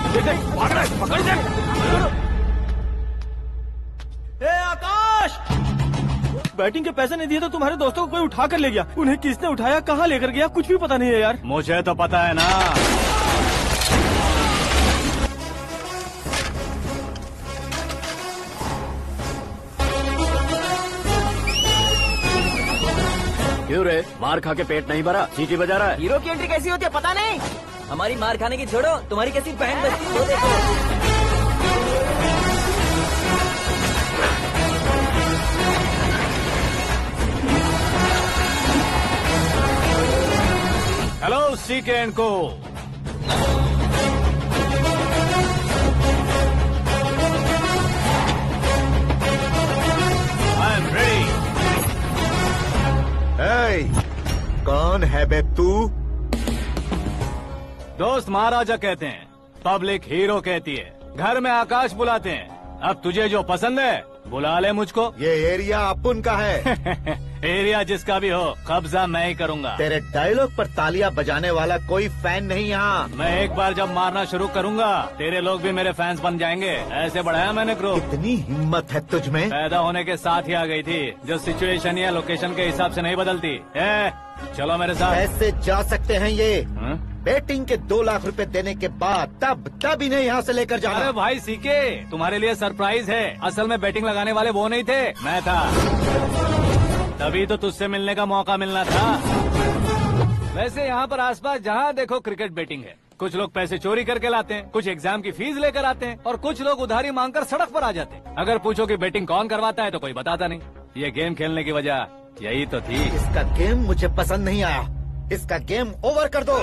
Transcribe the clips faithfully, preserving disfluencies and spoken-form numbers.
देख देख, भाग रहा है, पकड़ देख। ए आकाश, बैटिंग के पैसे नहीं दिए तो तुम्हारे दोस्तों को कोई उठा कर ले गया। उन्हें किसने उठाया, कहाँ लेकर गया, कुछ भी पता नहीं है यार। मुझे तो पता है ना। क्यों रे, मार खा के पेट नहीं भरा, सीटी बजा रहा है? हीरो की एंट्री कैसी होती है पता नहीं। हमारी मार खाने की छोड़ो, तुम्हारी कैसी बहन बचती है वो देखो। हेलो सीके एंड को। I am ready. hey, कौन है बे तू? दोस्त महाराजा कहते हैं, पब्लिक हीरो कहती है, घर में आकाश बुलाते हैं। अब तुझे जो पसंद है बुला ले मुझको। ये एरिया अपुन का है। एरिया जिसका भी हो, कब्जा मैं ही करूंगा। तेरे डायलॉग पर तालियां बजाने वाला कोई फैन नहीं यहाँ। मैं एक बार जब मारना शुरू करूंगा, तेरे लोग भी मेरे फैंस बन जाएंगे। ऐसे बढ़ाया मैंने ग्रुप। कितनी हिम्मत है तुझ में। पैदा होने के साथ ही आ गई थी, जो सिचुएशन या लोकेशन के हिसाब से नहीं बदलती। ए, चलो मेरे साथ। ऐसे जा सकते हैं ये? हा? बेटिंग के दो लाख रुपए देने के बाद तब तब इन्हें यहाँ से लेकर जाना। अरे भाई सीके, तुम्हारे लिए सरप्राइज है। असल में बैटिंग लगाने वाले वो नहीं थे, मैं था। तभी तो तुझसे मिलने का मौका मिलना था। वैसे यहाँ पर आसपास जहाँ देखो क्रिकेट बैटिंग है। कुछ लोग पैसे चोरी करके लाते हैं, कुछ एग्जाम की फीस लेकर आते हैं, और कुछ लोग उधारी मांगकर सड़क पर आ जाते हैं। अगर पूछो कि बैटिंग कौन करवाता है तो कोई बताता नहीं। ये गेम खेलने की वजह यही तो थी। इसका गेम मुझे पसंद नहीं आया। इसका गेम ओवर कर दो।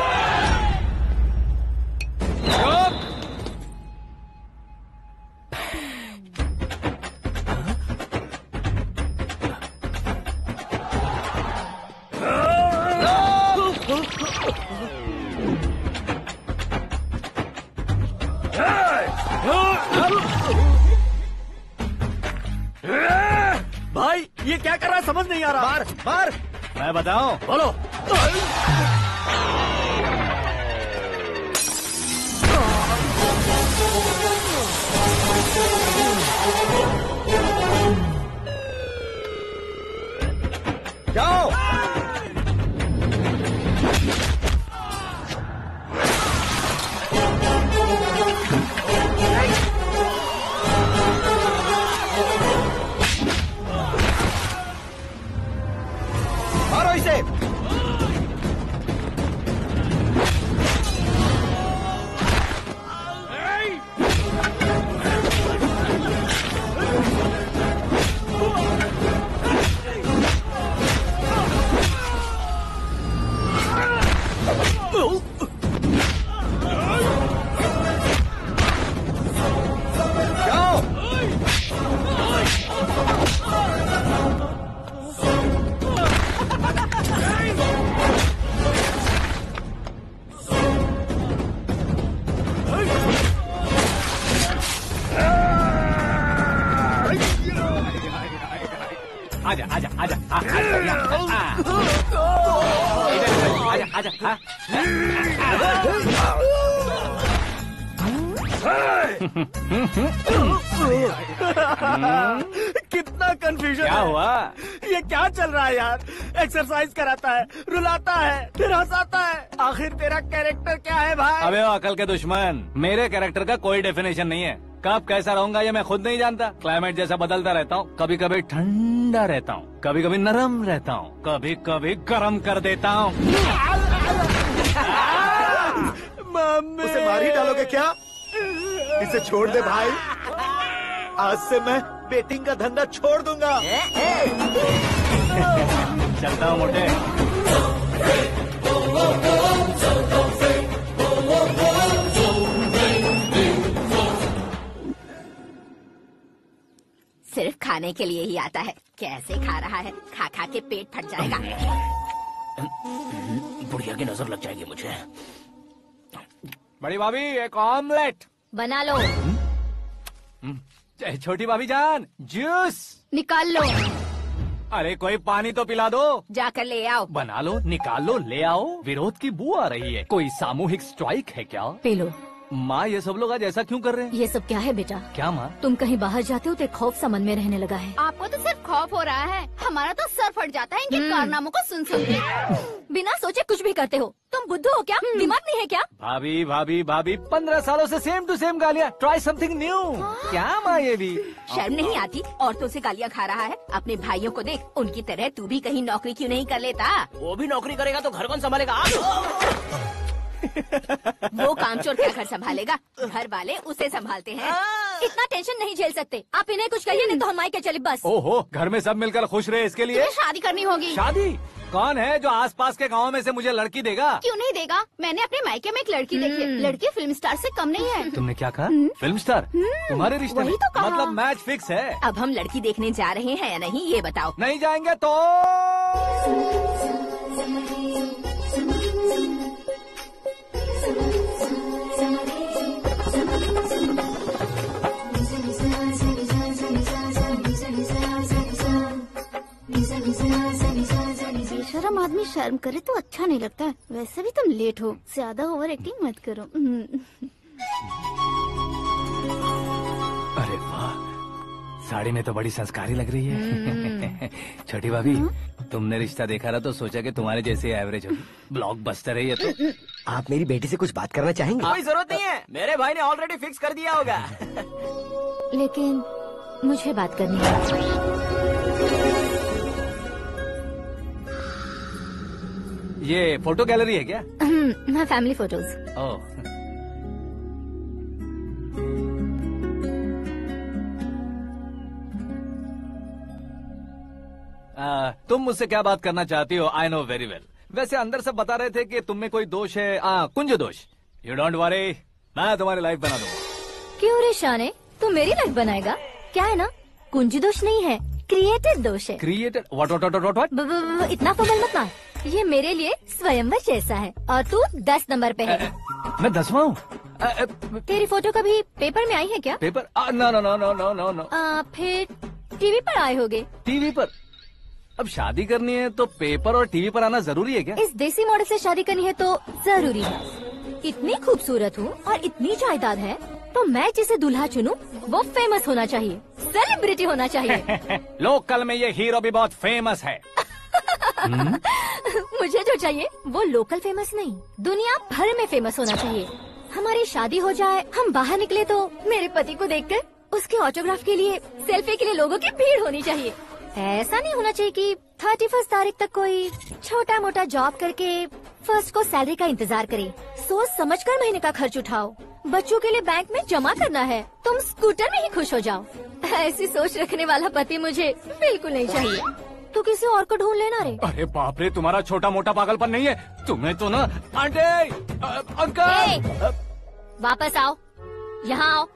भाई ये क्या कर रहा है, समझ नहीं आ रहा। मार मार। मैं बताऊं? बोलो। जाओ। मारो इसे। आजा आजा आजा आ, आ, आ, आ, आजा आजा। कितना कंफ्यूजन। क्या हुआ? ये क्या चल रहा है यार? एक्सरसाइज कराता है, रुलाता है, फिर हंसाता है। आखिर तेरा कैरेक्टर क्या है भाई? अबे ओ अकल के दुश्मन, मेरे कैरेक्टर का कोई डेफिनेशन नहीं है। कब कैसा रहूंगा ये मैं खुद नहीं जानता। क्लाइमेट जैसा बदलता रहता हूँ। कभी कभी ठंडा रहता हूँ, कभी कभी नरम रहता हूँ, कभी कभी गर्म कर देता हूँ। उसे मार ही डालोगे क्या? इसे छोड़ दे भाई। आज से मैं बेटिंग का धंधा छोड़ दूंगा। चलता हूँ मोटे। सिर्फ खाने के लिए ही आता है। कैसे खा रहा है, खा खा के पेट फट जाएगा। बुढ़िया की नजर लग जाएगी मुझे। बड़ी भाभी एक ऑमलेट बना लो। छोटी भाभी जान जूस निकाल लो। अरे कोई पानी तो पिला दो। जाकर ले आओ। बना लो, निकाल लो, ले आओ। विरोध की बू आ रही है। कोई सामूहिक स्ट्राइक है क्या? पी लो। माँ ये सब लोग आज ऐसा क्यों कर रहे हैं? ये सब क्या है बेटा? क्या माँ? तुम कहीं बाहर जाते हो तो एक खौफ सा मन में रहने लगा है। आपको तो सिर्फ खौफ हो रहा है, हमारा तो सर फट जाता है इनके कारनामों को सुन सुन के। बिना सोचे कुछ भी करते हो। तुम बुद्धू हो क्या? दिमाग नहीं है क्या? भाभी भाभी भाभी पंद्रह सालों से सेम टू सेम गालियाँ। Try something new. क्या माँ ये भी? शर्म नहीं आती? औरतों से गालियाँ खा रहा है। अपने भाइयों को देख, उनकी तरह तू भी कहीं नौकरी क्यों नहीं कर लेता? वो भी नौकरी करेगा तो घर कौन संभालेगा? वो कामचोर क्या घर संभालेगा? घर वाले उसे संभालते हैं। इतना टेंशन नहीं झेल सकते। आप इन्हें कुछ कहिए नहीं तो हम मायके चले बस। ओहो, घर में सब मिलकर खुश रहे इसके लिए। तुम्हें शादी करनी होगी। शादी? कौन है जो आसपास के गाँव में से मुझे लड़की देगा? क्यों नहीं देगा? मैंने अपने मायके में एक लड़की देखी है। लड़की फिल्म स्टार से कम नहीं है। तुमने क्या कहा? Film star? तुम्हारे रिश्ते में? वही तो कहा। मतलब मैच फिक्स है। अब हम लड़की देखने जा रहे हैं या नहीं ये बताओ। नहीं जाएंगे तो बेशरम आदमी शर्म करे तो अच्छा नहीं लगता। वैसे भी तुम लेट हो, ज्यादा ओवर एक्टिंग मत करो। अरे वाह, साड़ी में तो बड़ी संस्कारी लग रही है। छोटी भाभी, तुमने रिश्ता देखा रहा तो सोचा कि तुम्हारे जैसे एवरेज होगी। ब्लॉकबस्टर है ये तो। आप मेरी बेटी से कुछ बात करना चाहेंगे? कोई जरूरत नहीं है, मेरे भाई ने ऑलरेडी फिक्स कर दिया होगा। लेकिन मुझे बात करनी है। ये फोटो गैलरी है क्या? मैं फैमिली फोटोज। ओह, आ, तुम मुझसे क्या बात करना चाहती हो? I know very well. वैसे अंदर से बता रहे थे कि तुम में कोई दोष है। आ, कुंज दोष। यू डोंट वरी, मैं तुम्हारी लाइफ बना दूंगा। क्यों रे शाने, तू मेरी लाइफ बनाएगा? क्या है ना, कुंज दोष नहीं है, क्रिएटेड दोष है। Created? What what what what? ब- ब- ब- इतना फबल मत मार। ये मेरे लिए स्वयंवर जैसा है और तू दस नंबर पे है। मैं दसवां हूँ। तेरी फोटो कभी पेपर में आई है क्या? Paper? No no no no no no no. आ, फिर टीवी पर आए होगे। टीवी पर? अब शादी करनी है तो पेपर और टीवी पर आना जरूरी है क्या? इस देसी मॉडल से शादी करनी है तो जरूरी है। इतनी खूबसूरत हूँ और इतनी जायदाद है तो मैं जिसे दूल्हा चुनूं वो फेमस होना चाहिए, सेलिब्रिटी होना चाहिए। लोकल में ये हीरो भी बहुत फेमस है। मुझे जो चाहिए वो लोकल फेमस नहीं, दुनिया भर में फेमस होना चाहिए। हमारी शादी हो जाए, हम बाहर निकले तो मेरे पति को देखकर उसके ऑटोग्राफ के लिए, सेल्फी के लिए लोगों की भीड़ होनी चाहिए। ऐसा नहीं होना चाहिए कि थर्टी फर्स्ट तारीख तक कोई छोटा मोटा जॉब करके फर्स्ट को सैलरी का इंतजार करे। सोच समझ कर महीने का खर्च उठाओ, बच्चों के लिए बैंक में जमा करना है, तुम स्कूटर में ही खुश हो जाओ। ऐसी सोच रखने वाला पति मुझे बिल्कुल नहीं चाहिए। तू किसी और को ढूंढ लेना रे। अरे बाप रे, तुम्हारा छोटा मोटा पागलपन नहीं है। तुम्हें तो ना आंटी, अ, अंकल। वापस आओ, यहाँ आओ।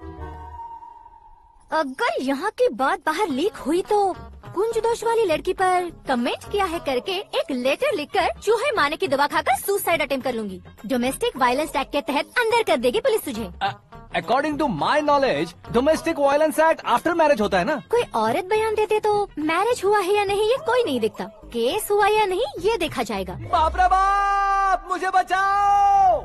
अगर यहाँ की बात बाहर लीक हुई तो कुंज दोष वाली लड़की पर कमेंट किया है करके एक लेटर लिखकर चूहे मारने की दवा खाकर सुसाइड अटेम्प्ट कर लूंगी। डोमेस्टिक वायलेंस एक्ट के तहत अंदर कर देगी पुलिस तुझे। According to my knowledge domestic violence act after marriage होता है ना? कोई औरत बयान देते तो मैरिज हुआ है या नहीं ये कोई नहीं देखता, केस हुआ या नहीं ये देखा जाएगा। बाप रे बाप, मुझे बचाओ।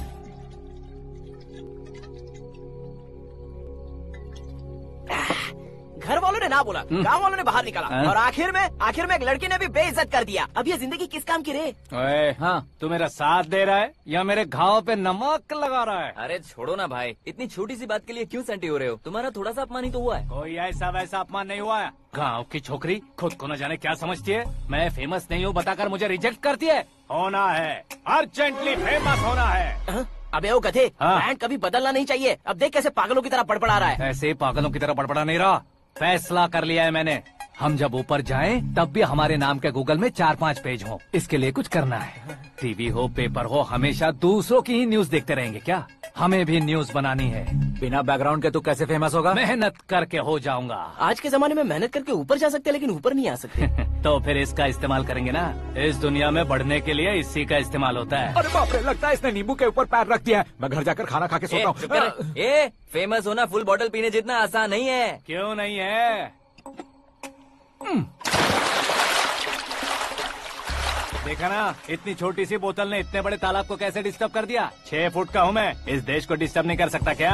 घर वालों ने ना बोला, गांव वालों ने बाहर निकाला हाँ? और आखिर में आखिर में एक लड़की ने भी बेइज्जत कर दिया। अब ये जिंदगी किस काम की रे? ओए, हाँ, तू मेरा साथ दे रहा है या मेरे घाव पे नमक लगा रहा है? अरे छोड़ो ना भाई, इतनी छोटी सी बात के लिए क्यों सेंटी हो रहे हो? तुम्हारा थोड़ा सा अपमान ही तो हुआ है। कोई ऐसा वैसा अपमान नहीं हुआ है। गाँव की छोकरी खुद को न जाने क्या समझती है। मैं फेमस नहीं हूँ बताकर मुझे रिजेक्ट करती है। होना है, अर्जेंटली फेमस होना है। हाँ? अबे ओ गधे, हाँ? ब्रांड कभी बदलना नहीं चाहिए। अब देख कैसे पागलों की तरह बड़बड़ा रहा है। ऐसे पागलों की तरह बड़बड़ा नहीं रहा, फैसला कर लिया है मैंने। हम जब ऊपर जाएं तब भी हमारे नाम के गूगल में चार पांच पेज हो। इसके लिए कुछ करना है। टीवी हो पेपर हो, हमेशा दूसरों की ही न्यूज देखते रहेंगे क्या? हमें भी न्यूज बनानी है। बिना बैकग्राउंड के तू कैसे फेमस होगा? मेहनत करके हो जाऊंगा। आज के जमाने में मेहनत करके ऊपर जा सकते हैं लेकिन ऊपर नहीं आ सकते। तो फिर इसका इस्तेमाल करेंगे ना। इस दुनिया में बढ़ने के लिए इसी का इस्तेमाल होता है। अरे बाप रे, लगता है इसने नींबू के ऊपर पैर रख दिया है। मैं घर जाकर खाना खा के ए, सोता चुप कर। हूँ। ए, फेमस होना फुल बॉटल पीने जितना आसान नहीं है। क्यों नहीं है? देखा ना, इतनी छोटी सी बोतल ने इतने बड़े तालाब को कैसे डिस्टर्ब कर दिया। छह फुट का हूँ मैं, इस देश को डिस्टर्ब नहीं कर सकता क्या?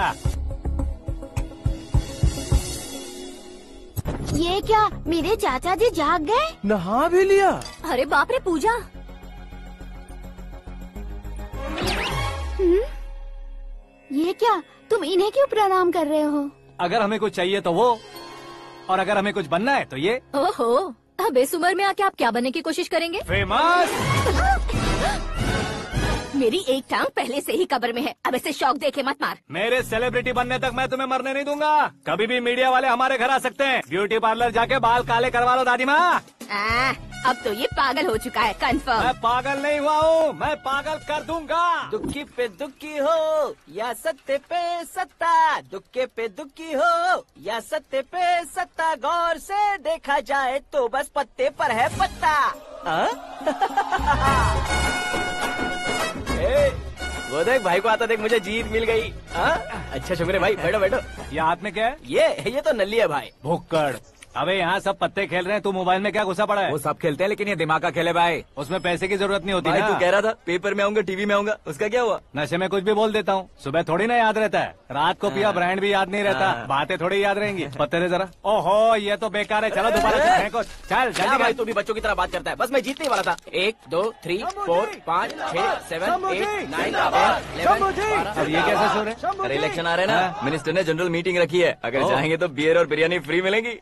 ये क्या, मेरे चाचा जी जाग गए? नहा भी लिया? अरे बाप रे पूजा। हम्म? ये क्या, तुम इन्हें क्यों प्रणाम कर रहे हो? अगर हमें कुछ चाहिए तो वो, और अगर हमें कुछ बनना है तो ये। ओहो, अब इस उम्र में आके आप क्या बनने की कोशिश करेंगे? फेमस। मेरी एक टांग पहले से ही कब्र में है, अब इसे शौक देके मत मार। मेरे सेलिब्रिटी बनने तक मैं तुम्हें मरने नहीं दूंगा। कभी भी मीडिया वाले हमारे घर आ सकते हैं। ब्यूटी पार्लर जाके बाल काले करवा लो दादी माँ। आ, अब तो ये पागल हो चुका है, कंफर्म। मैं पागल नहीं हुआ हूँ, मैं पागल कर दूंगा। दुखी पे दुखी हो या सत्ते पे सत्ता, दुखे पे दुखी हो या सत्ते पे सत्ता, गौर से देखा जाए तो बस पत्ते पर है पत्ता। ए, वो देख भाई को आता देख, मुझे जीत मिल गई। आ? अच्छा शुक्र है भाई, बैठो बैठो। ये हाथ में क्या है? ये ये तो नल्ली है भाई। भुक्कड़। अबे यहाँ सब पत्ते खेल रहे हैं, तू मोबाइल में क्या घुसा पड़ा है? वो सब खेलते हैं लेकिन ये दिमाग का खेल है भाई। उसमें पैसे की जरूरत नहीं होती भाई ना। तू कह रहा था पेपर में आऊंगा, टीवी में आऊंगा, उसका क्या हुआ? नशे में कुछ भी बोल देता हूँ, सुबह थोड़ी ना याद रहता है। रात को पिया ब्रांड भी याद नहीं रहता, हाँ। बातें थोड़ी याद रहेंगी। पत्ते दे जरा। ओहो, ये तो बेकार है, चलो दोबारा से फेंको। चल क्या जल्दी भाई, कर। तू भी बच्चों की तरह बात करता है। बस मैं जीतने वाला था। एक दो थ्री फोर पाँच छह सेवन एट नाइन अब ये कैसे शोर है? अरे इलेक्शन आ रहे हैं ना, मिनिस्टर ने जनरल मीटिंग रखी है, अगर जाएंगे तो बियर और बिरयानी फ्री मिलेंगी।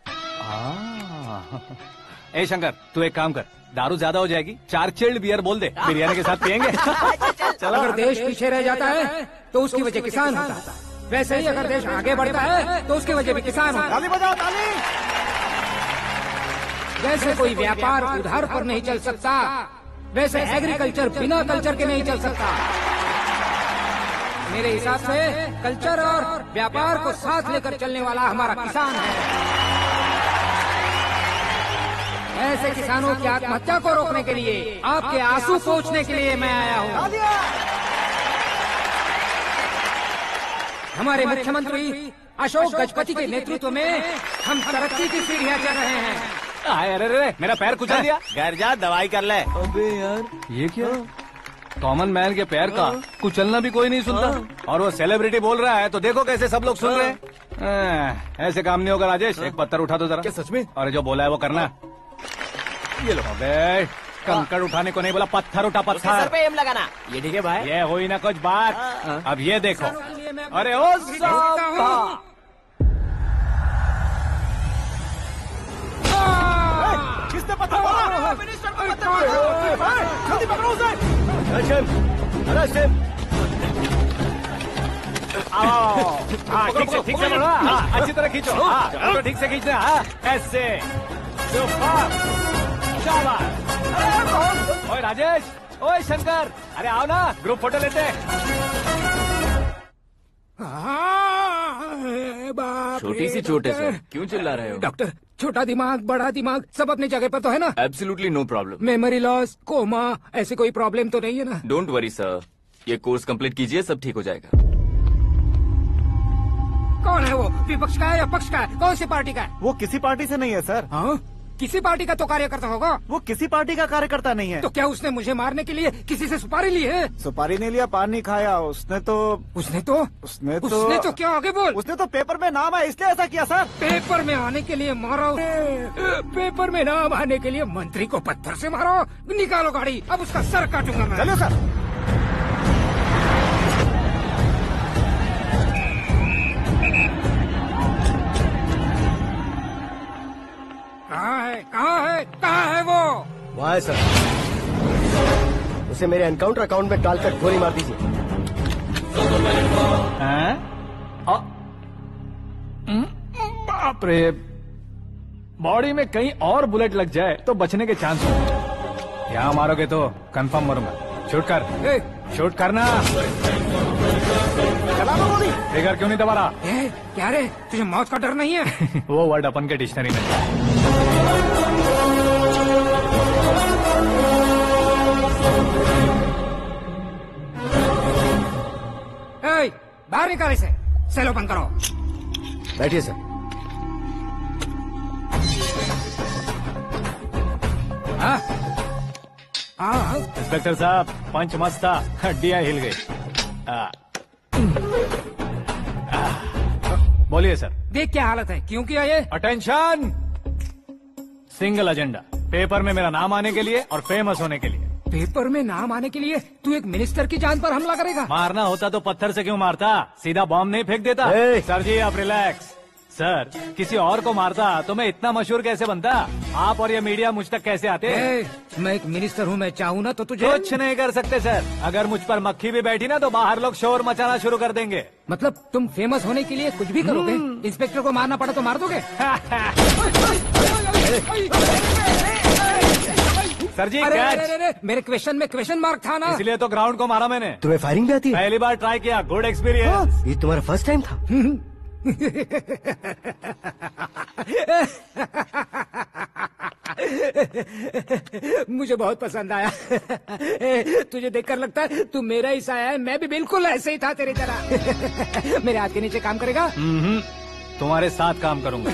ए शंकर, तू एक काम कर, दारू ज्यादा हो जाएगी, चार चिल्ड बियर बोल दे, बिरयानी के साथ पियेंगे। चलो, अगर देश पीछे रह जाता है तो उसकी वजह किसान होता है, वैसे ही अगर देश आगे बढ़ता है तो उसकी वजह भी किसान होता है। ताली बजाओ, ताली। जैसे कोई व्यापार उधार पर नहीं चल सकता, वैसे एग्रीकल्चर बिना कल्चर के नहीं चल सकता। मेरे हिसाब से कल्चर और व्यापार को साथ लेकर चलने वाला हमारा किसान है। ऐसे किसानों की आत्महत्या को रोकने के लिए, आपके आंसू पोंछने के लिए मैं आया हूँ। हमारे मुख्यमंत्री अशोक गजपति के नेतृत्व में हम तरक्की की सीढ़ियाँ चढ़ रहे हैं। अरे अरे अरे, मेरा पैर कुचल दिया। घर जा दवाई कर ले। अबे यार, ये क्या? कॉमन मैन के पैर का कुचलना भी कोई नहीं सुनता, और वो सेलिब्रिटी बोल रहा है तो देखो कैसे सब लोग सुन रहे हैं। ऐसे काम नहीं होगा राजेश, एक पत्थर उठा दो जरा। क्या सच में? और जो बोला है वो करना। ये लो। अबे कंकड़ उठाने को नहीं बोला, पत्थर उठा, सर पत्थर। पे एम लगाना। ये ठीक है भाई। ये हुई ना कुछ बात। अब ये देखो। अरे ओ साहब, किसने पत्थर मारा? मिनिस्टर को पत्थर मारा। जल्दी पकड़ो उसे। आओ। हाँ, ठीक से ठीक से बढ़ो। हाँ, अच्छी तरह खींचो। हाँ, तो ठीक से खींचना। हाँ, ऐसे। ओए राजेश, ओए शंकर, अरे आओ ना, ग्रुप फोटो लेते हैं। छोटी सी चोट है सर, क्यों चिल्ला रहे हो? डॉक्टर, छोटा दिमाग बड़ा दिमाग सब अपनी जगह पर तो है ना? Absolutely no problem. Memory loss, coma, ऐसी कोई प्रॉब्लम तो नहीं है ना? डोंट वरी सर, ये कोर्स कंप्लीट कीजिए, सब ठीक हो जाएगा। कौन है वो? विपक्ष का है या पक्ष का है? कौन सी पार्टी का है? वो किसी पार्टी से नहीं है सर। हाँ? किसी पार्टी का तो कार्यकर्ता होगा। वो किसी पार्टी का कार्यकर्ता नहीं है। तो क्या उसने मुझे मारने के लिए किसी से सुपारी ली है? सुपारी नहीं लिया, पान नहीं खाया। उसने तो उसने तो उसने तो उसने तो क्या आगे बोल? उसने तो पेपर में नाम है इसलिए ऐसा किया सर। पेपर में आने के लिए मारो, पेपर में नाम आने के लिए मंत्री को पत्थर से मारो। निकालो गाड़ी, अब उसका सर काटूंगा मैं। चलो सर। कहाँ है कहाँ है कहाँ है वो? वहाँ है सर, उसे मेरे एनकाउंटर अकाउंट में डालकर गोली मार दीजिए। हैं? आ, हम्म, बाप रे, बॉडी में कहीं और बुलेट लग जाए तो बचने के चांस हो। यहाँ मारोगे तो कंफर्म मरूंगा। शूट कर, ए, शूट करना। चला दो गोली। फिगर क्यों नहीं दबा रहा? ए, क्या रे, तुझे मौत का डर नहीं है? वो वर्ड अपन के डिक्शनरी में। ए, बाहर निकाल इसे, सेल ओपन करो। बैठिए सर। हाँ? हाँ इंस्पेक्टर साहब, पंच मस्त था, हड्डियां हिल गई। आ, आ, बोलिए सर। देख क्या हालत है, क्यों किया ये? अटेंशन, सिंगल एजेंडा, पेपर में मेरा नाम आने के लिए और फेमस होने के लिए। पेपर में नाम आने के लिए तू एक मिनिस्टर की जान पर हमला करेगा? मारना होता तो पत्थर से क्यों मारता, सीधा बॉम्ब नहीं फेंक देता। ए! सर जी आप रिलैक्स। सर, किसी और को मारता तो मैं इतना मशहूर कैसे बनता? आप और ये मीडिया मुझ तक कैसे आते? ए, मैं एक मिनिस्टर हूँ, मैं चाहूँ ना तो तुझे कुछ नहीं कर सकते सर। अगर मुझ पर मक्खी भी बैठी ना तो बाहर लोग शोर मचाना शुरू कर देंगे। मतलब तुम फेमस होने के लिए कुछ भी करोगे? इंस्पेक्टर को मारना पड़ा तो मार दोगे? सर जी अरे, कैच। अरे, अरे, मेरे क्वेश्चन में क्वेश्चन मार्क था ना। इसलिए तो ग्राउंड को मारा मैंने। तुम्हें फायरिंग भी आती है? पहली बार ट्राई किया, गुड एक्सपीरियंस। ये तुम्हारा फर्स्ट टाइम था? मुझे बहुत पसंद आया। तुझे देखकर लगता है तू मेरा ही साया है। मैं भी बिल्कुल ऐसे ही था तेरी तरह। मेरे हाथ के नीचे काम करेगा? तुम्हारे साथ काम करूंगा।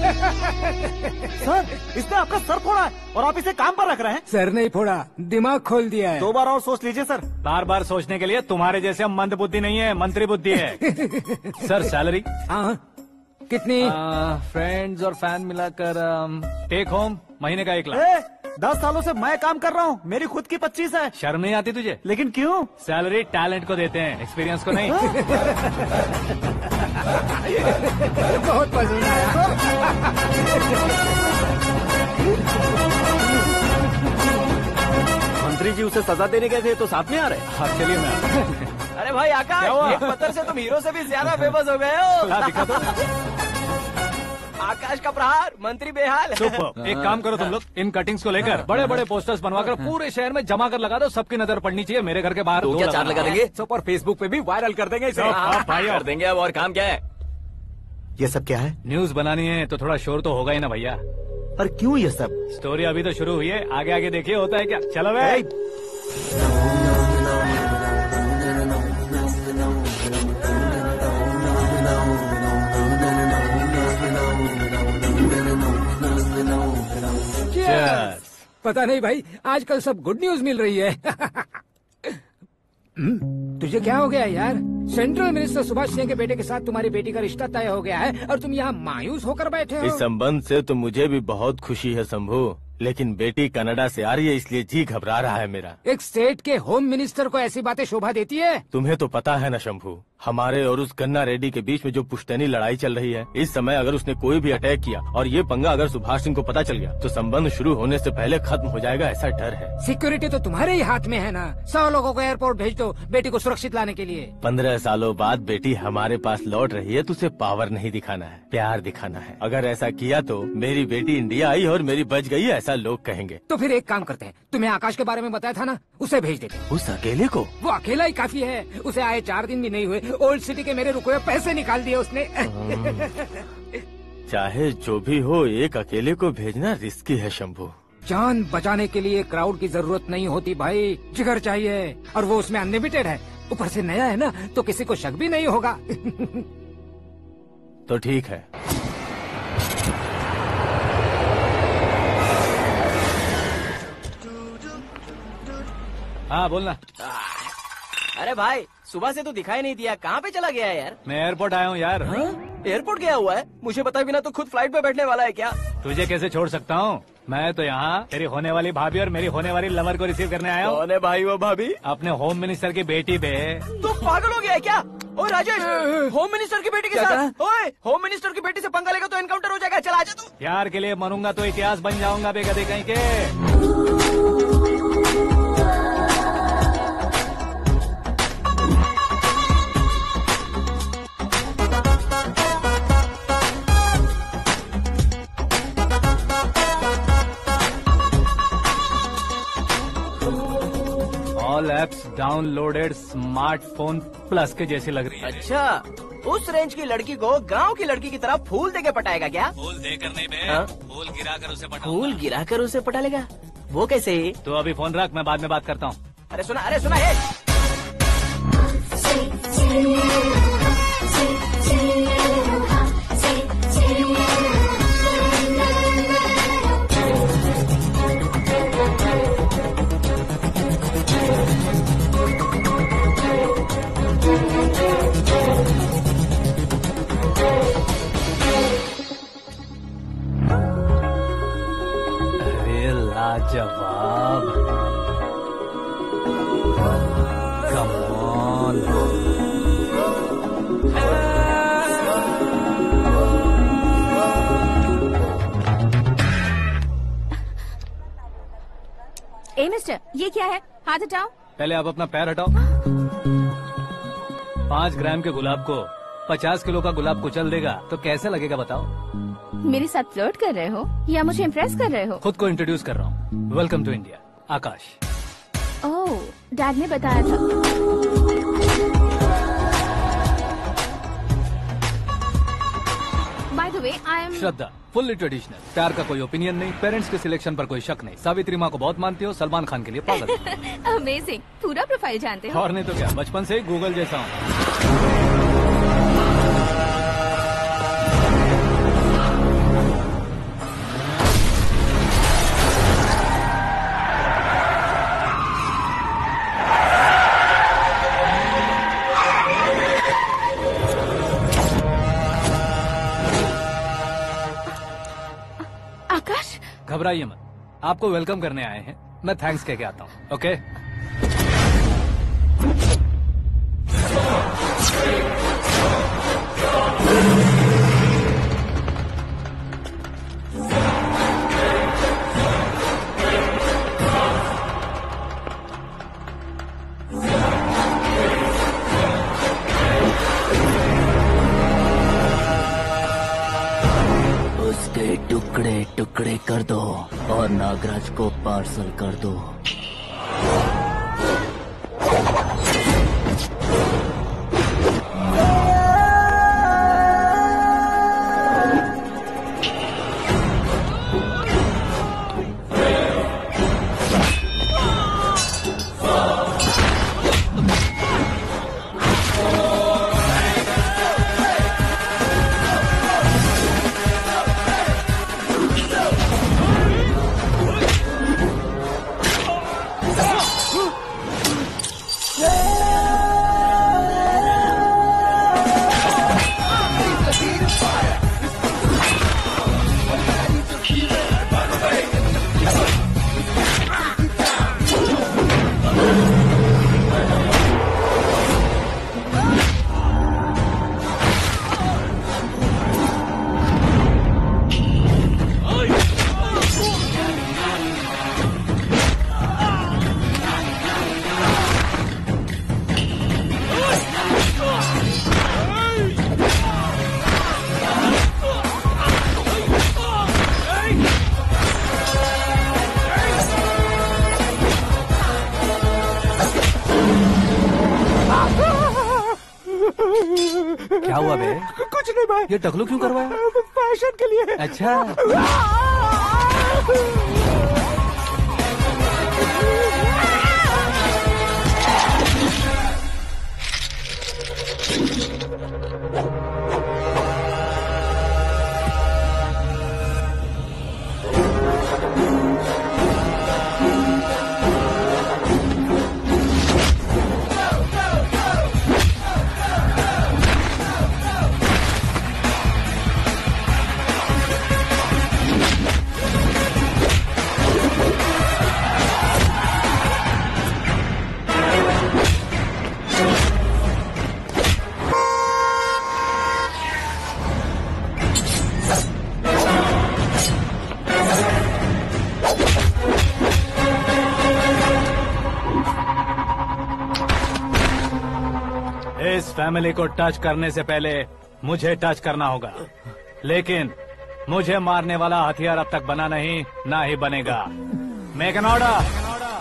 सर, इसने आपका सर फोड़ा है और आप इसे काम पर रख रहे हैं। सर नहीं फोड़ा, दिमाग खोल दिया है। दो बार और सोच लीजिए सर। बार बार सोचने के लिए तुम्हारे जैसे मंद बुद्धि नहीं है, मंत्री बुद्धि है। Sir salary? हाँ कितनी? फ्रेंड्स और फैन मिलाकर टेक होम महीने का एक लाख। ए, दस सालों से मैं काम कर रहा हूँ, मेरी खुद की पच्चीस है। शर्म नहीं आती तुझे? लेकिन क्यों? सैलरी टैलेंट को देते हैं, एक्सपीरियंस को नहीं। बहुत पसंद आया। मंत्री जी उसे सजा देने गए थे तो साथ में आ रहे। हाँ चलिए मैं आता हूं। अरे भाई आकाश, क्या हुआ? एक पत्थर से तुम हीरो से भी ज्यादा फेमस हो गए हो। ला, दिखा दो। आकाश का प्रहार, मंत्री बेहाल। सुपर। एक काम करो तुम लोग, इन कटिंग्स को लेकर बड़े बड़े पोस्टर्स बनवाकर पूरे शहर में जमा कर लगा दो। सबकी नजर पड़नी चाहिए मेरे घर के बाहर। तो दो क्या चार लगाना। लगा देंगे? सब और फेसबुक पे भी वायरल कर देंगे इसे। हाँ, भाई कर देंगे। अब और काम क्या है? ये सब क्या है? न्यूज बनानी है तो थोड़ा शोर तो होगा ही ना भैया। पर क्यों ये सब? स्टोरी अभी तो शुरू हुई है, आगे आगे देखिए होता है क्या। चलो भाई। Cheers. पता नहीं भाई, आजकल सब गुड न्यूज मिल रही है। हम्म, तुझे क्या हो गया यार? सेंट्रल मिनिस्टर सुभाष सिंह के बेटे के साथ तुम्हारी बेटी का रिश्ता तय हो गया है और तुम यहाँ मायूस होकर बैठे हो। इस संबंध से तो मुझे भी बहुत खुशी है शंभू, लेकिन बेटी कनाडा से आ रही है इसलिए जी घबरा रहा है मेरा। एक स्टेट के होम मिनिस्टर को ऐसी बातें शोभा देती है? तुम्हें तो पता है ना शंभू, हमारे और उस गन्ना रेड्डी के बीच में जो पुश्तैनी लड़ाई चल रही है। इस समय अगर उसने कोई भी अटैक किया और ये पंगा अगर सुभाष सिंह को पता चल गया तो संबंध शुरू होने से पहले खत्म हो जाएगा, ऐसा डर है। सिक्योरिटी तो तुम्हारे ही हाथ में है ना। सौ लोगों को एयरपोर्ट भेज दो बेटी को सुरक्षित लाने के लिए। पंद्रह सालों बाद बेटी हमारे पास लौट रही है तो उसे पावर नहीं दिखाना है, प्यार दिखाना है। अगर ऐसा किया तो मेरी बेटी इंडिया आई और मेरी बच गई, ऐसा लोग कहेंगे। तो फिर एक काम करते हैं, तुम्हें आकाश के बारे में बताया था ना, उसे भेज देते हैं। उस अकेले को? वो अकेला ही काफी है। उसे आए चार दिन भी नहीं हुए, ओल्ड सिटी के मेरे रुके हुए पैसे निकाल दिए उसने। चाहे जो भी हो, एक अकेले को भेजना रिस्की है शंभू। जान बचाने के लिए क्राउड की जरूरत नहीं होती भाई, जिगर चाहिए, और वो उसमें अनलिमिटेड है। ऊपर से नया है ना, तो किसी को शक भी नहीं होगा। तो ठीक है। हाँ बोलना। अरे भाई, सुबह से तो दिखाई नहीं दिया, कहाँ पे चला गया है यार? मैं एयरपोर्ट आया हूँ यार। एयरपोर्ट गया हुआ है? मुझे बताए बिना तो खुद फ्लाइट पे बैठने वाला है क्या? तुझे कैसे छोड़ सकता हूँ? मैं तो यहाँ तेरी होने वाली भाभी और मेरी होने वाली लवर को रिसीव करने आया हूँ। कौन है भाई वो भाभी? अपने होम मिनिस्टर की बेटी पे। तू पागल हो गया है क्या? ओए राजेश, होम मिनिस्टर की बेटी के साथ? ओए, होम मिनिस्टर की बेटी से पंगा लेगा तो एनकाउंटर हो जाएगा। चल आजा तू। प्यार के लिए मरूंगा तो इतिहास बन जाऊंगा बेगदे कहीं के। All apps downloaded smartphone plus के जैसी लग रही है। अच्छा, उस रेंज की लड़की को गांव की लड़की की तरह फूल देके पटाएगा क्या? फूल देकर नहीं बे, हाँ? फूल गिराकर उसे पटा। फूल गिराकर उसे पटा लेगा? वो कैसे? तो अभी फोन रख, मैं बाद में बात करता हूँ। अरे सुना, अरे सुना है। लाजवाब। Come on. ए मिस्टर, ये क्या है? हाथ हटाओ। पहले आप अपना पैर हटाओ। पाँच ग्राम के गुलाब को पचास किलो का गुलाब कुचल देगा तो कैसे लगेगा बताओ? मेरे साथ फ्लर्ट कर रहे हो या मुझे इम्प्रेस कर रहे हो? खुद को इंट्रोड्यूस कर रहा हूँ। Welcome to India, Aakash. Oh, dad ने बताया था। By the way, I am Shraddha, fully traditional. प्यार का कोई ओपिनियन नहीं, पेरेंट्स के सिलेक्शन पर कोई शक नहीं। सावित्री माँ को बहुत मानती हो, सलमान खान के लिए पागल। अमेजिंग, पूरा प्रोफाइल जानते हो। और नहीं तो क्या, बचपन से ही गूगल जैसा हूँ। आकाश, घबराइए मत, आपको वेलकम करने आए हैं। मैं थैंक्स कह के आता हूँ। ओके? उसके टुकड़े टुकड़े कर दो और नागराज को पार्सल कर दो। क्या हुआ बे? कुछ नहीं भाई। ये टकलू क्यों करवाया? फैशन के लिए। अच्छा। इस फैमिली को टच करने से पहले मुझे टच करना होगा, लेकिन मुझे मारने वाला हथियार अब तक बना नहीं, ना ही बनेगा। Make an order.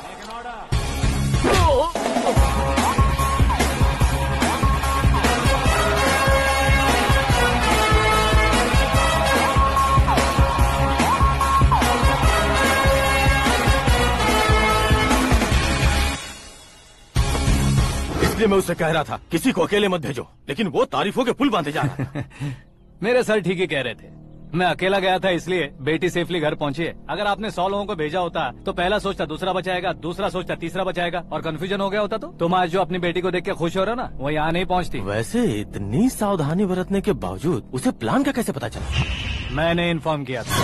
इसलिए मैं उससे कह रहा था किसी को अकेले मत भेजो, लेकिन वो तारीफों के पुल बांधे जा रहा था। मेरे सर ठीक ही कह रहे थे। मैं अकेला गया था इसलिए बेटी सेफली घर पहुंची है। अगर आपने सौ लोगों को भेजा होता तो पहला सोचता दूसरा बचाएगा, दूसरा सोचता तीसरा बचाएगा, और कंफ्यूजन हो गया होता तो तुम आज जो अपनी बेटी को देख के खुश हो रहे हो ना, वो यहाँ नहीं पहुँचती। वैसे इतनी सावधानी बरतने के बावजूद उसे प्लान का कैसे पता चला? मैंने इन्फॉर्म किया था।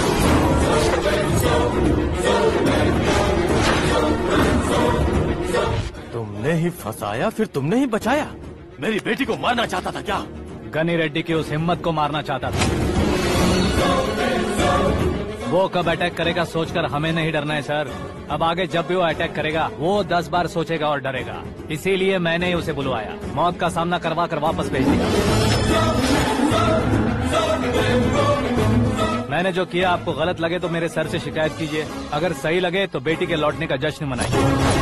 तुमने ही फंसाया, फिर तुमने ही बचाया। मेरी बेटी को मारना चाहता था क्या? गनी रेड्डी की उस हिम्मत को मारना चाहता था। वो कब अटैक करेगा सोचकर हमें नहीं डरना है सर। अब आगे जब भी वो अटैक करेगा वो दस बार सोचेगा और डरेगा। इसीलिए मैंने ही उसे बुलवाया। मौत का सामना करवा कर वापस भेज दिया। मैंने जो किया आपको गलत लगे तो मेरे सर से शिकायत कीजिए, अगर सही लगे तो बेटी के लौटने का जश्न मनाइए।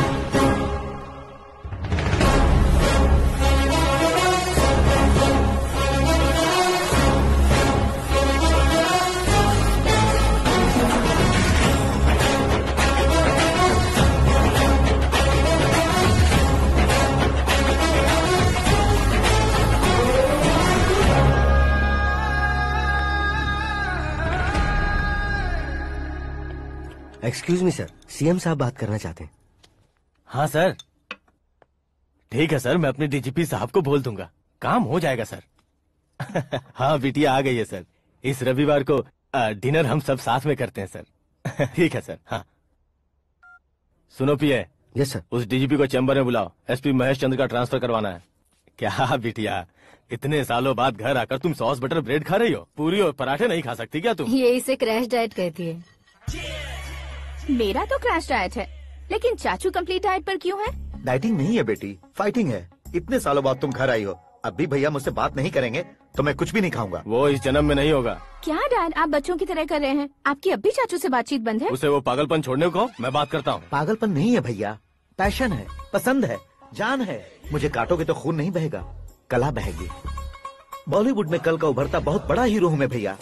एक्सक्यूज मी सर, सीएम साहब बात करना चाहते हैं। हाँ सर। ठीक है सर, मैं अपने डीजीपी साहब को बोल दूंगा, काम हो जाएगा सर। हाँ बिटिया आ गई है सर। इस रविवार को आ, डिनर हम सब साथ में करते हैं सर। ठीक है सर। हाँ सुनो पिए। Yes sir. उस डीजीपी को चैम्बर में बुलाओ, एसपी महेश चंद्र का ट्रांसफर करवाना है। क्या बिटिया, इतने सालों बाद घर आकर तुम सॉस बटर ब्रेड खा रही हो? पूरी और पराठे नहीं खा सकती क्या तुम? ये इसे क्रैश डाइट कहती है। मेरा तो क्रैश डाइट है, लेकिन चाचू कंप्लीट डाइट पर क्यों है? डाइटिंग नहीं है बेटी, फाइटिंग है। इतने सालों बाद तुम घर आई हो, अब भी भैया मुझसे बात नहीं करेंगे तो मैं कुछ भी नहीं खाऊंगा। वो इस जन्म में नहीं होगा। क्या डैड, आप बच्चों की तरह कर रहे हैं? आपकी अब भी चाचू से बातचीत बंद है? उसे वो पागलपन छोड़ने को, मैं बात करता हूँ। पागलपन नहीं है भैया, पैशन है, पसंद है, जान है। मुझे काटोगे तो खून नहीं बहेगा, कला बहेगी। बॉलीवुड में कल का उभरता बहुत बड़ा हीरो हूँ मैं भैया।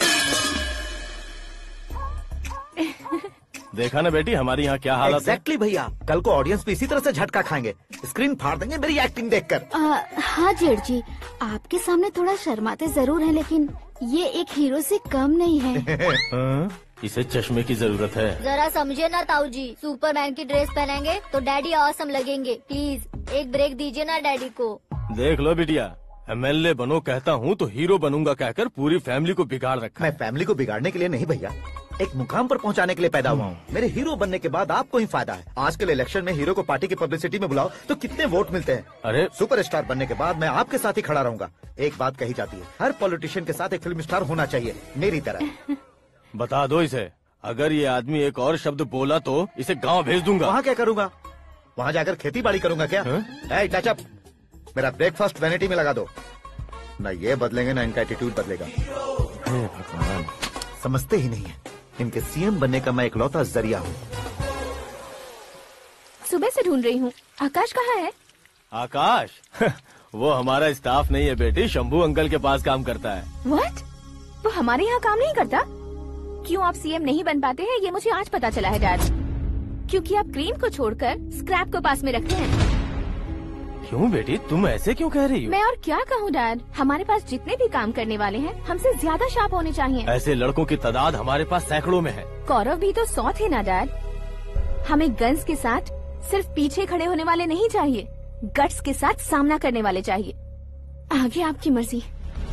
देखा ना बेटी हमारी यहाँ क्या हालत है। एग्जैक्टली भैया, कल को ऑडियंस भी इसी तरह से झटका खाएंगे, स्क्रीन फाड़ देंगे मेरी एक्टिंग देखकर। हाँ जेठ जी, आपके सामने थोड़ा शर्माते जरूर हैं, लेकिन ये एक हीरो से कम नहीं है। हाँ? इसे चश्मे की जरूरत है। जरा समझे ना ताऊ जी, सुपरमैन की ड्रेस पहनेंगे तो डैडी ऑसम लगेंगे। प्लीज एक ब्रेक दीजिए ना डैडी को। देख लो बिटिया, एमएलए बनो कहता हूँ तो हीरो बनूंगा कहकर पूरी फैमिली को बिगाड़ रखा। मैं फैमिली को बिगाड़ने के लिए नहीं भैया, एक मुकाम पर पहुंचाने के लिए पैदा हुआ हूँ। मेरे हीरो बनने के बाद आपको ही फायदा है। आजकल इलेक्शन में हीरो को पार्टी की पब्लिसिटी में बुलाओ तो कितने वोट मिलते हैं। अरे सुपरस्टार बनने के बाद मैं आपके साथ ही खड़ा रहूंगा। एक बात कही जाती है, हर पॉलिटिशियन के साथ एक फिल्म स्टार होना चाहिए, मेरी तरह। बता दो इसे, अगर ये आदमी एक और शब्द बोला तो इसे गाँव भेज दूंगा। वहाँ क्या करूँगा? वहाँ जाकर खेती बाड़ी करूँगा क्या? ए, टचअप, मेरा ब्रेकफास्ट वैनिटी में लगा दो। न ये बदलेंगे ना इनका एटीट्यूड बदलेगा। भगवान, समझते ही नहीं है, इनके सीएम बनने का मैं इकलौता जरिया हूँ। सुबह से ढूंढ रही हूँ, आकाश कहाँ है? आकाश? वो हमारा स्टाफ नहीं है बेटी, शंभू अंकल के पास काम करता है। व्हाट? वो हमारे यहाँ काम नहीं करता? क्यों आप सीएम नहीं बन पाते हैं ये मुझे आज पता चला है डैड। क्योंकि आप क्रीम को छोड़कर स्क्रैप को पास में रखते हैं। क्यों बेटी, तुम ऐसे क्यों कह रही हो? मैं और क्या कहूँ डैड, हमारे पास जितने भी काम करने वाले हैं हमसे ज्यादा शार्प होने चाहिए। ऐसे लड़कों की तादाद हमारे पास सैकड़ों में है। कौरव भी तो सौ थे ना डैड। हमें गन्स के साथ सिर्फ पीछे खड़े होने वाले नहीं चाहिए, गट्स के साथ सामना करने वाले चाहिए। आगे आपकी मर्जी।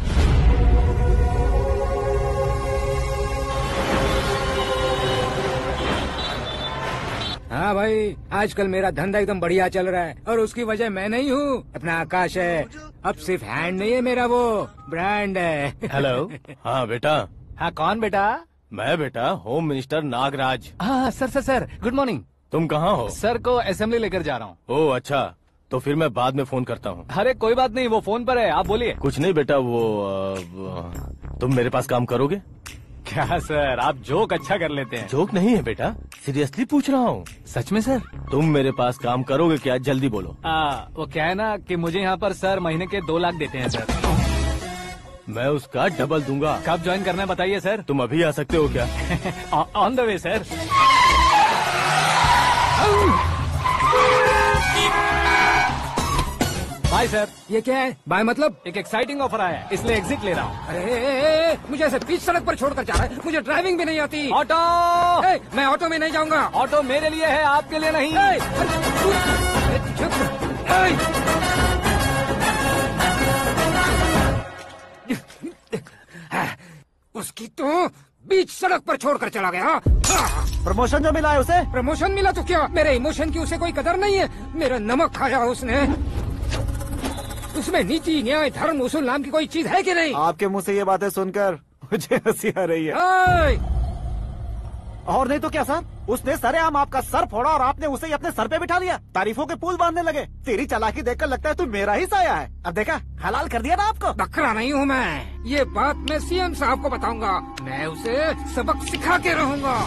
हाँ भाई, आजकल मेरा धंधा एकदम बढ़िया चल रहा है और उसकी वजह मैं नहीं हूँ, अपना आकाश है। अब सिर्फ हैंड नहीं है मेरा, वो ब्रांड है। हेलो। हाँ बेटा। हाँ कौन बेटा? मैं बेटा होम मिनिस्टर नागराज। हाँ sir sir sir good morning. तुम कहाँ हो? सर को असेंबली लेकर जा रहा हूँ। ओह अच्छा, तो फिर मैं बाद में फोन करता हूँ। अरे कोई बात नहीं, वो फोन पर है, आप बोलिए। कुछ नहीं बेटा, वो, आ, वो तुम मेरे पास काम करोगे? क्या सर, आप जोक अच्छा कर लेते हैं। जोक नहीं है बेटा, सीरियसली पूछ रहा हूँ। सच में सर? तुम मेरे पास काम करोगे क्या? जल्दी बोलो। आ, वो क्या है ना कि मुझे यहाँ पर सर महीने के दो लाख देते हैं सर। मैं उसका डबल दूंगा। कब ज्वाइन करना है बताइए सर। तुम अभी आ सकते हो क्या? On the way sir. Bye sir. ये क्या है? बाय मतलब? एक एक्साइटिंग ऑफर आया है, इसलिए एग्जिट ले रहा हूँ। अरे ए, ए, ए, मुझे ऐसे बीच सड़क पर छोड़कर जा रहा है, मुझे ड्राइविंग भी नहीं आती। ऑटो। ए, मैं ऑटो में नहीं जाऊंगा। ऑटो मेरे लिए है, आपके लिए नहीं। ए, ए, चुप। ए, उसकी तो बीच सड़क पर छोड़कर चला गया। हाँ। प्रमोशन जो मिला है उसे? प्रमोशन मिला तो क्या, मेरे इमोशन की उसे कोई कदर नहीं है। मेरा नमक खाया उसने। उसमें नीति, न्याय, धर्म, उसूल नाम की कोई चीज है कि नहीं? आपके मुंह से ये बातें सुनकर मुझे हंसी आ रही है। आय! और नहीं तो क्या सर, उसने सरेआम आपका सर फोड़ा और आपने उसे ही अपने सर पे बिठा लिया। तारीफों के पुल बांधने लगे। तेरी चालाकी देखकर लगता है तू मेरा ही साया है। अब देखा, हलाल कर दिया ना आपको। बकरा नहीं हूँ मैं। ये बात मैं सीएम साहब को बताऊंगा। मैं उसे सबक सिखा के रहूंगा।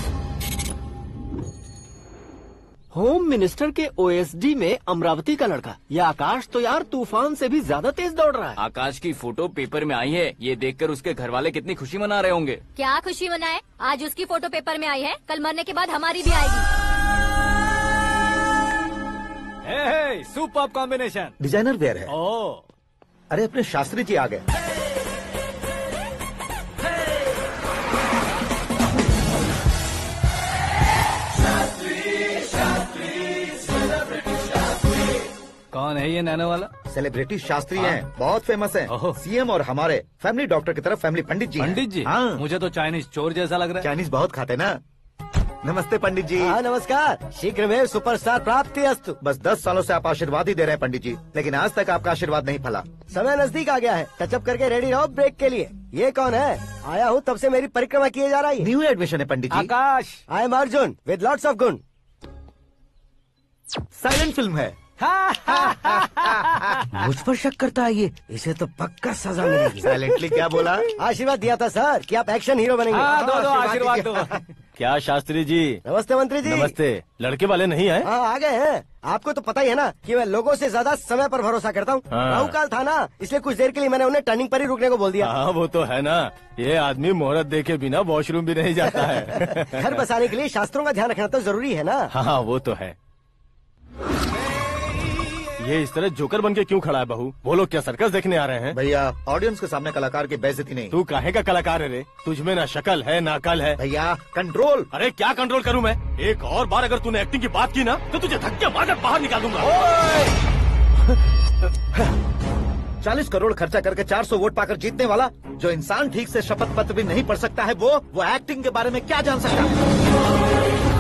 होम मिनिस्टर के ओएसडी में अमरावती का लड़का, ये आकाश तो यार तूफान से भी ज्यादा तेज दौड़ रहा है। आकाश की फोटो पेपर में आई है, ये देखकर उसके घर वाले कितनी खुशी मना रहे होंगे। क्या खुशी मनाए, आज उसकी फोटो पेपर में आई है, कल मरने के बाद हमारी भी आएगी। Hey hey, superb combination. Designer wear है। ओह, अरे अपने शास्त्री जी आ गए। कौन है ये नैनो वाला? सेलिब्रिटी शास्त्री हैं, बहुत फेमस हैं। सीएम और हमारे फैमिली डॉक्टर की तरफ फैमिली पंडित जी हैं। पंडित जी? हाँ। मुझे तो चाइनीज चोर जैसा लग रहा है। चाइनीज बहुत खाते ना। नमस्ते पंडित जी। हाँ नमस्कार, शीघ्र में सुपरस्टार प्राप्ति अस्तु। बस दस सालों से आप आशीर्वाद ही दे रहे हैं पंडित जी, लेकिन आज तक आपका आशीर्वाद नहीं फला। समय नजदीक आ गया है, टचअप करके रेडी रहो ब्रेक के लिए। ये कौन है? आया हूँ तब से मेरी परिक्रमा किए जा रही है। न्यू एडमिशन है Pandit ji. Aakash. I am Arjun with lots of गुण। साइलेंट फिल्म है। मुझ पर शक करता है ये, इसे तो पक्का सजा मिलेगी। साइलेंटली क्या बोला? आशीर्वाद दिया था सर कि आप एक्शन हीरो बनेंगे। हाँ, दो दो आशीर्वाद दो। क्या शास्त्री जी? नमस्ते मंत्री जी। नमस्ते। लड़के वाले नहीं आए? हाँ आ गए हैं। आपको तो पता ही है ना कि मैं लोगों से ज्यादा समय पर भरोसा करता हूँ। हाँ। राहु काल था ना, इसलिए कुछ देर के लिए मैंने उन्हें टर्निंग पर ही रुकने को बोल दिया। हाँ वो तो है ना, ये आदमी मुहूर्त देखे बिना वॉशरूम भी नहीं जाता है। घर बसाने के लिए शास्त्रों का ध्यान रखना तो जरूरी है ना। हाँ वो तो है। ये इस तरह जोकर बन के क्यों खड़ा है बहू? वो लोग क्या सर्कस देखने आ रहे हैं? भैया ऑडियंस के सामने कलाकार की बेइज्जती नहीं। तू काहे का कलाकार है रे? तुझमें ना शक्ल है ना अकल है। भैया कंट्रोल। अरे क्या कंट्रोल करूं मैं? एक और बार अगर तूने एक्टिंग की बात की ना तो तुझे धक्के मारकर बाहर निकाल दूंगा। चालीस करोड़ खर्चा करके चार सौ वोट पाकर जीतने वाला, जो इंसान ठीक से शपथ पत्र भी नहीं पढ़ सकता है, वो वो एक्टिंग के बारे में क्या जान सकता है?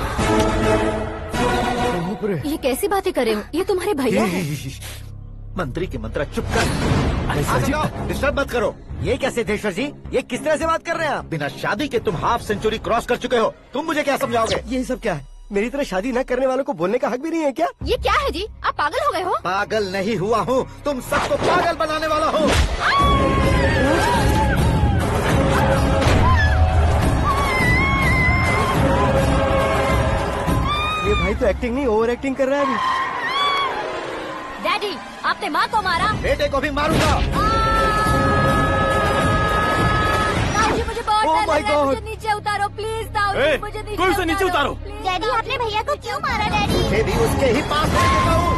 ये कैसी बातें कर रहे हो? ये तुम्हारे भैया हैं। मंत्री की मंत्रा चुप कर। अरे सर जी डिस्टर्ब मत करो। ये क्या सिद्धेश्वर जी, ये किस तरह से बात कर रहे हैं आप? बिना शादी के तुम हाफ सेंचुरी क्रॉस कर चुके हो, तुम मुझे क्या समझाओगे? ये सब क्या है? मेरी तरह शादी न करने वालों को बोलने का हक भी नहीं है क्या? ये क्या है जी, आप पागल हो गए हो? पागल नहीं हुआ हूँ, तुम सबको पागल बनाने वाला हूँ। ये भाई तो एक्टिंग नहीं ओवर एक्टिंग कर रहा है अभी। डैडी, आपने माँ को मारा। बेटे को भी मारूंगा। ताऊजी मुझे बहुत Oh डर my लग रहा है, God! मुझे नीचे उतारो प्लीज। ताऊजी ए, मुझे नीचे कोई उसे नीचे उतारो। प्लीज। डैडी आपने भैया को क्यों मारा डैडी? मैं भी उसके ही पास रहता हूँ।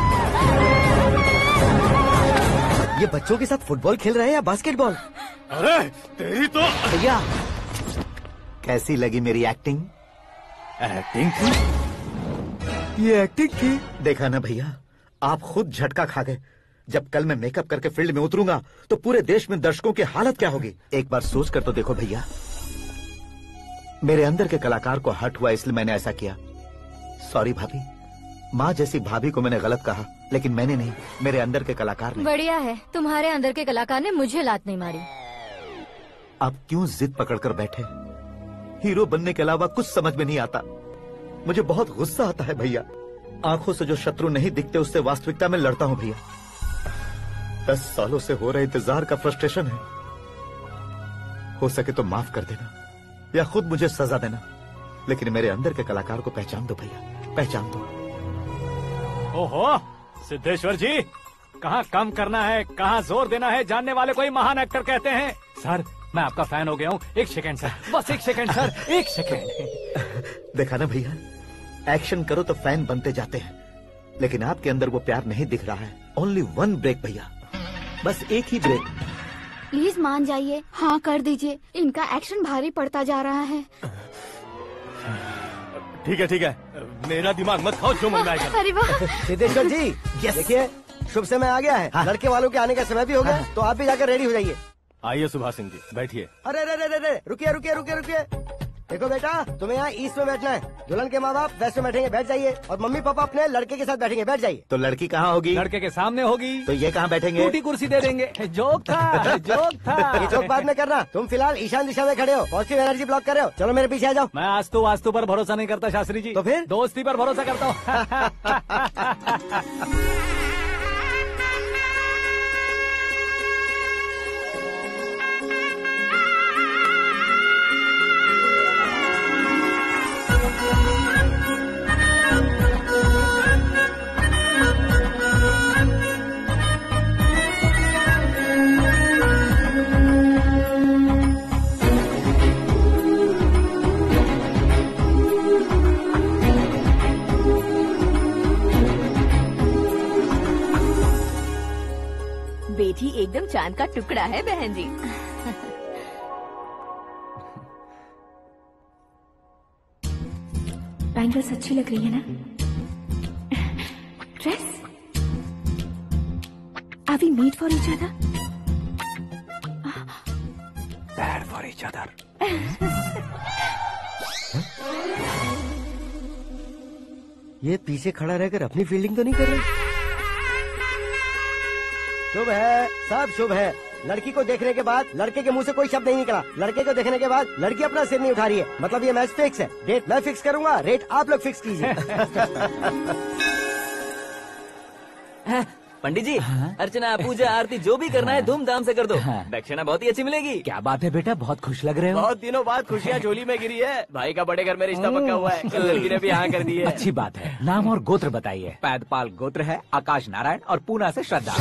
ये बच्चों के साथ फुटबॉल खेल रहे हैं या बास्केटबॉल? अरे तेरी तो भैया कैसी लगी मेरी एक्टिंग? एक्टिंग की? ये एक्टिंग थी। देखा ना भैया, आप खुद झटका खा गए। जब कल मैं मेकअप करके फील्ड में उतरूंगा तो पूरे देश में दर्शकों की हालत क्या होगी? एक बार सोच कर तो देखो भैया। मेरे अंदर के कलाकार को हर्ट हुआ इसलिए मैंने ऐसा किया। सॉरी भाभी। माँ जैसी भाभी को मैंने गलत कहा, लेकिन मैंने नहीं, मेरे अंदर के कलाकार ने। बढ़िया है, तुम्हारे अंदर के कलाकार ने मुझे लात नहीं मारी। आप क्यों जिद पकड़कर बैठे? हीरो बनने के अलावा कुछ समझ में नहीं आता। मुझे बहुत गुस्सा आता है भैया। आंखों से जो शत्रु नहीं दिखते उससे वास्तविकता में लड़ता हूँ भैया। दस सालों से हो रहे इंतजार का फ्रस्ट्रेशन है। हो सके तो माफ कर देना या खुद मुझे सजा देना, लेकिन मेरे अंदर के कलाकार को पहचान दो भैया, पहचान दो। ओहो सिद्धेश्वर जी, कहाँ कम करना है कहाँ जोर देना है, जानने वाले को ही महान एक्टर कहते हैं। सर मैं आपका फैन हो गया हूँ। एक सेकंड सर, बस एक सेकंड सर, एक सेकंड। देखा ना भैया, एक्शन करो तो फैन बनते जाते हैं, लेकिन आपके अंदर वो प्यार नहीं दिख रहा है। ओनली वन ब्रेक भैया, बस एक ही ब्रेक। प्लीज मान जाइए, हाँ कर दीजिए। इनका एक्शन भारी पड़ता जा रहा है। ठीक है ठीक है, मेरा दिमाग मत खाओ, जो मन में आएगा। अरे वाह सिद्धेश्वर जी देखिए, शुभ समय आ गया है। हाँ। लड़के वालों के आने का समय भी हो गया, हाँ। तो आप भी जाकर रेडी हो जाइए। आइए सुभाष सिंह जी, बैठिए। अरे अरे अरे अरे रुकिए रुकिए रुकिए रुकिए। देखो बेटा, तुम्हें यहाँ ईस्ट में बैठना है। दुल्हन के माँ बाप वेस्ट में बैठेंगे, बैठ जाइए। और मम्मी पापा अपने लड़के के साथ बैठेंगे, बैठ जाइए। तो लड़की कहाँ होगी? लड़के के सामने होगी। तो ये कहाँ बैठेंगे? टूटी कुर्सी दे देंगे। जोक था, जोक था। ये जोक बाद में करना। तुम फिलहाल ईशान दिशा में खड़े हो, पॉजिटिव एनर्जी ब्लॉक कर रहे हो। चलो मेरे पीछे आ जाओ। मैं आस्तु वास्तु पर भरोसा नहीं करता शास्त्री जी। तो फिर? दोस्ती पर भरोसा करता हूँ। बेटी एकदम चांद का टुकड़ा है बहन जी। बैंगल्स अच्छी लग रही है ना? Dress? Are we made for each other? Bad for each other. ये पीछे खड़ा रहकर अपनी फील्डिंग तो नहीं कर रहा? शुभ है, सब शुभ है। लड़की को देखने के बाद लड़के के मुंह से कोई शब्द नहीं निकला। लड़के को देखने के बाद लड़की अपना सिर नहीं उठा रही है। मतलब ये मैच फिक्स है। डेट मैं फिक्स करूंगा, रेट आप लोग फिक्स कीजिए। पंडित जी, अर्चना पूजा आरती जो भी करना है धूमधाम से कर दो। दक्षिणा बहुत ही अच्छी मिलेगी। क्या बात है बेटा, बहुत खुश लग रहे हो। बहुत दिनों बाद खुशियाँ झोली में गिरी है। भाई का बड़े घर में रिश्ता पक्का हुआ है। कल लड़की ने भी हाँ कर दी है। अच्छी बात है। नाम और गोत्र बताइए। पैदपाल गोत्र है, आकाश नारायण, और पूना से श्रद्धा।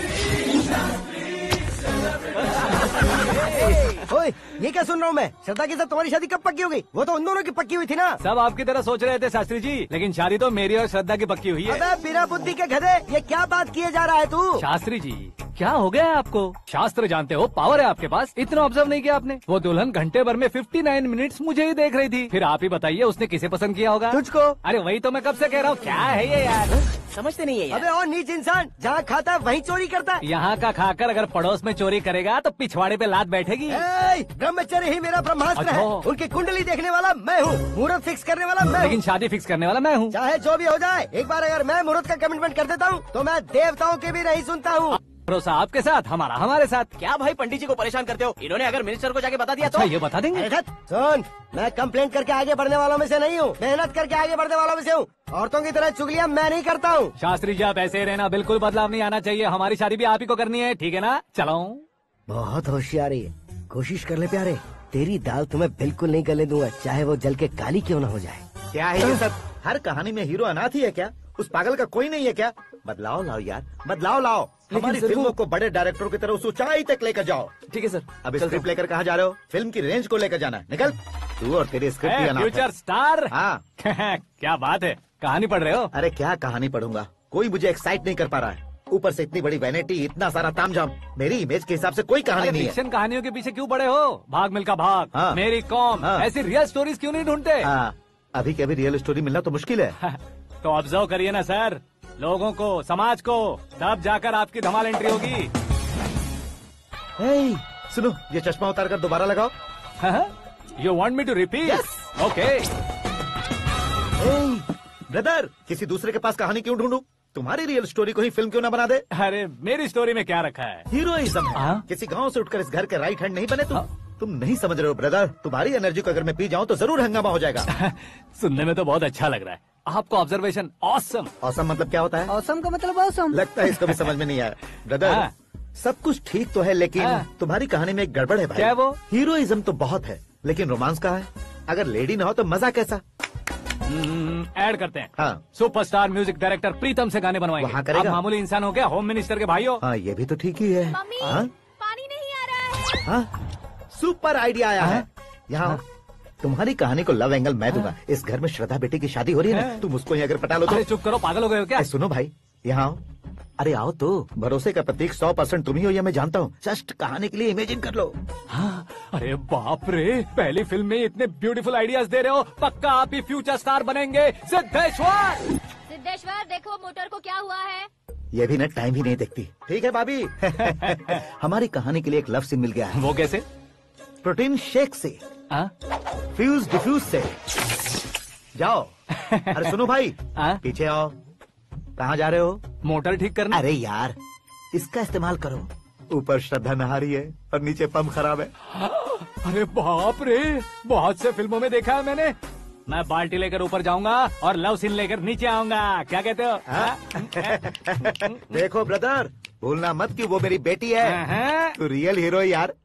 ओए, ये क्या सुन रहा हूँ मैं? श्रद्धा के साथ तुम्हारी शादी कब पक्की हो गई? वो तो उन दोनों की पक्की हुई थी ना। सब आपकी तरह सोच रहे थे शास्त्री जी, लेकिन शादी तो मेरी और श्रद्धा की पक्की हुई है। अबे बिना बुद्धि के गधे, ये क्या बात किए जा रहा है तू? शास्त्री जी, क्या हो गया है आपको? शास्त्र जानते हो, पावर है आपके पास। इतना ऑब्जर्व नहीं किया आपने? वो दुल्हन घंटे भर में उनसठ मिनट्स मुझे ही देख रही थी। फिर आप ही बताइए उसने किसे पसंद किया होगा? तुझको। अरे वही तो मैं कब से कह रहा हूँ, क्या है ये यार? समझते नहीं है यार। अबे और नीच इंसान, जहाँ खाता है वहीं चोरी करता है। यहाँ का खाकर अगर पड़ोस में चोरी करेगा तो पिछवाड़े पे लात बैठेगी। ए, ब्रह्मचर्य ही मेरा ब्रह्मास्त्र है। उनकी कुंडली देखने वाला मैं हूँ, मुहूर्त फिक्स करने वाला मैं हूँ। लेकिन शादी फिक्स करने वाला मैं हूँ। चाहे जो भी हो जाए, एक बार अगर मैं मुहूर्त का कमिटमेंट कर देता हूँ तो मैं देवताओं के भी नहीं सुनता हूँ। भरोसा आपके साथ, हमारा हमारे साथ। क्या भाई पंडित जी को परेशान करते हो? इन्होंने अगर मिनिस्टर को जाके बता दिया अच्छा, तो ये बता देंगे। अरे सुन, मैं कंप्लेंट करके आगे बढ़ने वालों में से नहीं हूँ, मेहनत करके आगे बढ़ने वालों में से हूँ। औरतों की तरह चुगलियाँ मैं नहीं करता हूँ। शास्त्री जी आप ऐसे ही रहना, बिल्कुल बदलाव नहीं आना चाहिए। हमारी शादी भी आप ही को करनी है, ठीक है ना? चलो। बहुत होशियारी है, कोशिश कर ले प्यारे। तेरी दाल तुम्हें बिल्कुल नहीं गले दूंगा, चाहे वो जल के काली क्यों न हो जाए। क्या है ये सब? हर कहानी में हीरो अनाथ ही है क्या? उस पागल का कोई नहीं है क्या? बदलाव लाओ यार, बदलाव लाओ। हमारी फिल्मों को बड़े डायरेक्टरों की तरह उस ऊंचाई तक लेकर जाओ। ठीक है सर। अब स्क्रिप्ट लेकर कहाँ जा रहे हो? फिल्म की रेंज को लेकर जाना है। निकल तू और तेरी स्क्रिप्ट भी अनाथ है। Future star. हाँ क्या बात है, कहानी पढ़ रहे हो? अरे क्या कहानी पढ़ूंगा, कोई मुझे एक्साइट नहीं कर पा रहा है। ऊपर से इतनी बड़ी वैनिटी, इतना सारा तामझाम। मेरी इमेज के हिसाब से कोई कहानी नहीं है। फिक्शन कहानियों के पीछे क्यों पड़े हो? भाग मिल्खा भाग, हाँ। मेरी कॉम, हाँ। ऐसी रियल स्टोरीज क्यों नहीं ढूंढते? हाँ, अभी के अभी रियल स्टोरी मिलना तो मुश्किल है। तो ऑब्जर्व करिए ना सर, लोगों को, समाज को, तब जाकर आपकी धमाल एंट्री होगी। hey, सुनो, ये चश्मा उतार कर दोबारा लगाओ। You want me to repeat? Okay. Brother, किसी दूसरे के पास कहानी क्यों ढूंढूं? तुम्हारी रियल स्टोरी को ही फिल्म क्यों ना बना दे? अरे मेरी स्टोरी में क्या रखा है? हीरोइज्म है। किसी गांव से उठकर इस घर के राइट हैंड नहीं बने तुम। तुम नहीं समझ रहे हो ब्रदर, तुम्हारी एनर्जी को अगर मैं पी जाऊं तो जरूर हंगामा हो जाएगा। सुनने में तो बहुत अच्छा लग रहा है आपको। Observation awesome. ऑसम मतलब क्या होता है? ऑसम का मतलब ऑसम। लगता है इसको भी समझ में नहीं आया। ब्रदर, सब कुछ ठीक तो है, लेकिन तुम्हारी कहानी में एक गड़बड़ है भाई। क्या वो? हीरोइज्म तो बहुत है, लेकिन रोमांस कहाँ है? अगर लेडी ना हो तो मजा कैसा? ऐड करते हैं। हाँ। सुपरस्टार म्यूजिक डायरेक्टर प्रीतम से गाने बनवाएंगे। वहाँ करेगा? आप मामूली इंसान हो क्या, होम मिनिस्टर के भाई हो? हाँ, ये भी तो ठीक ही है। मम्मी, हाँ? पानी नहीं आ रहा है। हाँ? सुपर आइडिया आया है। यहाँ तुम्हारी कहानी को लव एंगल मैं दूंगा। इस घर में श्रद्धा बेटी की शादी हो रही है ना, तुम उसको ही अगर पटा लो तो। अरे चुप करो, पागल हो गए हो क्या? सुनो भाई, यहाँ आओ। अरे आओ तो, भरोसे का प्रतीक सौ परसेंट तुम ही हो, ये मैं जानता हूँ। जस्ट कहानी के लिए इमेजिन कर लो। हाँ, अरे बाप रे, पहली फिल्म में इतने ब्यूटीफुल आइडियाज दे रहे हो। पक्का आप ही फ्यूचर स्टार बनेंगे। सिद्धेश्वर, सिद्धेश्वर देखो मोटर को क्या हुआ है। ये भी ना टाइम ही नहीं देखती। ठीक है भाभी। हमारी कहानी के लिए एक लव सीन मिल गया है। वो कैसे? प्रोटीन शेक से, फ्यूज डिफ्यूज से। जाओ। अरे सुनो भाई, आ? पीछे आओ। कहाँ जा रहे हो? मोटर ठीक करना। अरे यार, इसका इस्तेमाल करो। ऊपर श्रद्धा नहा रही है और नीचे पंप खराब है। अरे बाप रे, बहुत से फिल्मों में देखा है मैंने। मैं बाल्टी लेकर ऊपर जाऊंगा और लव सीन लेकर नीचे आऊंगा। क्या कहते हो? देखो ब्रदर, भूलना मत कि वो मेरी बेटी है। तू रियल हीरो है यार।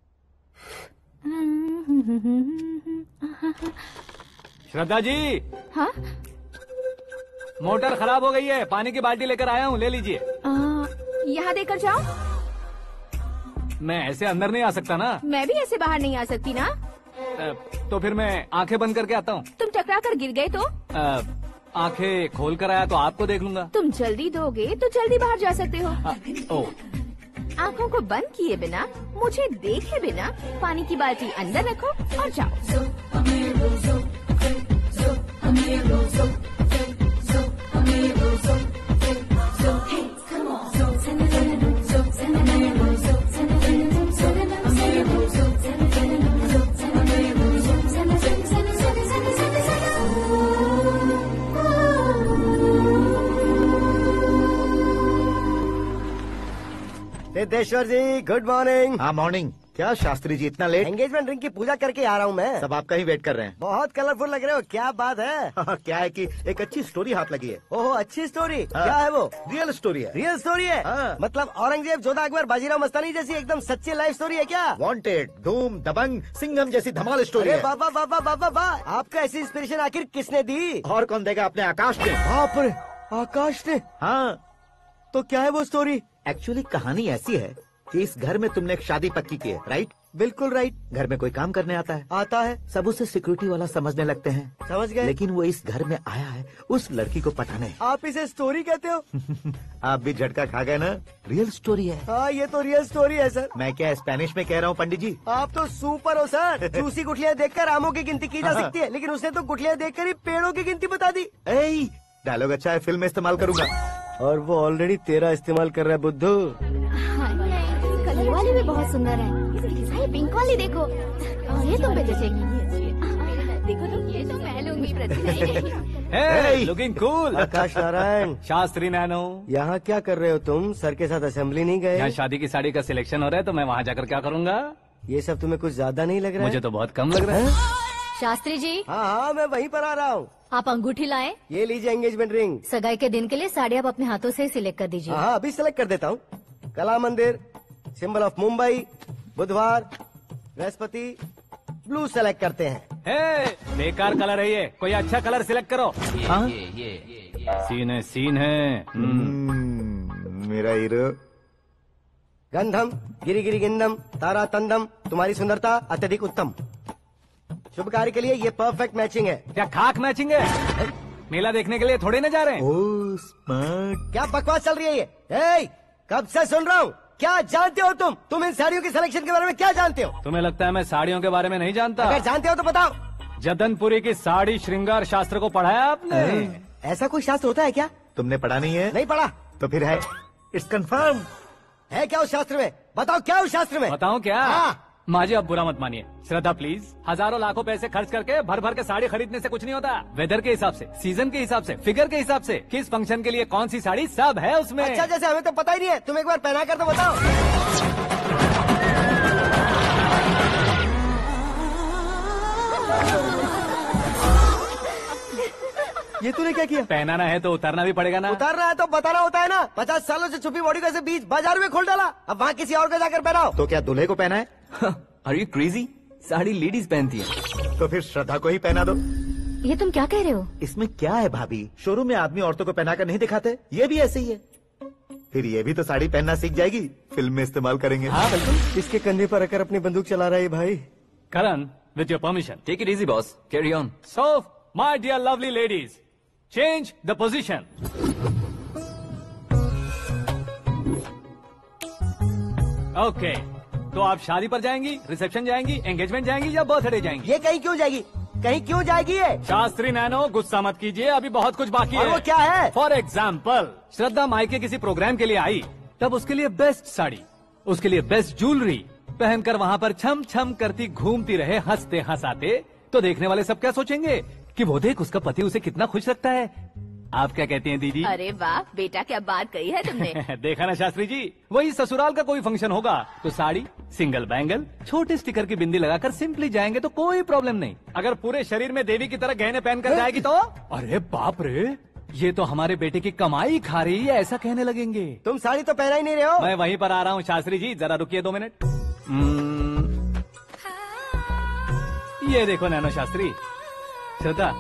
श्रद्धा जी। हाँ? मोटर खराब हो गई है, पानी की बाल्टी लेकर आया हूँ, ले लीजिए। यहाँ देकर जाओ। मैं ऐसे अंदर नहीं आ सकता ना। मैं भी ऐसे बाहर नहीं आ सकती ना। तो फिर मैं आंखें बंद करके आता हूँ। तुम टकरा कर गिर गए तो? आंखें खोल कर आया तो आपको देख लूंगा। तुम जल्दी दोगे तो जल्दी बाहर जा सकते हो। आ, ओ। आंखों को बंद किए बिना, मुझे देखे बिना पानी की बाल्टी अंदर रखो और जाओ। Siddheshwar ji, good morning. हाँ मॉर्निंग। क्या शास्त्री जी इतना लेट? एंगेजमेंट रिंग की पूजा करके आ रहा हूँ मैं। सब आपका ही वेट कर रहे हैं। बहुत कलरफुल लग रहे हो, क्या बात है? हाँ, क्या है कि एक अच्छी स्टोरी हाथ लगी है। ओहो, अच्छी स्टोरी। हाँ। क्या है वो? रियल स्टोरी है। रियल स्टोरी है? हाँ। मतलब औरंगजेब, जोधा अकबर, बाजीराव मस्तानी जैसी एकदम सच्ची लाइफ स्टोरी है क्या? वांटेड, धूम, दबंग, सिंघम जैसी धमाल स्टोरी है। बाबा बाबा बाबा बाबा, आपका ऐसी इंस्पिरेशन आखिर किसने दी? और कौन देगा? अपने आकाश ने। बाप रे, आकाश ने? हाँ। तो क्या है वो स्टोरी? एक्चुअली कहानी ऐसी है कि इस घर में तुमने एक शादी पक्की की है, राइट? बिल्कुल राइट। घर में कोई काम करने आता है? आता है। सब उसे सिक्योरिटी वाला समझने लगते हैं। समझ गए। लेकिन वो इस घर में आया है उस लड़की को पटाने। आप इसे स्टोरी कहते हो? आप भी झटका खा गए ना? रियल स्टोरी है। हाँ, ये तो रियल स्टोरी है सर। मैं क्या स्पेनिश में कह रहा हूँ पंडित जी? आप तो सुपर हो सर। चूसी गुठलियाँ देखकर आमों की गिनती की जा हाँ। सकती है, लेकिन उसने तो गुठलियाँ देखकर ही पेड़ों की गिनती बता दी। ए, डायलॉग अच्छा है, फिल्म में इस्तेमाल करूंगा। और वो ऑलरेडी तेरा इस्तेमाल कर रहा है बुद्धू। कलर वाली भी बहुत सुंदर है। ये पिंक वाली देखो, ये तुम पे जचेगी। देखो तुम, ये तो मैं लूंगी। Looking cool. आकाश नारायण। शास्त्री नैनो। यहाँ क्या कर रहे हो तुम? सर के साथ असेंबली नहीं गए? यहाँ शादी की साड़ी का सिलेक्शन हो रहा है, तो मैं वहाँ जाकर क्या करूँगा? ये सब तुम्हें कुछ ज्यादा नहीं लग रहा है? मुझे तो बहुत कम लग रहा है। शास्त्री जी। हाँ हाँ, मैं वहीं पर आ रहा हूँ। आप अंगूठी लाए। ये लीजिए एंगेजमेंट रिंग। सगाई के दिन के लिए साड़ी आप अपने हाथों से सिलेक्ट कर दीजिए। हाँ, अभी सिलेक्ट कर देता हूँ। कला मंदिर, सिंबल ऑफ मुंबई, बुधवार, बृहस्पति, ब्लू सेलेक्ट करते हैं। हे, बेकार कलर है ये, कोई अच्छा कलर सिलेक्ट करो। हाँ? ये, ये, ये, सीन है, सीन है। मेरा हीरो। गंधम, गिरी गिरी गिंदम, तारा तंदम, तुम्हारी सुंदरता अत्यधिक उत्तम। शुभ कार्य के लिए ये परफेक्ट मैचिंग है। क्या खाक मैचिंग है? मेला देखने के लिए थोड़े न जा रहे हैं। Oh smart. क्या बकवास चल रही है ये? ए, कब से सुन रहा हूँ। क्या जानते हो तुम? तुम इन साड़ियों की सिलेक्शन के बारे में क्या जानते हो? तुम्हें लगता है मैं साड़ियों के बारे में नहीं जानता? अगर जानते हो तो बताओ। जदनपुरी की साड़ी श्रृंगार शास्त्र को पढ़ा है आपने? ऐसा कोई शास्त्र होता है क्या? तुमने पढ़ा नहीं है? नहीं पढ़ा। तो फिर है, इट्स कंफर्म। है क्या उस शास्त्र में? बताओ क्या उस शास्त्र में? बताऊं क्या? हाँ। माजी अब बुरा मत मानिए। श्रद्धा प्लीज, हजारों लाखों पैसे खर्च करके भर भर के साड़ी खरीदने से कुछ नहीं होता। वेदर के हिसाब से, सीजन के हिसाब से, फिगर के हिसाब से, किस फंक्शन के लिए कौन सी साड़ी, सब है उसमें। अच्छा, जैसे हमें तो पता ही नहीं है, तुम एक बार पहना कर तो बताओ। ये तूने क्या किया? पहनाना है तो उतारना भी पड़ेगा ना। उतारना है तो बताना होता है ना। पचास सालों से छुपी बॉडी को ऐसे बीच बाजार में खोल डाला, अब वहाँ किसी और को जाकर पहनाओ। तो क्या दूल्हे को पहना है? Are you crazy? Sari ladies पहनती है। तो फिर श्रद्धा को ही पहना दो। ये तुम क्या कह रहे हो? इसमें क्या है भाभी? शोरूम में आदमी औरतों को पहनाकर नहीं दिखाते? ये भी ऐसे ही है। फिर ये भी तो साड़ी पहनना सीख जाएगी, फिल्म में इस्तेमाल करेंगे। हाँ बिल्कुल। इसके कंधे पर रखकर अपनी बंदूक चला रहा है भाई। Karan, with your permission. Take it easy boss, carry on. So my dear lovely ladies, change the position. Okay, तो आप शादी पर जाएंगी, रिसेप्शन जाएंगी, एंगेजमेंट जाएंगी या बर्थडे जाएंगी? ये कहीं क्यों जाएगी? कहीं क्यों जाएगी ये? शास्त्री नैनो गुस्सा मत कीजिए, अभी बहुत कुछ बाकी और है। वो क्या है? फॉर एग्जाम्पल, श्रद्धा मायके किसी प्रोग्राम के लिए आई, तब उसके लिए बेस्ट साड़ी, उसके लिए बेस्ट ज्वेलरी पहनकर वहाँ पर छम छम करती घूमती रहे हंसते हंसाते, तो देखने वाले सब क्या सोचेंगे कि वो देख उसका पति उसे कितना खुश रखता है। आप क्या कहती हैं दीदी? अरे वाह बेटा, क्या बात कही है तुमने। देखा ना शास्त्री जी, वही ससुराल का कोई फंक्शन होगा तो साड़ी, सिंगल बैंगल, छोटे स्टिकर की बिंदी लगाकर सिंपली जाएंगे तो कोई प्रॉब्लम नहीं। अगर पूरे शरीर में देवी की तरह गहने पहनकर जाएगी तो अरे बाप रे, ये तो हमारे बेटे की कमाई खा रही है, ऐसा कहने लगेंगे। तुम साड़ी तो पहना ही नहीं रहे हो। मैं वहीं पर आ रहा हूँ शास्त्री जी, जरा रुकिए दो मिनट। हम्म, ये देखो नैनो शास्त्री, श्रद्धा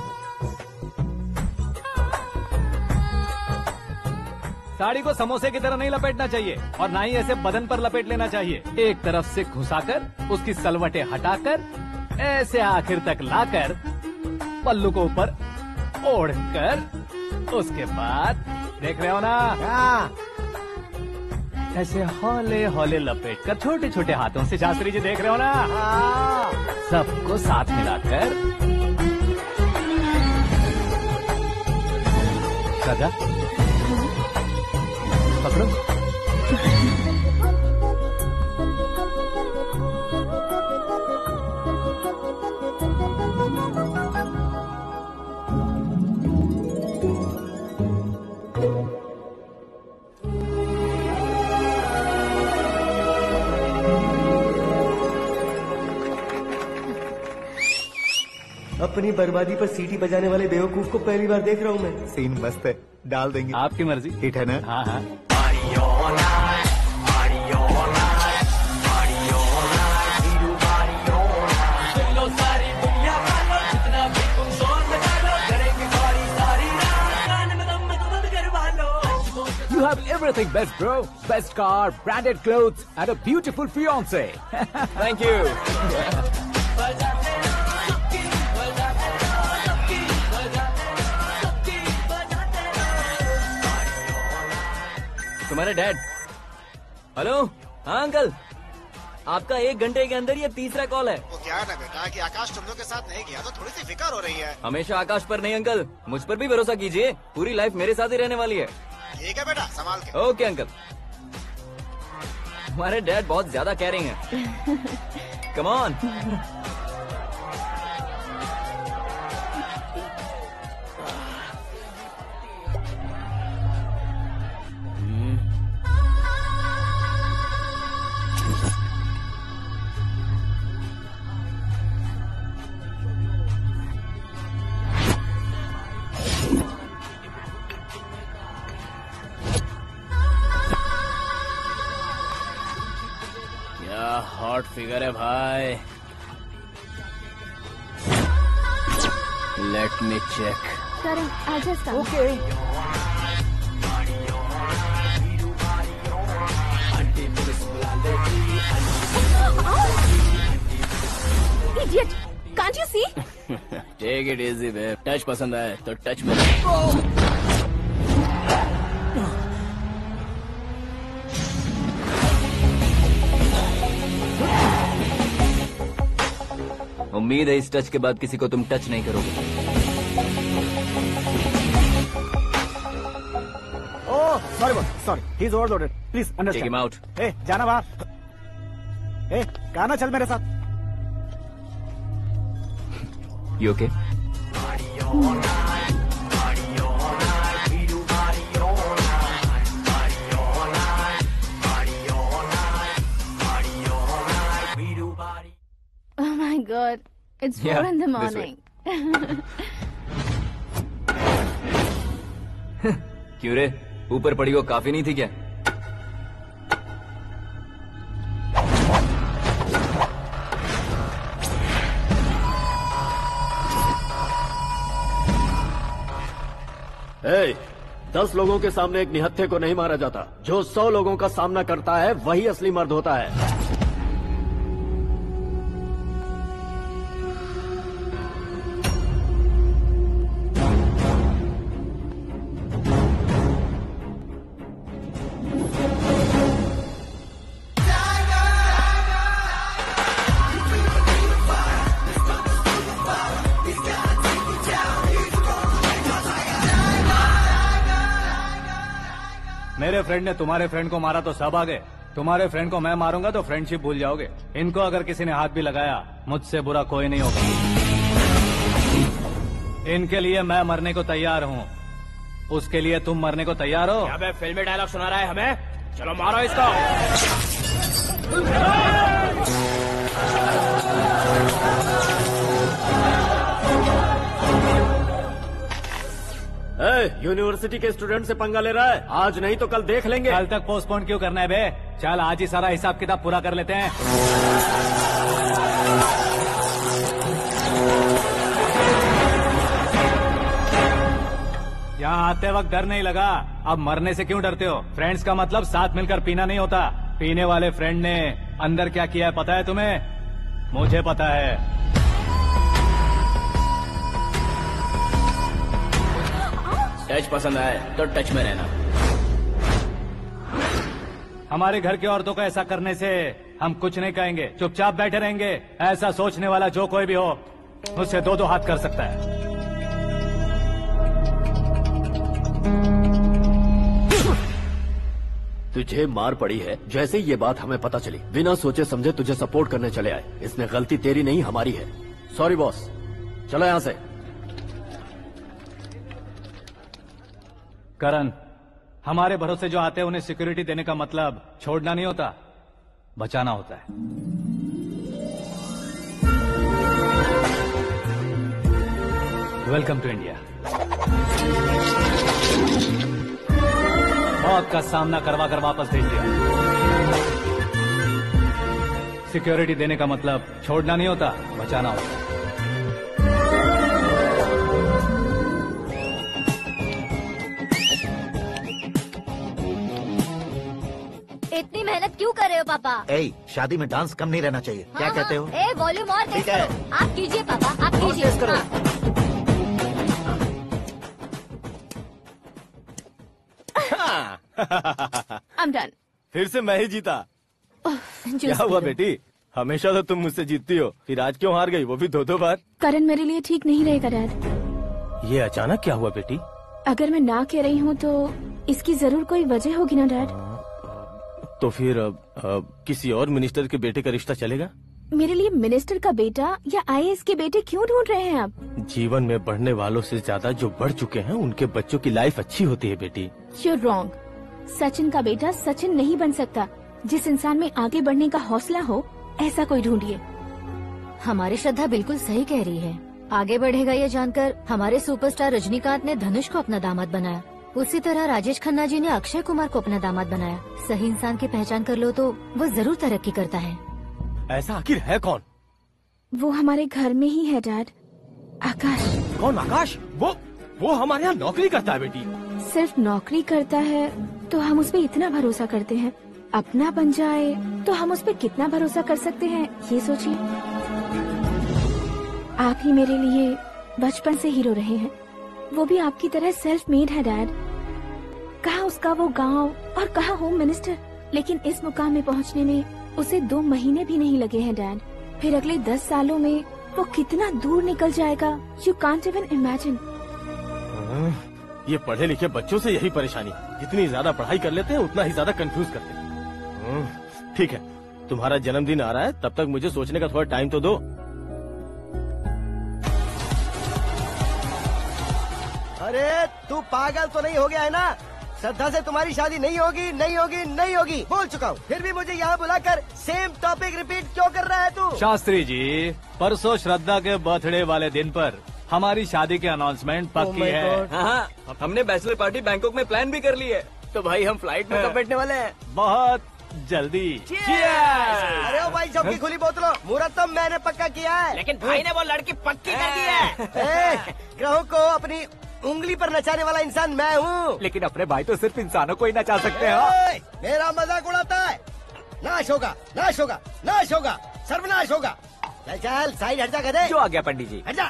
साड़ी को समोसे की तरह नहीं लपेटना चाहिए और ना ही ऐसे बदन पर लपेट लेना चाहिए। एक तरफ से घुसाकर उसकी सलवटें हटाकर ऐसे आखिर तक लाकर पल्लू को ऊपर ओढ़कर उसके बाद देख रहे हो ना, ऐसे हौले हौले लपेट कर छोटे छोटे हाथों से, शास्त्री जी देख रहे हो ना, सबको साथ मिलाकर सजा पकड़ो। अपनी बर्बादी पर सीटी बजाने वाले बेवकूफ को पहली बार देख रहा हूँ मैं। सीन मस्त है, डाल देंगे। आपकी मर्जी। हिट है ना? हाँ हाँ। You have everything best, bro. Best car, branded clothes, and a beautiful fiance. Thank you. तुम्हारे डैड। हेलो, हाँ अंकल, आपका एक घंटे के अंदर ये तीसरा कॉल है। वो क्या है ना बेटा कि आकाश तुम लोग के साथ नहीं गया तो थोड़ी सी फिक्र हो रही है। हमेशा आकाश पर नहीं अंकल, मुझ पर भी भरोसा कीजिए, पूरी लाइफ मेरे साथ ही रहने वाली है। ठीक है बेटा, संभाल के। Okay uncle. हमारे डैड बहुत ज्यादा केयरिंग है। Come on. हॉट फिगर है भाई। Let me check. करण आजा साहब। Okay. Idiot, can't you see? Take it easy babe. Touch पसंद आए तो टच में। उम्मीद है इस टच के बाद किसी को तुम टच नहीं करोगे। Oh sorry sorry, he is overloaded, please understand. Take him out. ए जाना बाहर। ए गाना चल मेरे साथ। You okay? Oh my God, it's four Yeah, in the this morning. क्यों रे, ऊपर पड़ी वो काफी नहीं थी क्या? hey, दस लोगों के सामने एक निहत्थे को नहीं मारा जाता। जो सौ लोगों का सामना करता है वही असली मर्द होता है। मेरे फ्रेंड ने तुम्हारे फ्रेंड को मारा तो सब आ गए। तुम्हारे फ्रेंड को मैं मारूंगा तो फ्रेंडशिप भूल जाओगे। इनको अगर किसी ने हाथ भी लगाया, मुझसे बुरा कोई नहीं होगा। इनके लिए मैं मरने को तैयार हूँ, उसके लिए तुम मरने को तैयार हो? क्या फिल्मी डायलॉग सुना रहा है हमें? चलो मारो इसको। यूनिवर्सिटी के स्टूडेंट से पंगा ले रहा है, आज नहीं तो कल देख लेंगे। कल तक पोस्टपोन क्यों करना है बे? चल आज ही सारा हिसाब किताब पूरा कर लेते हैं। यहाँ आते वक्त डर नहीं लगा, अब मरने से क्यों डरते हो? फ्रेंड्स का मतलब साथ मिलकर पीना नहीं होता। पीने वाले फ्रेंड ने अंदर क्या किया है पता है तुम्हें? मुझे पता है। टच पसंद आए तो टच में रहना। हमारे घर की औरतों को ऐसा करने से हम कुछ नहीं कहेंगे, चुपचाप बैठे रहेंगे। ऐसा सोचने वाला जो कोई भी हो, उससे दो दो हाथ कर सकता है। तुझे मार पड़ी है, जैसे ये बात हमें पता चली बिना सोचे समझे तुझे सपोर्ट करने चले आए। इसमें गलती तेरी नहीं हमारी है। सॉरी बॉस, चलो यहाँ से। करण, हमारे भरोसे जो आते हैं उन्हें सिक्योरिटी देने का मतलब छोड़ना नहीं होता, बचाना होता है। Welcome to India. मौत का सामना करवा कर वापस भेज दिया। सिक्योरिटी देने का मतलब छोड़ना नहीं होता, बचाना होता है। इतनी मेहनत क्यों कर रहे हो पापा? ए, शादी में डांस कम नहीं रहना चाहिए। हाँ, क्या हाँ, कहते हो? ए, वॉल्यूम और तेज ठीक है। करो। आप कीजिए पापा, आप कीजिए। हाँ। I'm done. फिर से मैं ही जीता। क्या हुआ बेटी? हमेशा तो तुम मुझसे जीतती हो, फिर आज क्यों हार गई, वो भी दो दो बार? करण मेरे लिए ठीक नहीं रहेगा डैड। ये अचानक क्या हुआ बेटी? अगर मैं ना कह रही हूँ तो इसकी जरूर कोई वजह होगी ना डैड। तो फिर अब, अब किसी और मिनिस्टर के बेटे का रिश्ता चलेगा? मेरे लिए मिनिस्टर का बेटा या आईएएस के बेटे क्यों ढूंढ रहे हैं आप? जीवन में बढ़ने वालों से ज्यादा जो बढ़ चुके हैं उनके बच्चों की लाइफ अच्छी होती है बेटी। You're wrong. सचिन का बेटा सचिन नहीं बन सकता। जिस इंसान में आगे बढ़ने का हौसला हो, ऐसा कोई ढूंढिए। हमारी श्रद्धा बिल्कुल सही कह रही है। आगे बढ़ेगा ये जानकर हमारे सुपरस्टार रजनीकांत ने धनुष को अपना दामाद बनाया। उसी तरह राजेश खन्ना जी ने अक्षय कुमार को अपना दामाद बनाया। सही इंसान की पहचान कर लो तो वो जरूर तरक्की करता है। ऐसा आखिर है कौन? वो हमारे घर में ही है डैड, आकाश। कौन आकाश? वो वो हमारे यहाँ नौकरी करता है बेटी। सिर्फ नौकरी करता है तो हम उस पर इतना भरोसा करते हैं। अपना बन जाए तो हम उस पर कितना भरोसा कर सकते हैं, ये सोचिए। आप ही मेरे लिए बचपन से हीरो रहे हैं। वो भी आपकी तरह सेल्फ मेड है डैड। कहाँ उसका वो गांव और कहाँ होम मिनिस्टर। लेकिन इस मुकाम में पहुँचने में उसे दो महीने भी नहीं लगे हैं डैड। फिर अगले दस सालों में वो कितना दूर निकल जाएगा, यू कांट इवन इमेजिन। ये पढ़े लिखे बच्चों से यही परेशानी, जितनी ज्यादा पढ़ाई कर लेते हैं उतना ही ज्यादा कंफ्यूज करते हैं। ठीक है, तुम्हारा जन्मदिन आ रहा है, तब तक मुझे सोचने का थोड़ा टाइम तो दो। अरे तू पागल तो नहीं हो गया है ना? श्रद्धा से तुम्हारी शादी नहीं होगी, नहीं होगी, नहीं होगी, बोल चुका हूँ। फिर भी मुझे यहाँ बुलाकर सेम टॉपिक रिपीट क्यों कर रहा है तू? शास्त्री जी, परसों श्रद्धा के बर्थडे वाले दिन पर हमारी शादी की अनाउंसमेंट पक्की oh है। हाँ, हमने बैचलर पार्टी बैंकॉक में प्लान भी कर ली है। तो भाई हम फ्लाइट में कब बैठने वाले हैं? बहुत जल्दी। अरे ओ भाई, सबकी खुली बोतलों, मुहूर्त तो मैंने पक्का किया है। लेकिन भाई ने वो लड़की पक्की कर दी है। ग्रहों को अपनी उंगली पर नचाने वाला इंसान मैं हूँ। लेकिन अपने भाई तो सिर्फ इंसानों को ही नचा सकते हो। मेरा मजाक उड़ाता है। नाश होगा, नाश होगा, नाश होगा, सर्वनाश होगा। चल चल साइड हट जा गधे। जो आ गया पंडित जी। हट जा।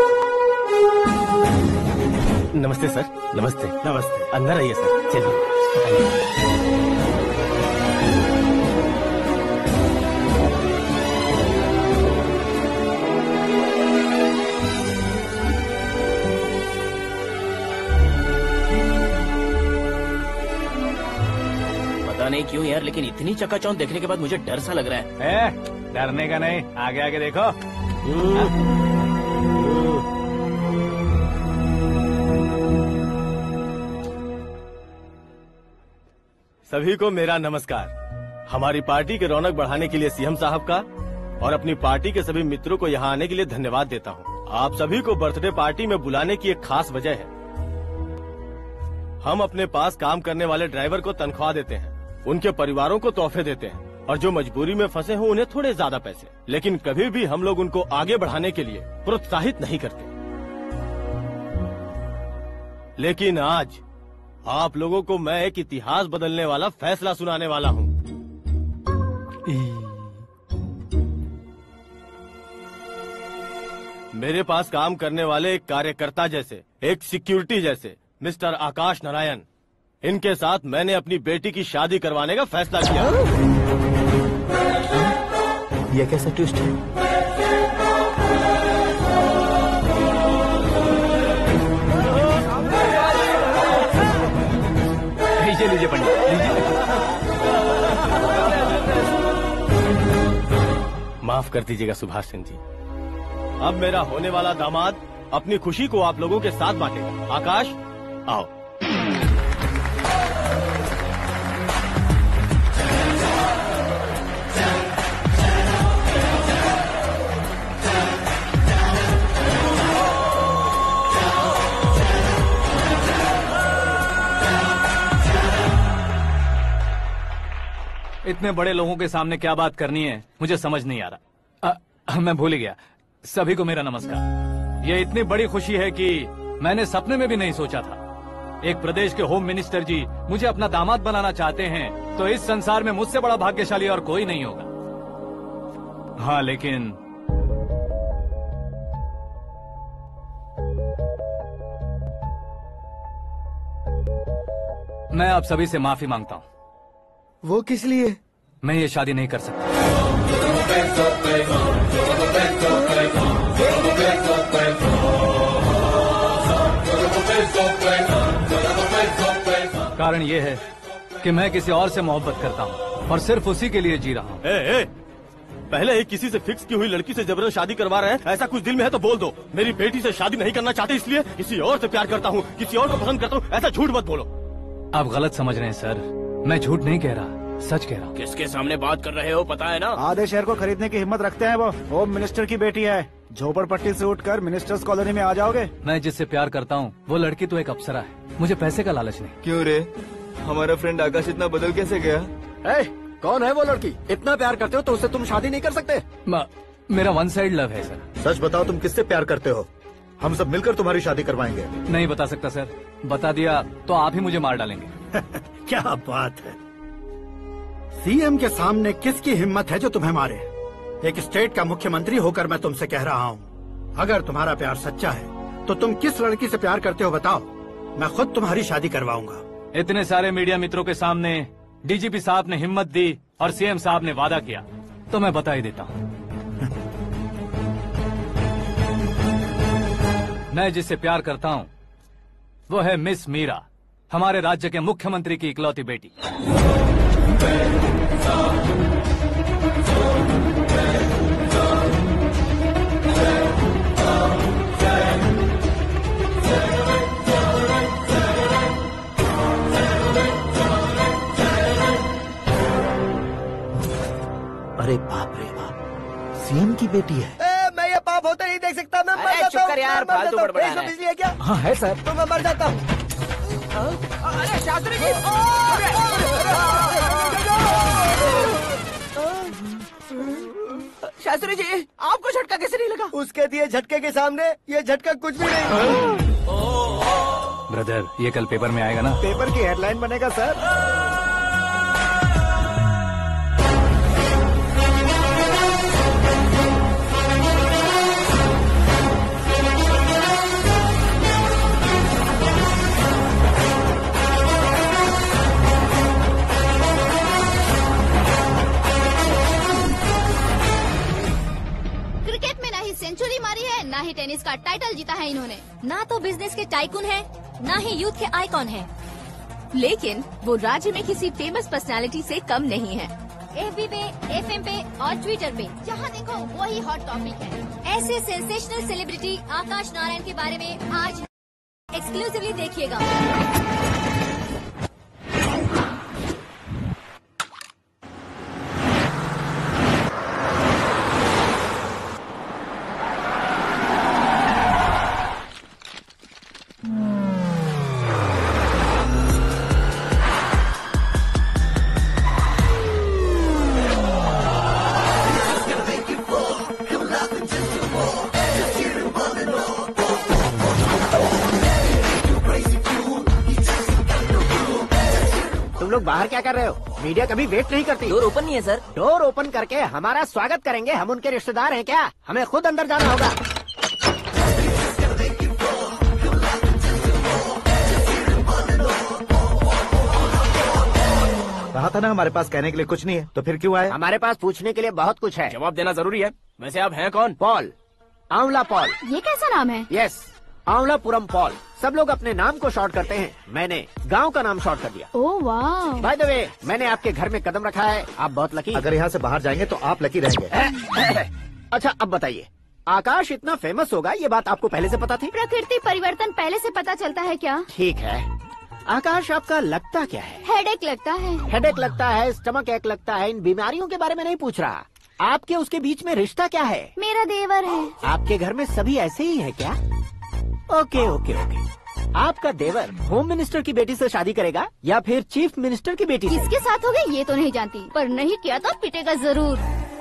नमस्ते सर। नमस्ते। नमस्ते। अंदर आइए सर, चलिए। पता नहीं क्यों यार, लेकिन इतनी चकाचौंध देखने के बाद मुझे डर सा लग रहा है। ए, डरने का नहीं, आगे आगे देखो। सभी को मेरा नमस्कार। हमारी पार्टी के रौनक बढ़ाने के लिए सीएम साहब का और अपनी पार्टी के सभी मित्रों को यहाँ आने के लिए धन्यवाद देता हूँ। आप सभी को बर्थडे पार्टी में बुलाने की एक खास वजह है। हम अपने पास काम करने वाले ड्राइवर को तनख्वाह देते हैं, उनके परिवारों को तोहफे देते हैं और जो मजबूरी में फंसे हो उन्हें थोड़े ज्यादा पैसे, लेकिन कभी भी हम लोग उनको आगे बढ़ाने के लिए प्रोत्साहित नहीं करते। लेकिन आज आप लोगों को मैं एक इतिहास बदलने वाला फैसला सुनाने वाला हूँ। मेरे पास काम करने वाले एक कार्यकर्ता जैसे, एक सिक्योरिटी जैसे मिस्टर आकाश नारायण, इनके साथ मैंने अपनी बेटी की शादी करवाने का फैसला किया। यह कैसा ट्विस्ट है? लीजिए लीजिए पंडित, लीजिए। माफ कर दीजिएगा सुभाष सिंह जी। अब मेरा होने वाला दामाद अपनी खुशी को आप लोगों के साथ बांटेगा। आकाश, आओ। इतने बड़े लोगों के सामने क्या बात करनी है मुझे समझ नहीं आ रहा। आ, मैं भूल ही गया। सभी को मेरा नमस्कार। ये इतनी बड़ी खुशी है कि मैंने सपने में भी नहीं सोचा था। एक प्रदेश के होम मिनिस्टर जी मुझे अपना दामाद बनाना चाहते हैं तो इस संसार में मुझसे बड़ा भाग्यशाली और कोई नहीं होगा। हाँ, लेकिन मैं आप सभी से माफी मांगता हूँ। वो किस लिए? मैं ये शादी नहीं कर सकता। कारण ये है कि मैं किसी और से मोहब्बत करता हूँ और सिर्फ उसी के लिए जी रहा हूँ। ए, ए, पहले ही किसी से फिक्स की हुई लड़की से जबरन शादी करवा रहे हैं, ऐसा कुछ दिल में है तो बोल दो। मेरी बेटी से शादी नहीं करना चाहते इसलिए किसी और से प्यार करता हूँ, किसी और को पसंद करता हूँ, ऐसा झूठ मत बोलो। आप गलत समझ रहे हैं सर, मैं झूठ नहीं कह रहा, सच कह रहा हूँ। किसके सामने बात कर रहे हो पता है ना? आधे शहर को खरीदने की हिम्मत रखते हैं वो। होम मिनिस्टर की बेटी है। झोपड़पट्टी से उठकर मिनिस्टर्स कॉलोनी में आ जाओगे। मैं जिससे प्यार करता हूँ वो लड़की तो एक अप्सरा है, मुझे पैसे का लालच नहीं। क्यों रे, हमारा फ्रेंड आकाश इतना बदल कैसे गया? ए, कौन है वो लड़की? इतना प्यार करते हो तो उससे तुम शादी नहीं कर सकते? म, मेरा वन साइड लव है सर। सच बताओ, तुम किससे प्यार करते हो? हम सब मिलकर तुम्हारी शादी करवाएंगे। नहीं बता सकता सर, बता दिया तो आप ही मुझे मार डालेंगे। क्या बात है, सीएम के सामने किसकी हिम्मत है जो तुम्हें मारे? एक स्टेट का मुख्यमंत्री होकर मैं तुमसे कह रहा हूँ, अगर तुम्हारा प्यार सच्चा है तो तुम किस लड़की से प्यार करते हो बताओ, मैं खुद तुम्हारी शादी करवाऊंगा। इतने सारे मीडिया मित्रों के सामने डीजीपी साहब ने हिम्मत दी और सीएम साहब ने वादा किया तो मैं बता ही देता हूँ। मैं जिससे प्यार करता हूँ वो है मिस मीरा, हमारे राज्य के मुख्यमंत्री की इकलौती बेटी। अरे बाप रे बाप, सीएम की बेटी है। ए, मैं ये पाप होते नहीं देख सकता। मैं मर अरे जाता चुप कर यार, हूँ, मैं मर फालतू जाता हूँ। बड़बड़ा इसमें रहा है। बिजली है क्या? हाँ है सर। तो मैं मर जाता हूँ। अरे शास्त्री जी, शास्त्री जी आपको झटका कैसे नहीं लगा? उसके दिए झटके के सामने ये झटका कुछ भी नहीं। ब्रदर, ये कल पेपर में आएगा ना? पेपर की हेडलाइन बनेगा सर। ही सेंचुरी मारी है, ना ही टेनिस का टाइटल जीता है इन्होंने। ना तो बिजनेस के टाइकून है, ना ही यूथ के आइकॉन है। लेकिन वो राज्य में किसी फेमस पर्सनालिटी से कम नहीं है। एफबी पे, एफएम पे और ट्विटर पे जहाँ देखो वही हॉट टॉपिक है। ऐसे सेंसेशनल सेलिब्रिटी आकाश नारायण के बारे में आज एक्सक्लूसिवली देखिएगा। बाहर क्या कर रहे हो? मीडिया कभी वेट नहीं करती। डोर ओपन नहीं है सर। डोर ओपन करके हमारा स्वागत करेंगे, हम उनके रिश्तेदार हैं क्या? हमें खुद अंदर जाना होगा। कहा था ना हमारे पास कहने के लिए कुछ नहीं है, तो फिर क्यों आए? हमारे पास पूछने के लिए बहुत कुछ है। जवाब देना जरूरी है। वैसे आप हैं कौन? पॉल, आंवला पॉल। ये कैसा नाम है? Yes, Aanwalapuram Paul. सब लोग अपने नाम को शॉर्ट करते हैं, मैंने गांव का नाम शॉर्ट कर दिया। ओह वाह। बाय द वे, मैंने आपके घर में कदम रखा है, आप बहुत लकी। अगर यहाँ से बाहर जाएंगे तो आप लकी रहेंगे। अच्छा अब बताइए, आकाश इतना फेमस होगा ये बात आपको पहले से पता थी? प्रकृति परिवर्तन पहले से पता चलता है क्या? ठीक है, आकाश आपका लगता क्या है? हेडेक लगता है। हेडेक लगता है, स्टमक एक लगता है, इन बीमारियों के बारे में नहीं पूछ रहा। आपके उसके बीच में रिश्ता क्या है? मेरा देवर है। आपके घर में सभी ऐसे ही है क्या? Okay okay okay. आपका देवर होम मिनिस्टर की बेटी से शादी करेगा या फिर चीफ मिनिस्टर की बेटी से? किसके साथ होगा ये तो नहीं जानती, पर नहीं किया तो पिटेगा जरूर।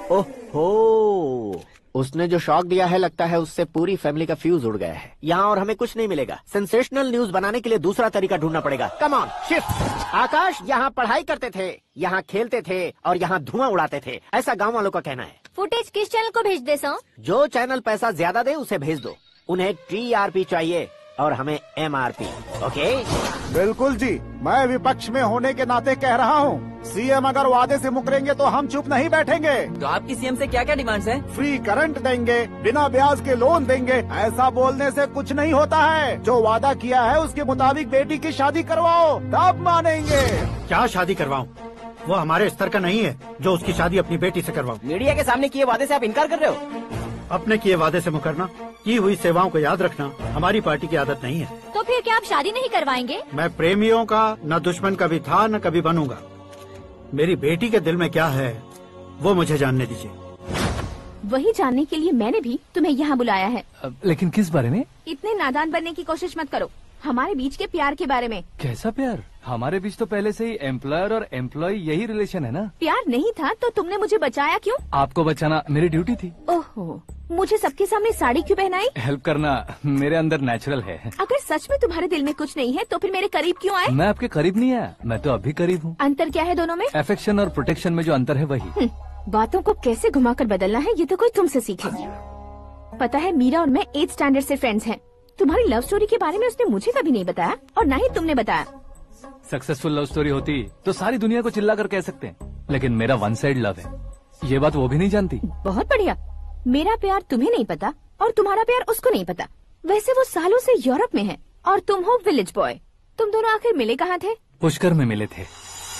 ओहो, उसने जो शॉक दिया है लगता है उससे पूरी फैमिली का फ्यूज उड़ गया है। यहाँ और हमें कुछ नहीं मिलेगा। सेंसेशनल न्यूज बनाने के लिए दूसरा तरीका ढूंढना पड़ेगा। Come on shift. आकाश यहाँ पढ़ाई करते थे, यहाँ खेलते थे और यहाँ धुआं उड़ाते थे, ऐसा गाँव वालों का कहना है। फुटेज किस चैनल को भेज दे सो? जो चैनल पैसा ज्यादा दे उसे भेज दो। उन्हें टीआरपी चाहिए और हमें एमआरपी। ओके बिल्कुल जी, मैं विपक्ष में होने के नाते कह रहा हूँ, सीएम अगर वादे से मुकरेंगे तो हम चुप नहीं बैठेंगे। तो आपकी सीएम से क्या क्या डिमांड्स हैं? फ्री करंट देंगे, बिना ब्याज के लोन देंगे। ऐसा बोलने से कुछ नहीं होता है। जो वादा किया है उसके मुताबिक बेटी की शादी करवाओ, तब मानेंगे। क्या शादी करवाऊं? वो हमारे स्तर का नहीं है जो उसकी शादी अपनी बेटी से करवाऊं। मीडिया के सामने किए वादे से आप इनकार कर रहे हो? अपने किए वादे से मुकरना, की हुई सेवाओं को याद रखना हमारी पार्टी की आदत नहीं है। तो फिर क्या आप शादी नहीं करवाएंगे? मैं प्रेमियों का न दुश्मन कभी था न कभी बनूंगा। मेरी बेटी के दिल में क्या है वो मुझे जानने दीजिए। वही जानने के लिए मैंने भी तुम्हें यहाँ बुलाया है। लेकिन किस बारे में? इतने नादान बनने की कोशिश मत करो। हमारे बीच के प्यार के बारे में। कैसा प्यार? हमारे बीच तो पहले से ही एम्प्लॉयर और एम्प्लॉय यही रिलेशन है ना। प्यार नहीं था तो तुमने मुझे बचाया क्यों? आपको बचाना मेरी ड्यूटी थी। ओहो, मुझे सबके सामने साड़ी क्यों पहनाई? हेल्प करना मेरे अंदर नेचुरल है। अगर सच में तुम्हारे दिल में कुछ नहीं है तो फिर मेरे करीब क्यों आए? मैं आपके करीब नहीं आया, मैं तो अभी करीब हूँ। अंतर क्या है दोनों में? अफेक्शन और प्रोटेक्शन में जो अंतर है वही। बातों को कैसे घुमाकर बदलना है ये तो कोई तुमसे सीखे। पता है मीरा और मैं एट स्टैंडर्ड से फ्रेंड्स हैं। तुम्हारी लव स्टोरी के बारे में उसने मुझे कभी नहीं बताया और न ही तुमने बताया। सक्सेसफुल लव स्टोरी होती तो सारी दुनिया को चिल्ला कर कह सकते हैं, लेकिन मेरा वन साइड लव है, ये बात वो भी नहीं जानती। बहुत बढ़िया। मेरा प्यार तुम्हें नहीं पता और तुम्हारा प्यार उसको नहीं पता। वैसे वो सालों से यूरोप में है और तुम हो विलेज बॉय। तुम दोनों आखिर मिले कहाँ थे? पुष्कर में मिले थे।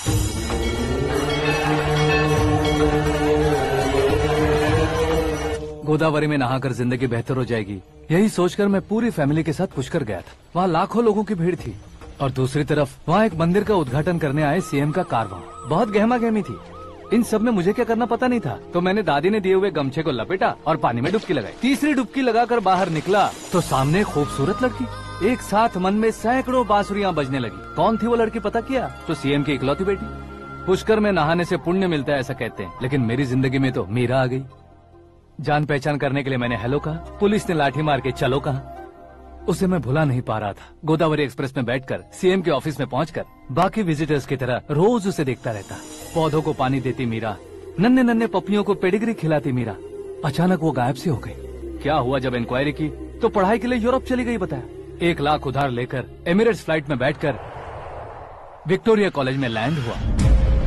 गोदावरी में नहाकर जिंदगी बेहतर हो जाएगी, यही सोचकर मैं पूरी फैमिली के साथ पुष्कर गया था। वहाँ लाखों लोगों की भीड़ थी और दूसरी तरफ वहाँ एक मंदिर का उद्घाटन करने आए सीएम का कारवां। बहुत गहमा गहमी थी। इन सब में मुझे क्या करना पता नहीं था, तो मैंने दादी ने दिए हुए गमछे को लपेटा और पानी में डुबकी लगाई। तीसरी डुबकी लगाकर बाहर निकला तो सामने एक खूबसूरत लड़की। एक साथ मन में सैकड़ों बांसुरियां बजने लगी। कौन थी वो लड़की पता किया? तो सीएम की इकलौती बेटी। पुष्कर में नहाने से पुण्य मिलता है ऐसा कहते हैं, लेकिन मेरी जिंदगी में तो मीरा आ गई। जान पहचान करने के लिए मैंने हेलो कहा, पुलिस ने लाठी मार के चलो कहा। उसे मैं भुला नहीं पा रहा था। गोदावरी एक्सप्रेस में बैठकर सीएम के ऑफिस में पहुंचकर बाकी विजिटर्स की तरह रोज उसे देखता रहता। पौधों को पानी देती मीरा, नन्हे नन्हे पपियों को पेडिग्री खिलाती मीरा। अचानक वो गायब सी हो गई। क्या हुआ? जब इंक्वायरी की तो पढ़ाई के लिए यूरोप चली गई बताया। एक लाख उधार लेकर एमिरेट्स फ्लाइट में बैठकर विक्टोरिया कॉलेज में लैंड हुआ।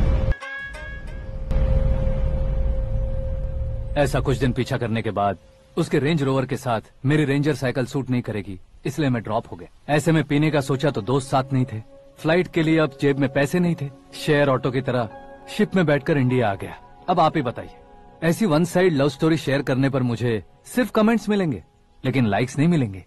ऐसा कुछ दिन पीछा करने के बाद उसके रेंज रोवर के साथ मेरी रेंजर साइकिल सूट नहीं करेगी, इसलिए मैं ड्रॉप हो गया। ऐसे में पीने का सोचा तो दोस्त साथ नहीं थे, फ्लाइट के लिए अब जेब में पैसे नहीं थे, शेयर ऑटो की तरह शिप में बैठकर इंडिया आ गया। अब आप ही बताइए, ऐसी one side love story share करने पर मुझे सिर्फ कमेंट्स मिलेंगे लेकिन लाइक्स नहीं मिलेंगे।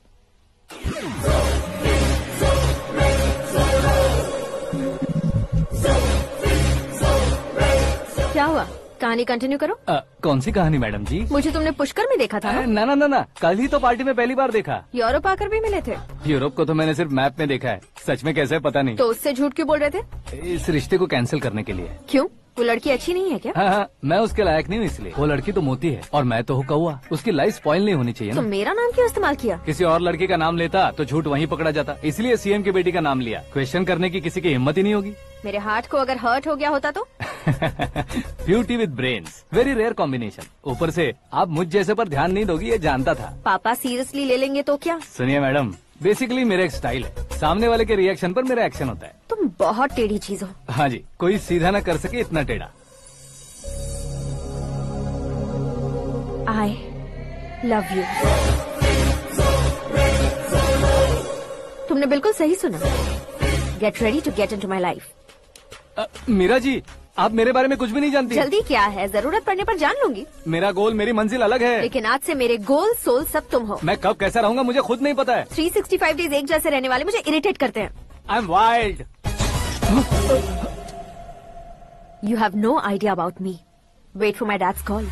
क्या हुआ? कहानी कंटिन्यू करो। आ, कौन सी कहानी मैडम जी? मुझे तुमने पुष्कर में देखा था ना? ना ना ना ना, कल ही तो पार्टी में पहली बार देखा। यूरोप आकर भी मिले थे? यूरोप को तो मैंने सिर्फ मैप में देखा है, सच में कैसे पता नहीं। तो उससे झूठ क्यों बोल रहे थे? इस रिश्ते को कैंसिल करने के लिए। क्यों? वो लड़की अच्छी नहीं है क्या? हाँ हाँ, मैं उसके लायक नहीं हूँ इसलिए। वो लड़की तो मोती है और मैं तो हूँ कौआ, उसकी लाइफ स्पॉइल नहीं होनी चाहिए तो ना। मेरा नाम क्यों इस्तेमाल किया? किसी और लड़की का नाम लेता तो झूठ वहीं पकड़ा जाता, इसलिए सीएम की बेटी का नाम लिया। क्वेश्चन करने की किसी की हिम्मत ही नहीं होगी। मेरे हार्ट को अगर हर्ट हो गया होता तो? Beauty with brains, very rare combination. ऊपर से आप मुझ जैसे पर ध्यान नहीं दोगी ये जानता था। पापा सीरियसली ले लेंगे तो क्या? सुनिए मैडम, बेसिकली मेरा एक स्टाइल है, सामने वाले के रिएक्शन पर मेरा एक्शन होता है। तुम बहुत टेढ़ी चीज हो। हाँ जी, कोई सीधा न कर सके इतना टेढ़ा। I love you. तुमने बिल्कुल सही सुना। Get ready to get into my life. Meera ji, आप मेरे बारे में कुछ भी नहीं जानती। जल्दी क्या है, जरूरत पड़ने पर जान लूंगी। मेरा गोल, मेरी मंजिल अलग है। लेकिन आज से मेरे गोल सोल सब तुम हो। मैं कब कैसा रहूंगा मुझे खुद नहीं पता है। थ्री सिक्सटी फाइव डेज एक जैसे रहने वाले मुझे इरिटेट करते हैं। I am wild. You have no idea about me. Wait for my dad's call.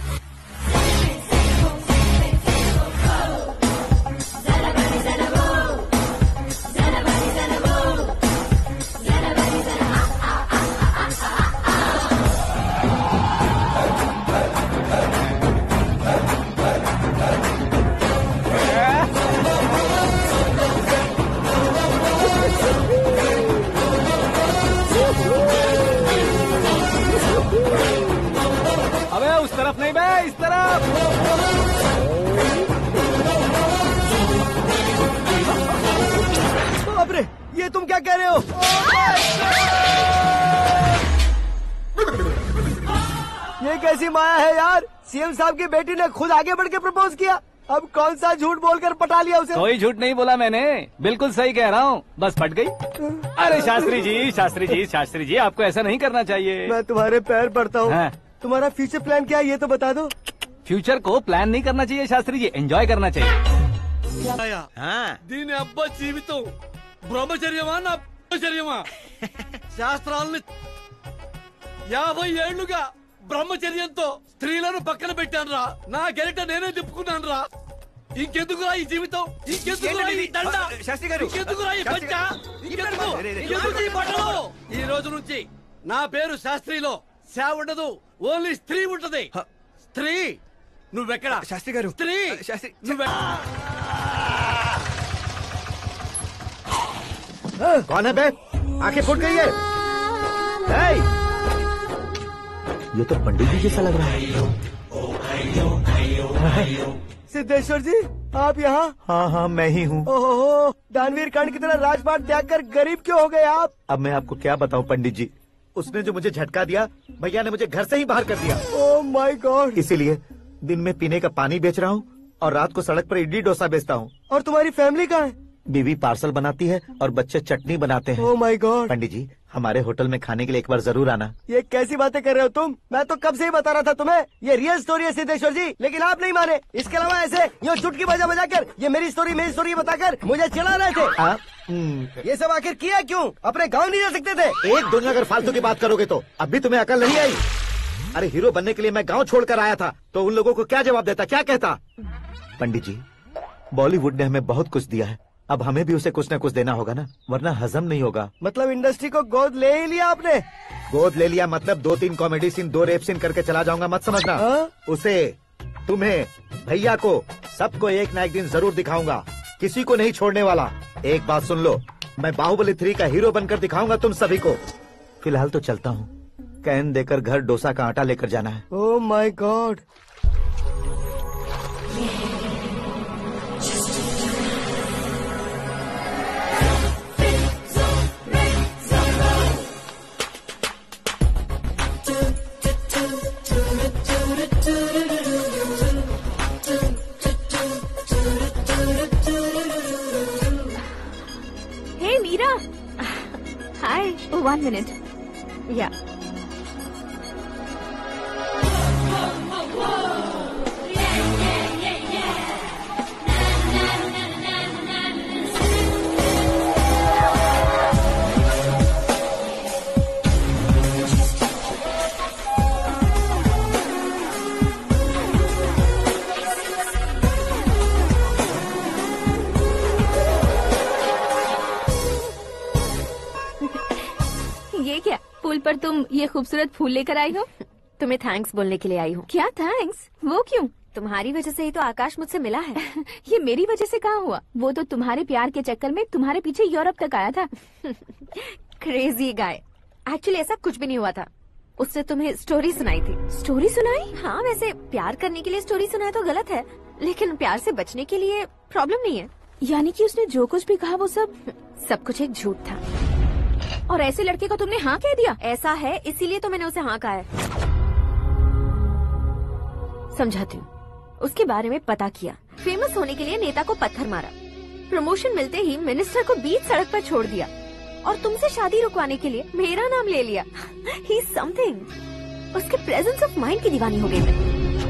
तरफ नहीं बे, इस तरफ। बाप रे, ये तुम क्या कह रहे हो? ये कैसी माया है यार? सीएम साहब की बेटी ने खुद आगे बढ़ के प्रपोज किया, अब कौन सा झूठ बोलकर पटा लिया उसे? कोई झूठ नहीं बोला मैंने, बिल्कुल सही कह रहा हूँ, बस पट गई। अरे शास्त्री जी, शास्त्री जी, शास्त्री जी, आपको ऐसा नहीं करना चाहिए। मैं तुम्हारे पैर पड़ता हूँ। हाँ। तुम्हारा फ्यूचर प्लान क्या है ये तो बता दो। फ्यूचर को प्लान नहीं करना चाहिए शास्त्री जी, एंजॉय करना चाहिए। దీని అబ్బా జీవితం బ్రహ్మచర్యమా నా బ్రహ్మచర్యమా శాస్త్రాలని యాభై ఏళ్లుగా బ్రహ్మచర్యంతో స్త్రీలను పక్కన పెట్టాను రా, నా గెరిట నేనే తిప్పుకున్నాను రా. ఇంకెందుకురా ఈ జీవితం, ఇంకెందుకురా ఈ దండ, ఇంకెందుకురా ఈ పంచ, ఇంకెందుకు ఇంకెందుకు ఈ బట్టలు? ఈ రోజు నుంచి నా పేరు శాస్త్రిలో సేవ ఉండదు, ఓన్లీ స్త్రీ ఉంటది. స్త్రీ నువ్వెక్కడ? శాస్త్రి గారు, స్త్రీ శాస్త్రి నువ్వె कौन है बे? आंखें फूट गई है। hey! ये तो पंडित जी जैसा लग रहा है। सिद्धेश्वर जी, आप यहाँ? हाँ हाँ मैं ही हूँ। ओहो, दानवीर कर्ण की तरह राजपाट त्याग कर गरीब क्यों हो गए आप? अब मैं आपको क्या बताऊँ पंडित जी, उसने जो मुझे झटका दिया, भैया ने मुझे घर से ही बाहर कर दिया। Oh my god. इसीलिए दिन में पीने का पानी बेच रहा हूँ और रात को सड़क पर इडली डोसा बेचता हूँ। और तुम्हारी फैमिली कहाँ है? बीवी पार्सल बनाती है और बच्चे चटनी बनाते हैं। ओह माय गॉड। पंडित जी, हमारे होटल में खाने के लिए एक बार जरूर आना। ये कैसी बातें कर रहे हो तुम? मैं तो कब से ही बता रहा था तुम्हें, ये रियल स्टोरी है सिद्धेश्वर जी, लेकिन आप नहीं माने। इसके अलावा ऐसे यो चुटकी बजा बजा कर ये मेरी स्टोरी मेरी स्टोरी बताकर मुझे चिढ़ा रहे थे। आप ये सब आखिर किया क्यों? अपने गाँव नहीं जा सकते थे? एक दुनिया अगर फालतू की बात करोगे तो अब भी तुम्हें अकल नहीं आई। अरे हीरो बनने के लिए मैं गाँव छोड़कर आया था तो उन लोगों को क्या जवाब देता, क्या कहता? पंडित जी, बॉलीवुड ने हमें बहुत कुछ दिया है, अब हमें भी उसे कुछ न कुछ देना होगा ना, वरना हजम नहीं होगा। मतलब इंडस्ट्री को गोद ले ही लिया आपने? गोद ले लिया मतलब दो तीन कॉमेडी सीन, दो रेप सीन करके चला जाऊंगा मत समझना। हाँ? उसे, तुम्हें, भैया को, सबको एक ना एक दिन जरूर दिखाऊंगा, किसी को नहीं छोड़ने वाला। एक बात सुन लो, मैं बाहुबली थ्री का हीरो बनकर दिखाऊंगा तुम सभी को। फिलहाल तो चलता हूँ, कैन देकर घर डोसा का आटा लेकर जाना है। Oh my god. One minute. या ये क्या, पुल पर तुम ये खूबसूरत फूल लेकर आई हो? तुम्हें थैंक्स बोलने के लिए आई हूँ। क्या थैंक्स? वो क्यों? तुम्हारी वजह से ही तो आकाश मुझसे मिला है। ये मेरी वजह से कहाँ हुआ? वो तो तुम्हारे प्यार के चक्कर में तुम्हारे पीछे यूरोप तक आया था। Crazy guy. एक्चुअली ऐसा कुछ भी नहीं हुआ था। उसने तुम्हें स्टोरी सुनाई थी। स्टोरी सुनाई? हाँ, वैसे प्यार करने के लिए स्टोरी सुनाए तो गलत है, लेकिन प्यार से बचने के लिए प्रॉब्लम नहीं है। यानी कि उसने जो कुछ भी कहा वो सब सब कुछ एक झूठ था। और ऐसे लड़के को तुमने हाँ कह दिया? ऐसा है, इसीलिए तो मैंने उसे हाँ कहा है। समझाती हूँ। उसके बारे में पता किया, फेमस होने के लिए नेता को पत्थर मारा, प्रमोशन मिलते ही मिनिस्टर को बीच सड़क पर छोड़ दिया, और तुमसे शादी रुकवाने के लिए मेरा नाम ले लिया। He something. उसके प्रेजेंस ऑफ माइंड की दीवानी हो गई मैं।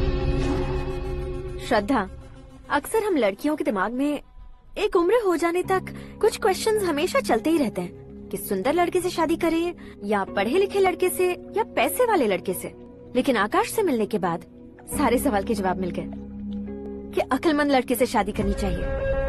श्रद्धा, अक्सर हम लड़कियों के दिमाग में एक उम्र हो जाने तक कुछ क्वेश्चंस हमेशा चलते ही रहते हैं कि सुंदर लड़के से शादी करें या पढ़े लिखे लड़के से या पैसे वाले लड़के से। लेकिन आकाश से मिलने के बाद सारे सवाल के जवाब मिल गए कि अक्लमंद लड़के से शादी करनी चाहिए।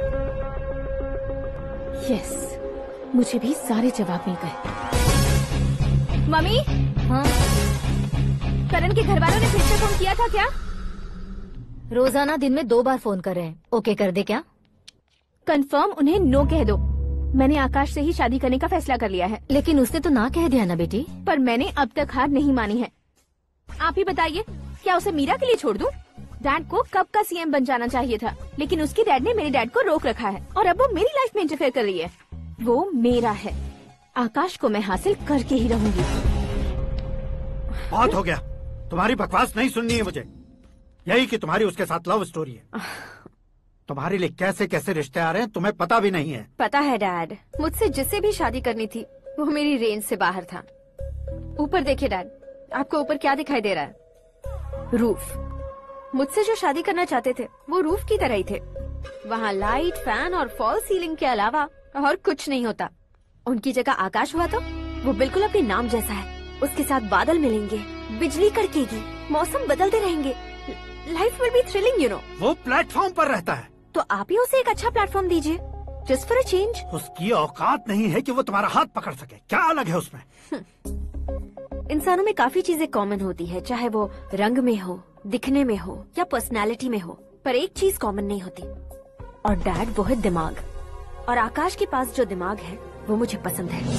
यस, मुझे भी सारे जवाब मिल गए। मम्मी, हाँ? करण के घर वालों ने फिर से फोन किया था क्या? रोजाना दिन में दो बार फोन कर रहे हैं। ओके कर दे क्या? कंफर्म उन्हें नो कह दो। मैंने आकाश से ही शादी करने का फैसला कर लिया है। लेकिन उसने तो ना कह दिया ना बेटी। पर मैंने अब तक हार नहीं मानी है। आप ही बताइए, क्या उसे मीरा के लिए छोड़ दूं? डैड को कब का सीएम बन जाना चाहिए था, लेकिन उसके डैड ने मेरे डैड को रोक रखा है और अब वो मेरी लाइफ में इंटरफेयर कर रही है। वो मेरा है। आकाश को मैं हासिल करके ही रहूंगी। बहुत हो गया, तुम्हारी बकवास नहीं सुननी है मुझे। यही कि तुम्हारी उसके साथ लव स्टोरी है। तुम्हारे लिए कैसे कैसे रिश्ते आ रहे हैं तुम्हें पता भी नहीं है। पता है डैड, मुझसे जिससे भी शादी करनी थी वो मेरी रेंज से बाहर था। ऊपर देखिए डैड, आपको ऊपर क्या दिखाई दे रहा है? रूफ। मुझसे जो शादी करना चाहते थे वो रूफ की तरह ही थे। वहाँ लाइट, फैन और फॉल सीलिंग के अलावा और कुछ नहीं होता। उनकी जगह आकाश हुआ तो वो बिल्कुल अपने नाम जैसा है। उसके साथ बादल मिलेंगे, बिजली कड़केगी, मौसम बदलते रहेंगे। Life will be thrilling, you know. वो प्लेटफॉर्म पर रहता है तो आप ही उसे एक अच्छा प्लेटफॉर्म दीजिए, जस्ट फॉर अ चेंज। उसकी औकात नहीं है कि वो तुम्हारा हाथ पकड़ सके। क्या अलग है उसमें? इंसानों में काफी चीजें कॉमन होती है, चाहे वो रंग में हो, दिखने में हो या पर्सनालिटी में हो, पर एक चीज कॉमन नहीं होती, और डैड वो है दिमाग। और आकाश के पास जो दिमाग है वो मुझे पसंद है।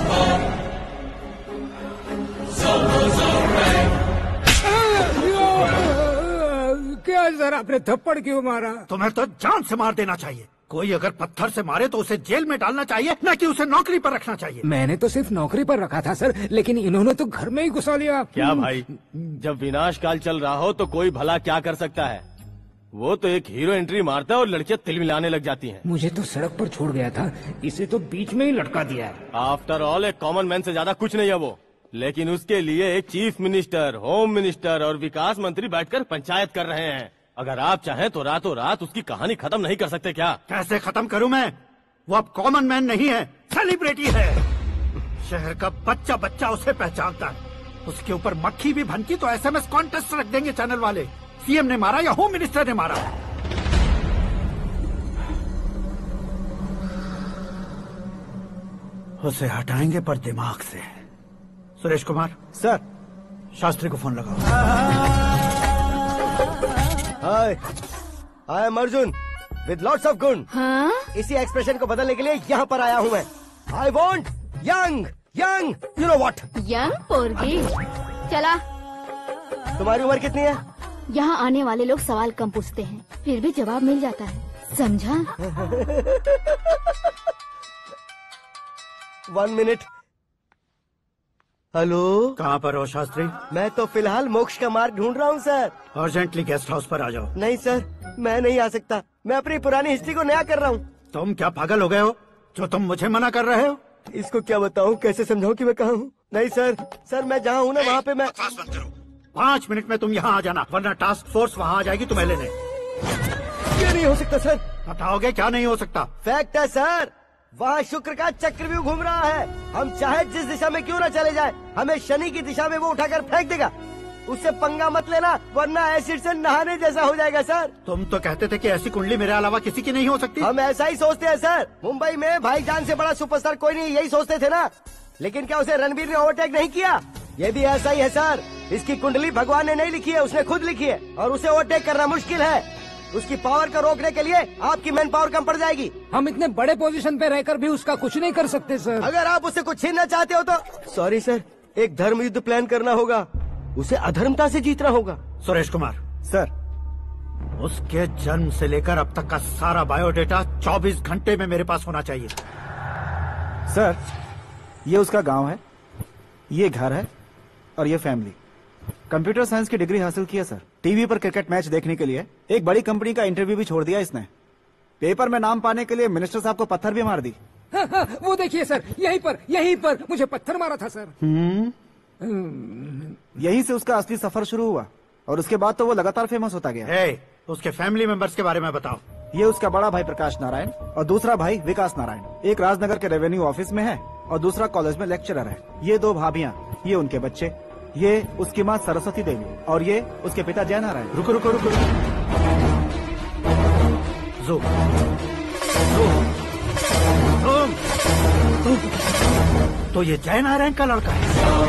क्या सर, आपने थप्पड़ क्यों मारा? तुम्हें तो जान से मार देना चाहिए। कोई अगर पत्थर से मारे तो उसे जेल में डालना चाहिए, न कि उसे नौकरी पर रखना चाहिए। मैंने तो सिर्फ नौकरी पर रखा था सर, लेकिन इन्होंने तो घर में ही घुसा लिया। क्या भाई, जब विनाश काल चल रहा हो तो कोई भला क्या कर सकता है? वो तो एक हीरो एंट्री मारता है और लड़कियां तिल मिलाने लग जाती हैं। मुझे तो सड़क पर छोड़ गया था, इसे तो बीच में ही लटका दिया है। आफ्टर ऑल एक कॉमन मैन से ज्यादा कुछ नहीं है वो, लेकिन उसके लिए एक चीफ मिनिस्टर, होम मिनिस्टर और विकास मंत्री बैठकर पंचायत कर रहे हैं। अगर आप चाहें तो रातों रात उसकी कहानी खत्म नहीं कर सकते क्या? कैसे खत्म करूं मैं? वो अब कॉमन मैन नहीं है, सेलिब्रिटी है। शहर का बच्चा बच्चा उसे पहचानता है। उसके ऊपर मक्खी भी भनकी तो एसएमएस कॉन्टेस्ट रख देंगे चैनल वाले। सीएम ने मारा या होम मिनिस्टर ने मारा? उसे हटाएंगे पर दिमाग से। सुरेश कुमार सर, शास्त्री को फोन लगाओ। Hi, I am Arjun with lots of गुण। हाँ? इसी एक्सप्रेशन को बदलने के लिए यहाँ पर आया हूँ मैं। I want young young you know what. Young पोरगी। चला। तुम्हारी उम्र कितनी है? यहाँ आने वाले लोग सवाल कम पूछते हैं, फिर भी जवाब मिल जाता है, समझा? One minute. हेलो, कहाँ पर हो शास्त्री? मैं तो फिलहाल मोक्ष का मार्ग ढूंढ रहा हूँ सर। अर्जेंटली गेस्ट हाउस पर आ जाओ। नहीं सर, मैं नहीं आ सकता। मैं अपनी पुरानी हिस्ट्री को नया कर रहा हूँ। तुम क्या पागल हो गए हो जो तुम मुझे मना कर रहे हो? इसको क्या बताऊं, कैसे समझाऊं कि मैं कहाँ हूँ? नहीं सर, सर मैं जहाँ हूँ ना वहाँ पे मैं। पाँच मिनट में तुम यहाँ आ जाना, वरना टास्क फोर्स वहाँ आ जाएगी तुम्हें लेने। क्या नहीं हो सकता सर? बताओगे क्या नहीं हो सकता? फैक्ट है सर, वहाँ शुक्र का चक्रव्यूह घूम रहा है। हम चाहे जिस दिशा में क्यों न चले जाए, हमें शनि की दिशा में वो उठाकर फेंक देगा। उससे पंगा मत लेना, वरना एसिड से नहाने जैसा हो जाएगा सर। तुम तो कहते थे कि ऐसी कुंडली मेरे अलावा किसी की नहीं हो सकती। हम ऐसा ही सोचते हैं सर। मुंबई में भाईजान से बड़ा सुपरस्टार कोई नहीं, यही सोचते थे ना। लेकिन क्या उसे रणबीर ने ओवरटेक नहीं किया? ये भी ऐसा ही है सर। इसकी कुंडली भगवान ने नहीं लिखी है, उसने खुद लिखी है, और उसे ओवरटेक करना मुश्किल है। उसकी पावर को रोकने के लिए आपकी मैन पावर कम पड़ जाएगी। हम इतने बड़े पोजीशन पे रहकर भी उसका कुछ नहीं कर सकते सर। अगर आप उससे कुछ छीनना चाहते हो तो सॉरी सर, एक धर्म युद्ध प्लान करना होगा। उसे अधर्मता से जीतना होगा। सुरेश कुमार सर, उसके जन्म से लेकर अब तक का सारा बायोडेटा चौबीस घंटे में मेरे पास होना चाहिए। सर, ये उसका गांव है, ये घर है, और ये फैमिली। कंप्यूटर साइंस की डिग्री हासिल की है सर। टीवी पर क्रिकेट मैच देखने के लिए एक बड़ी कंपनी का इंटरव्यू भी छोड़ दिया इसने। पेपर में नाम पाने के लिए मिनिस्टर साहब को पत्थर भी मार दी। हाँ, हाँ, वो देखिए सर, यहीं पर यहीं पर मुझे पत्थर मारा था सर। हम्म यहीं से उसका असली सफर शुरू हुआ, और उसके बाद तो वो लगातार फेमस होता गया। hey, उसके फैमिली मेंबर्स के बारे में बताओ। ये उसका बड़ा भाई प्रकाश नारायण और दूसरा भाई विकास नारायण। एक राजनगर के रेवेन्यू ऑफिस में है और दूसरा कॉलेज में लेक्चरर है। ये दो भाभियाँ, ये उनके बच्चे, ये उसकी माँ सरस्वती देवी और ये उसके पिता जय नारायण। रुको रुको रुको, रुको। जो, जो, जो, तो ये जय नारायण का लड़का है।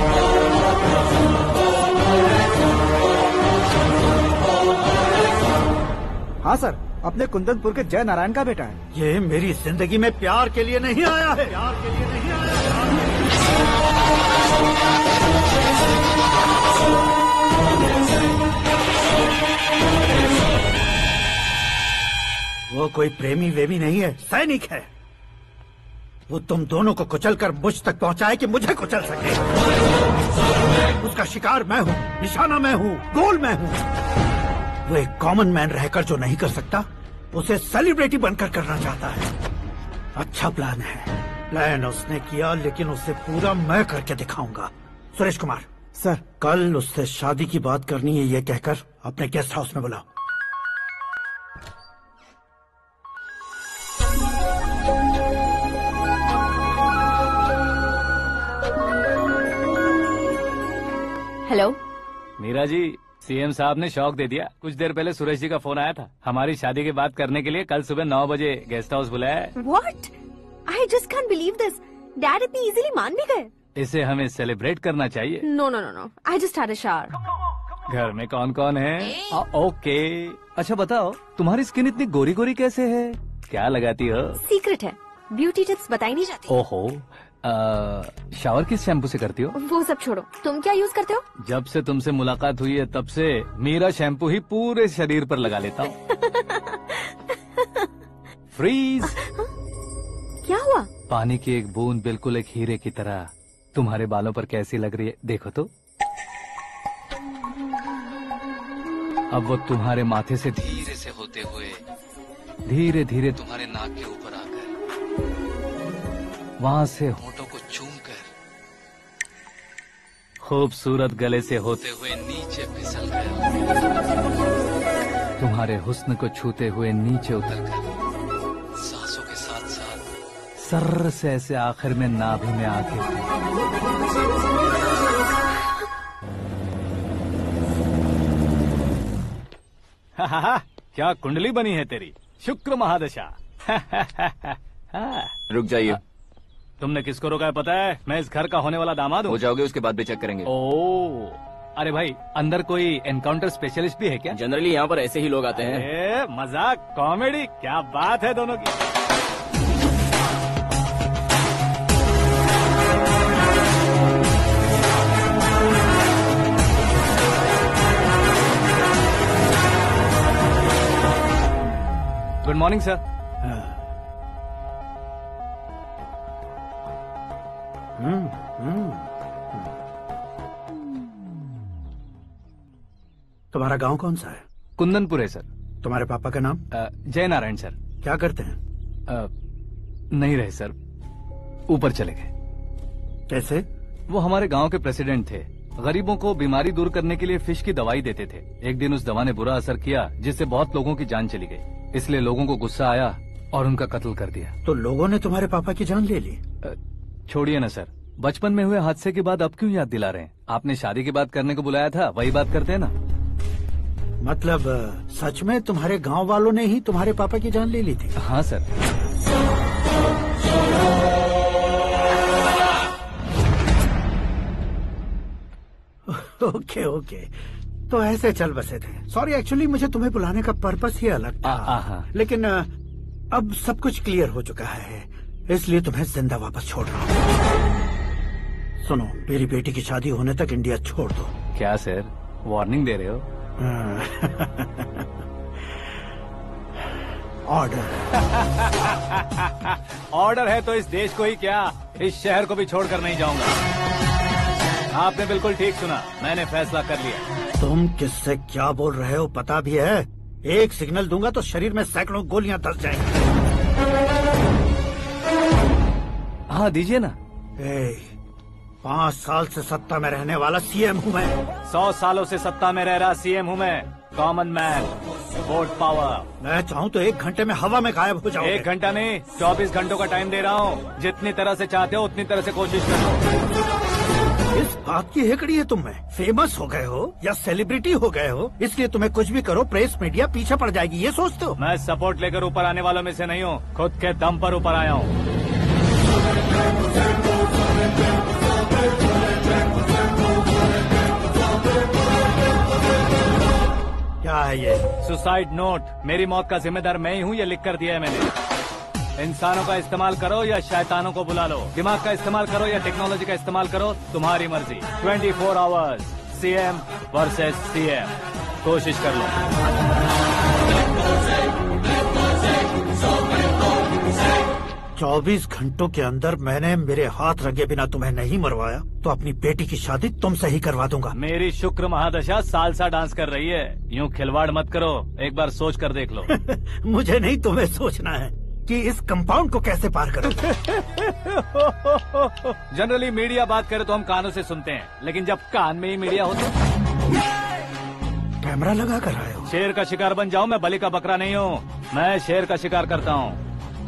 हाँ सर, अपने कुंदनपुर के जय नारायण का बेटा है। ये मेरी जिंदगी में प्यार के लिए नहीं आया है, प्यार के लिए नहीं आया है। वो कोई प्रेमी वेमी नहीं है, सैनिक है। वो तुम दोनों को कुचलकर मुझ तक पहुंचाए कि मुझे कुचल सके। उसका शिकार मैं हूँ, निशाना मैं हूँ, गोल मैं हूँ। वो एक कॉमन मैन रहकर जो नहीं कर सकता, उसे सेलिब्रिटी बनकर करना चाहता है। अच्छा प्लान है। प्लान उसने किया, लेकिन उसे पूरा मैं करके दिखाऊंगा। सुरेश कुमार सर, कल उससे शादी की बात करनी है, ये कहकर अपने गेस्ट हाउस में बुलाओ। हेलो मीरा जी, सीएम साहब ने शौक दे दिया। कुछ देर पहले सुरेश जी का फोन आया था, हमारी शादी की बात करने के लिए कल सुबह नौ बजे गेस्ट हाउस बुलाया है। What? I just can't believe this. Dad इतनी इजीली मान भी गए। इसे हमें सेलिब्रेट करना चाहिए। No no no no, I just had a shower. घर में कौन कौन है? Ah, okay. अच्छा बताओ, तुम्हारी स्किन इतनी गोरी गोरी कैसे है? क्या लगाती हो? सीक्रेट है, ब्यूटी टिप्स बताई नहीं जाती। ओहो, शावर किस शैम्पू से करती हो? वो सब छोड़ो, तुम क्या यूज करते हो? जब से तुमसे मुलाकात हुई है तब से मेरा शैम्पू ही पूरे शरीर पर लगा लेता हूँ। फ्रीज। क्या हुआ? पानी की एक बूंद बिल्कुल एक हीरे की तरह तुम्हारे बालों पर कैसी लग रही है, देखो तो। अब वो तुम्हारे माथे से धीरे से होते हुए धीरे धीरे तुम्हारे नाक के ऊपर आकर वहां से होठों को चूमकर खूबसूरत गले से होते हुए नीचे फिसल गया, तुम्हारे हुस्न को छूते हुए नीचे उतरकर सांसों के साथ साथ सर्र से ऐसे आखिर में नाभि में आके हा हा हा, क्या कुंडली बनी है तेरी, शुक्र महादशा। रुक जाइए। तुमने किसको रोका है पता है? मैं इस घर का होने वाला दामाद हूँ। हो जाओगे उसके बाद भी चेक करेंगे। ओ, अरे भाई, अंदर कोई एनकाउंटर स्पेशलिस्ट भी है क्या? जनरली यहाँ पर ऐसे ही लोग आते हैं। ए, मजाक, कॉमेडी, क्या बात है दोनों की। Good morning sir. Hmm, hmm. तुम्हारा गांव कौन सा है? कुंदनपुर है सर। तुम्हारे पापा का नाम? जय नारायण सर। क्या करते हैं? आ, नहीं रहे सर। ऊपर चले गए। कैसे? वो हमारे गांव के प्रेसिडेंट थे। गरीबों को बीमारी दूर करने के लिए फिश की दवाई देते थे। एक दिन उस दवा ने बुरा असर किया जिससे बहुत लोगों की जान चली गई। इसलिए लोगों को गुस्सा आया और उनका कत्ल कर दिया। तो लोगों ने तुम्हारे पापा की जान ले ली? छोड़िए ना सर, बचपन में हुए हादसे के बाद अब क्यों याद दिला रहे हैं? आपने शादी की बात करने को बुलाया था, वही बात करते हैं ना। मतलब सच में तुम्हारे गांव वालों ने ही तुम्हारे पापा की जान ले ली थी? हाँ सर। ओके ओके, तो ऐसे चल बसे थे। सॉरी, एक्चुअली मुझे तुम्हें बुलाने का पर्पस ही अलग था। आ, आ, लेकिन अब सब कुछ क्लियर हो चुका है, इसलिए तुम्हें जिंदा वापस छोड़ रहा हूँ। सुनो, मेरी बेटी की शादी होने तक इंडिया छोड़ दो। क्या सर, वार्निंग दे रहे हो? ऑर्डर। ऑर्डर है तो इस देश को ही क्या, इस शहर को भी छोड़कर नहीं जाऊंगा। आपने बिल्कुल ठीक सुना, मैंने फैसला कर लिया। तुम किससे क्या बोल रहे हो पता भी है? एक सिग्नल दूंगा तो शरीर में सैकड़ों गोलियां धस जाएंगी। हाँ दीजिए ना। ए, पाँच साल से सत्ता में रहने वाला सीएम हूँ मैं। सौ सालों से सत्ता में रह रहा सीएम हूँ मैं। Common man, vote power. मैं चाहूँ तो एक घंटे में हवा में गायब हो जाऊँ। एक घंटा नहीं, चौबीस घंटों का टाइम दे रहा हूँ। जितनी तरह से चाहते हो उतनी तरह से कोशिश करो। इस बात की हेकड़ी है तुम में। फेमस हो गए हो या सेलिब्रिटी हो गए हो, इसलिए तुम्हें कुछ भी करो प्रेस मीडिया पीछे पड़ जाएगी, ये सोचते हो? मैं सपोर्ट लेकर ऊपर आने वालों में से नहीं हूँ, खुद के दम पर ऊपर आया हूँ। क्या है ये? Suicide note. मेरी मौत का जिम्मेदार मैं ही हूँ, ये लिख कर दिया है मैंने। इंसानों का इस्तेमाल करो या शैतानों को बुला लो, दिमाग का इस्तेमाल करो या टेक्नोलॉजी का इस्तेमाल करो, तुम्हारी मर्जी। Twenty four hours CM versus CM, कोशिश कर लो। चौबीस घंटों के अंदर मैंने मेरे हाथ रंगे बिना तुम्हें नहीं मरवाया तो अपनी बेटी की शादी तुमसे ही करवा दूंगा। मेरी शुक्र महादशा सालसा डांस कर रही है, यूँ खिलवाड़ मत करो, एक बार सोच कर देख लो। मुझे नहीं, तुम्हें सोचना है कि इस कंपाउंड को कैसे पार करो। जनरली मीडिया बात करे तो हम कानों से सुनते हैं, लेकिन जब कान में ही मीडिया हो तो कैमरा लगा कर आए हो। शेर का शिकार बन जाऊं, मैं बलि का बकरा नहीं हूँ, मैं शेर का शिकार करता हूँ।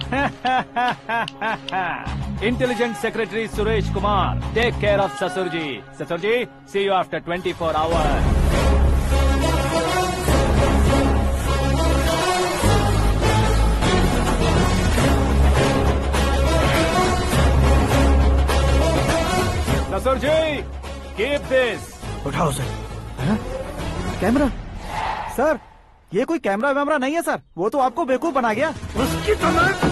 Intelligent secretary Suresh Kumar, take care of ससुर जी। ससुर जी, see you after twenty four hours. ससुर जी, कीप दिस। उठाओ सर। कैमरा? सर, ये कोई कैमरा वैमरा नहीं है सर, वो तो आपको बेवकूफ बना गया। उसकी तरह।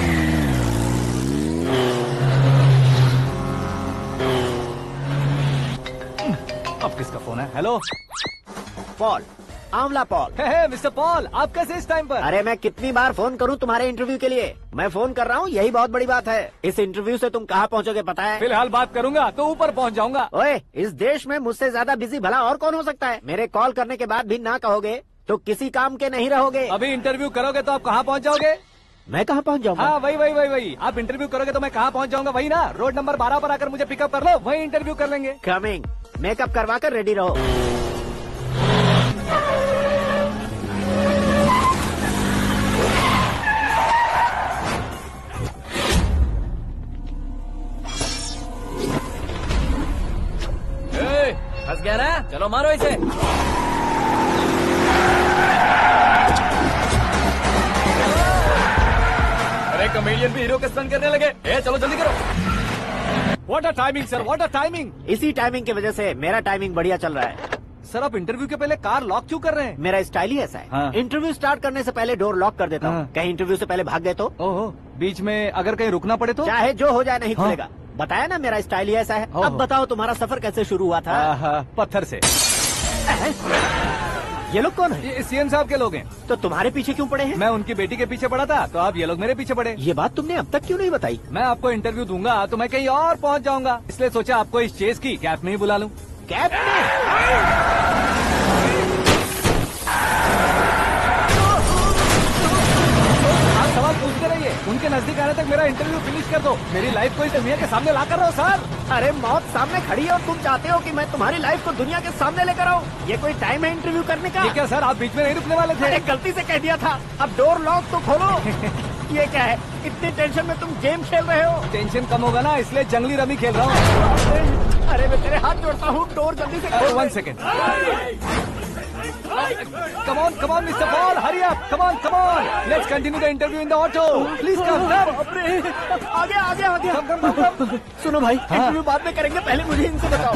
अब किसका फोन है? हेलो पॉल, आंवला Paul. Hey hey mister Paul, आप कैसे इस टाइम पर? अरे मैं कितनी बार फोन करूं तुम्हारे इंटरव्यू के लिए? मैं फोन कर रहा हूं, यही बहुत बड़ी बात है। इस इंटरव्यू से तुम कहां पहुंचोगे पता है? फिलहाल बात करूंगा तो ऊपर पहुंच जाऊंगा। ओए, इस देश में मुझसे ज्यादा बिजी भला और कौन हो सकता है? मेरे कॉल करने के बाद भी ना कहोगे तो किसी काम के नहीं रहोगे। अभी इंटरव्यू करोगे तो आप कहाँ पहुँच जाओगे? मैं कहाँ पहुँच जाऊंगा? हाँ वही वही वही वही आप इंटरव्यू करोगे तो मैं कहाँ पहुँच जाऊंगा? वही ना, रोड नंबर बारह पर आकर मुझे पिकअप कर लो, वही इंटरव्यू कर लेंगे। कमिंग। मेकअप करवा कर रेडी रहो। फंस गया ना, चलो मारो इसे। अरे कॉमेडियन भी हीरो के स्टंट करने लगे। ए, चलो जल्दी करो। What a timing sir, what a timing. इसी टाइमिंग की वजह से मेरा टाइमिंग बढ़िया चल रहा है। सर आप इंटरव्यू के पहले कार लॉक क्यों कर रहे हैं? मेरा स्टाइल ही ऐसा है। हाँ। इंटरव्यू स्टार्ट करने से पहले डोर लॉक कर देता हूँ। हाँ। कहीं इंटरव्यू से पहले भाग गए तो? ओहो, बीच में अगर कहीं रुकना पड़े तो? चाहे जो हो जाए नहीं हाँ। खुलेगा। बताया ना मेरा स्टाइल ही ऐसा है। अब बताओ तुम्हारा सफर कैसे शुरू हुआ था? आहा, पत्थर से। ये लोग कौन है? ये सीएम साहब के लोग हैं। तो तुम्हारे पीछे क्यों पड़े हैं? मैं उनकी बेटी के पीछे पड़ा था, तो आप ये लोग मेरे पीछे पड़े। ये बात तुमने अब तक क्यों नहीं बताई? मैं आपको इंटरव्यू दूंगा तो मैं कहीं और पहुंच जाऊंगा, इसलिए सोचा आपको इस चेस की कैब में ही बुला लूं। कैब में? आप सवाल पूछते रहिए, उनके के नजदीक आने तक मेरा इंटरव्यू फिनिश कर दो। मेरी लाइफ को इस दुनिया के सामने ला कर रहो सर। अरे मौत सामने खड़ी है और तुम चाहते हो कि मैं तुम्हारी लाइफ को दुनिया के सामने लेकर आऊं? ये कोई टाइम है इंटरव्यू करने का? ये क्या सर, आप बीच में नहीं रुकने वाले थे? अरे गलती से कह दिया था। अब डोर लॉक तो खोलो। ये क्या है, इतनी टेंशन में तुम गेम खेल रहे हो? टेंशन कम होगा ना, इसलिए जंगली रमी खेल रहा हूँ। अरे मैं तेरे हाथ जोड़ता हूँ, डोर जल्दी से खोलो। One second. Come on, come on, Mister Paul, hurry up! Come on, come on! Let's continue the interview in the auto. Please come, come. आगे आगे आगे। Come, come, come, come. सुनो भाई, इंटरव्यू बाद में करेंगे, पहले मुझे इनसे बताओ।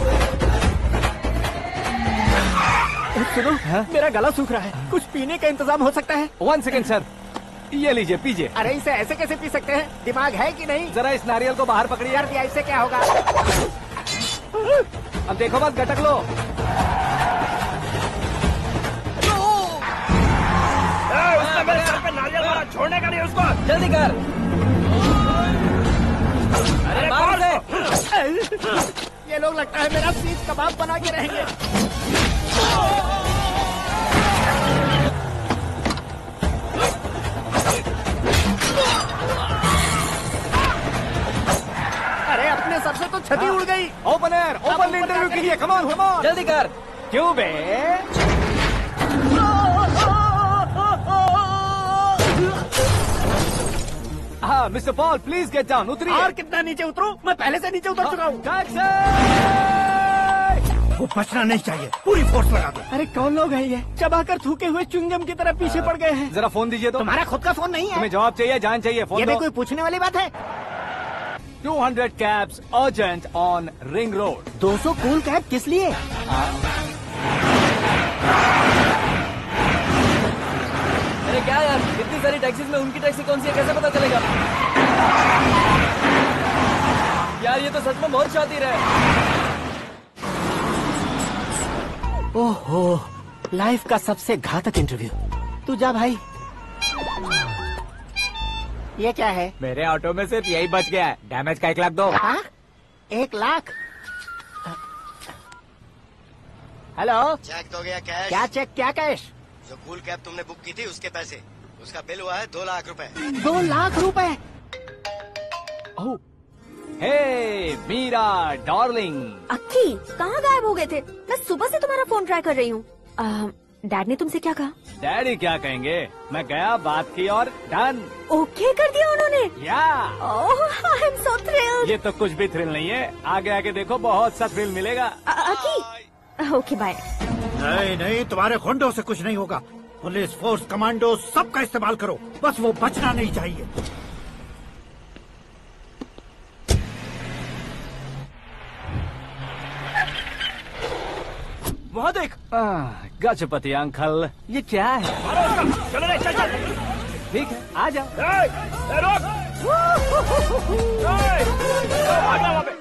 सुनो, मेरा गला सूख रहा है, कुछ पीने का इंतजाम हो सकता है? One second, sir. ये लीजिए, पीजिए। अरे इसे ऐसे कैसे पी सकते हैं? दिमाग है कि नहीं? जरा इस नारियल को बाहर पकड़िए। यार, इससे क्या होगा? अब देखो मत, गटक लो। उसने मेरे सर पे नारियल मारा, छोड़ने का नहीं उसको। जल्दी कर। अरे मार दे। ये लोग लगता है मेरा सीख कबाब बना के रहेंगे। अरे अपने सर से तो छती उड़ गई। ओपन एयर, ओपन इंटरव्यू के लिए। Come on, come on. जल्दी कर। क्यों बे? हाँ mister Paul, please get down. उतरिए। और कितना नीचे उतरूं? मैं पहले से नीचे उतर चुका हूँ। वो बचना नहीं चाहिए, पूरी फोर्स लगा दो। अरे कौन लोग हैं ये? चबाकर थूके हुए च्युइंगम की तरह पीछे पड़ गए हैं। जरा फोन दीजिए तो। तुम्हारा खुद का फोन नहीं है? तुम्हें जवाब चाहिए, जान चाहिए, फोन ये दो। भी कोई पूछने वाली बात है? Two hundred cabs urgent on ring road. दो सौ कूल कैब किस लिए? अरे क्या यार, इतनी सारी टैक्सीज में उनकी टैक्सी कौन सी है, कैसे पता चलेगा? यार ये तो सच में बहुत शातिर है। ओहो, लाइफ का सबसे घातक इंटरव्यू। तू जा भाई। ये क्या है? मेरे ऑटो में सिर्फ यही बच गया है। डैमेज का एक लाख दो। हाँ? एक लाख? हेलो, चेक तो गया कैश। क्या चेक, क्या कैश? जो कूल कैब तुमने बुक की थी उसके पैसे, उसका बिल हुआ है दो लाख रुपए। दो लाख रुपए? ओह, हे मीरा डार्लिंग। अक्की, कहाँ गायब हो गए थे? मैं सुबह से तुम्हारा फोन ट्राई कर रही हूँ। डैड ने तुमसे क्या कहा? डैडी क्या कहेंगे, मैं गया, बात की और डन। ओके कर दिया उन्होंने? Yeah. Oh, I am so thrilled. ये तो कुछ भी थ्रिल नहीं है, आगे आगे देखो बहुत सा थ्रिल मिलेगा। Akki, okay bye. नहीं नहीं, तुम्हारे गुंडों से कुछ नहीं होगा। पुलिस फोर्स, कमांडो, सबका इस्तेमाल करो, बस वो बचना नहीं चाहिए। वहाँ देख। गजपति अंकल, ये क्या है? चलो रे, चल चल। ठीक है, आ जाओ। वहाँ पे।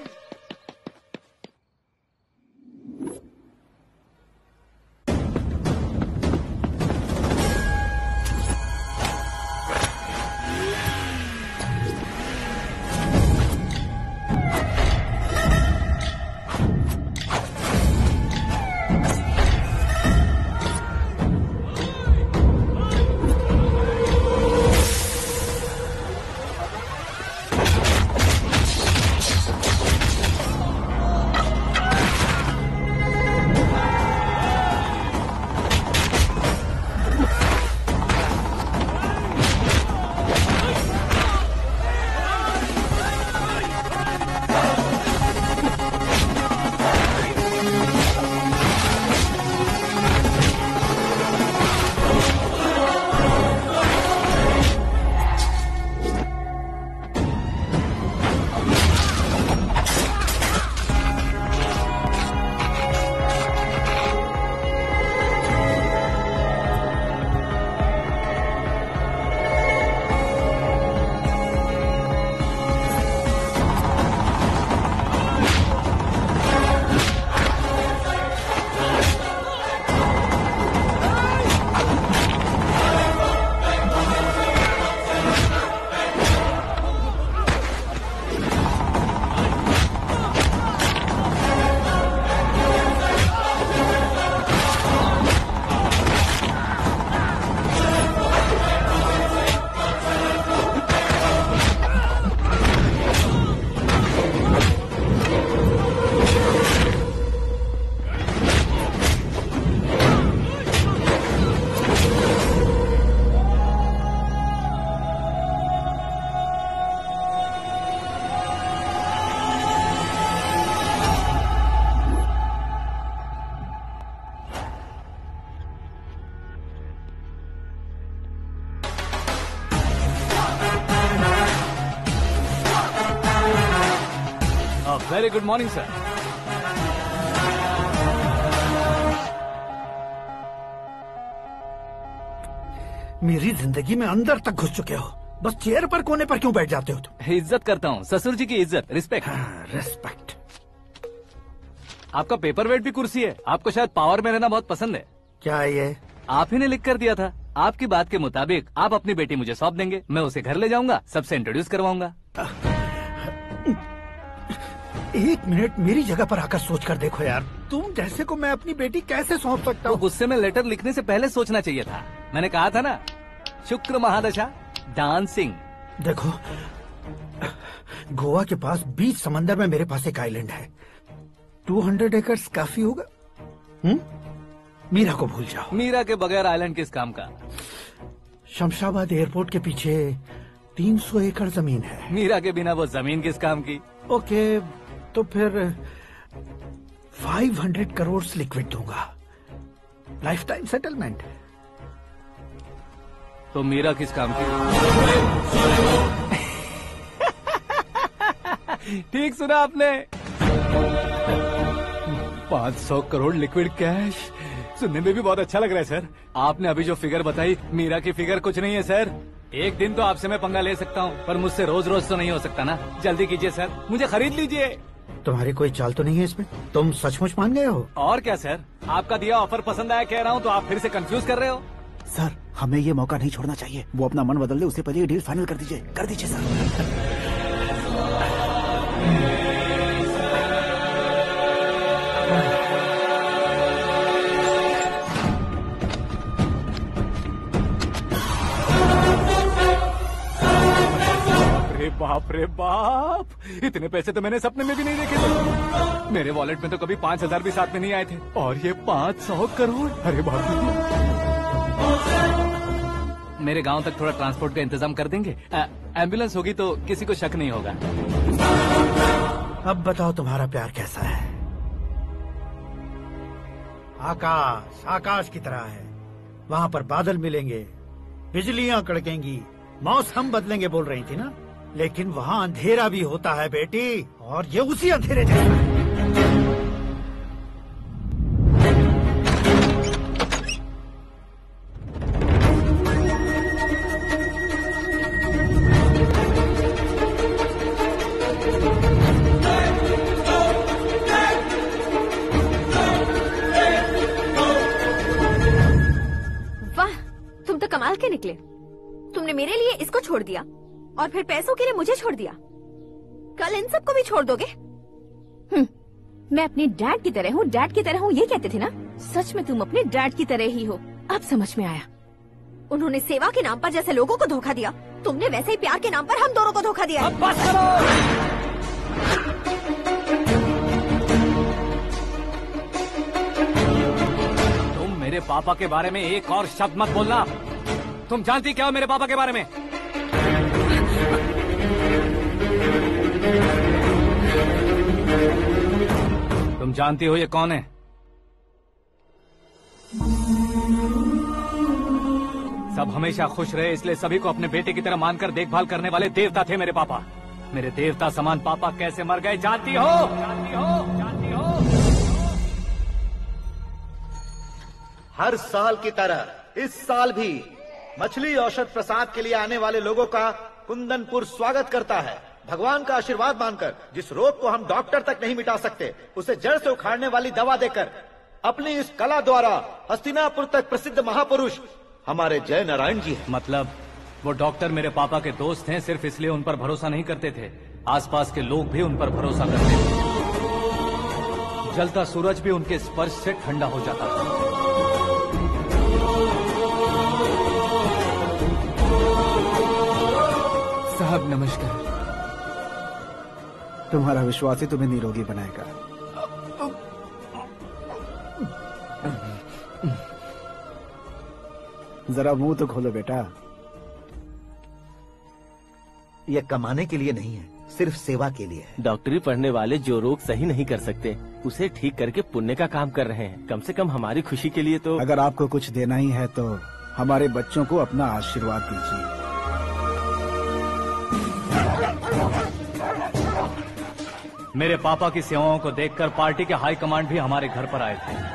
Very good morning sir. मेरी जिंदगी में अंदर तक घुस चुके हो, बस चेयर पर कोने पर क्यों बैठ जाते हो तुम? इज्जत करता हूँ, ससुर जी की इज्जत, रिस्पेक्ट। रिस्पेक्ट। आपका पेपर वेट भी कुर्सी है। आपको शायद पावर में रहना बहुत पसंद है। क्या है ये? आप ही ने लिख कर दिया था। आपकी बात के मुताबिक आप अपनी बेटी मुझे सौंप देंगे, मैं उसे घर ले जाऊंगा, सबसे इंट्रोड्यूस करवाऊंगा। एक मिनट मेरी जगह पर आकर सोच कर देखो यार, तुम जैसे को मैं अपनी बेटी कैसे सौंप सकता हूँ? तो गुस्से में लेटर लिखने से पहले सोचना चाहिए था। मैंने कहा था ना, शुक्र महादशा डांसिंग। देखो, गोवा के पास बीच समंदर में मेरे पास एक आइलैंड है। टू हंड्रेड एकर्स काफी होगा। हम्म? मीरा को भूल जाओ। मीरा के बगैर आइलैंड किस काम का? शमशाबाद एयरपोर्ट के पीछे तीन सौ एकड़ जमीन है। मीरा के बिना वो जमीन किस काम की? ओके, तो फिर पाँच सौ करोड़ लिक्विड दूंगा, लाइफ टाइम सेटलमेंट। तो मीरा किस काम की? ठीक सुना आपने, पाँच सौ करोड़ लिक्विड कैश। सुनने में भी बहुत अच्छा लग रहा है सर। आपने अभी जो फिगर बताई, मीरा की फिगर कुछ नहीं है सर। एक दिन तो आपसे मैं पंगा ले सकता हूँ, पर मुझसे रोज रोज तो नहीं हो सकता ना। जल्दी कीजिए सर, मुझे खरीद लीजिए। तुम्हारी कोई चाल तो नहीं है इसमें? तुम सचमुच मान गए हो? और क्या सर, आपका दिया ऑफर पसंद आया कह रहा हूँ, तो आप फिर से कंफ्यूज कर रहे हो। सर, हमें ये मौका नहीं छोड़ना चाहिए। वो अपना मन बदल दे, उससे पहले ये डील फाइनल कर दीजिए। कर दीजिए सर। बाप रे बाप, इतने पैसे तो मैंने सपने में भी नहीं देखे थे। मेरे वॉलेट में तो कभी पाँच हजार भी साथ में नहीं आए थे, और ये पाँच सौ करोड़। अरे बाप रे। मेरे गांव तक थोड़ा ट्रांसपोर्ट का इंतजाम कर देंगे? एम्बुलेंस होगी तो किसी को शक नहीं होगा। अब बताओ तुम्हारा प्यार कैसा है? आकाश आकाश की तरह है, वहाँ पर बादल मिलेंगे, बिजलियाँ कड़केंगी, मौसम बदलेंगे बोल रही थी ना। लेकिन वहाँ अंधेरा भी होता है बेटी, और ये उसी अंधेरे जैसा है। वाह, तुम तो कमाल के निकले। तुमने मेरे लिए इसको छोड़ दिया और फिर पैसों के लिए मुझे छोड़ दिया। कल इन सबको भी छोड़ दोगे? हम्म, मैं अपने डैड की तरह हूँ, डैड की तरह हूँ, ये कहते थे ना। सच में तुम अपने डैड की तरह ही हो, अब समझ में आया। उन्होंने सेवा के नाम पर जैसे लोगों को धोखा दिया, तुमने वैसे ही प्यार के नाम पर हम दोनों को धोखा दिया। अब बस करो। तुम मेरे पापा के बारे में एक और शब्द मत बोलना। तुम जानती क्या हो मेरे पापा के बारे में? तुम जानती हो ये कौन है? सब हमेशा खुश रहे, इसलिए सभी को अपने बेटे की तरह मानकर देखभाल करने वाले देवता थे मेरे पापा। मेरे देवता समान पापा कैसे मर गए जानती हो? जानती हो? जानती हो? हर साल की तरह इस साल भी मछली औषध प्रसाद के लिए आने वाले लोगों का कुंदनपुर स्वागत करता है। भगवान का आशीर्वाद मानकर जिस रोग को हम डॉक्टर तक नहीं मिटा सकते, उसे जड़ से उखाड़ने वाली दवा देकर अपनी इस कला द्वारा हस्तिनापुर तक प्रसिद्ध महापुरुष हमारे जय नारायण जी हैं। मतलब वो डॉक्टर मेरे पापा के दोस्त हैं, सिर्फ इसलिए उन पर भरोसा नहीं करते थे, आसपास के लोग भी उन पर भरोसा करते थे। जलता सूरज भी उनके स्पर्श से ठंडा हो जाता था। साहब नमस्कार। तुम्हारा विश्वास ही तुम्हें निरोगी बनाएगा। जरा मुंह तो खोलो बेटा। यह कमाने के लिए नहीं है, सिर्फ सेवा के लिए है। डॉक्टरी पढ़ने वाले जो रोग सही नहीं कर सकते, उसे ठीक करके पुण्य का काम कर रहे हैं। कम से कम हमारी खुशी के लिए तो। अगर आपको कुछ देना ही है तो हमारे बच्चों को अपना आशीर्वाद दीजिए। मेरे पापा की सेवाओं को देखकर पार्टी के हाई कमांड भी हमारे घर पर आए थे।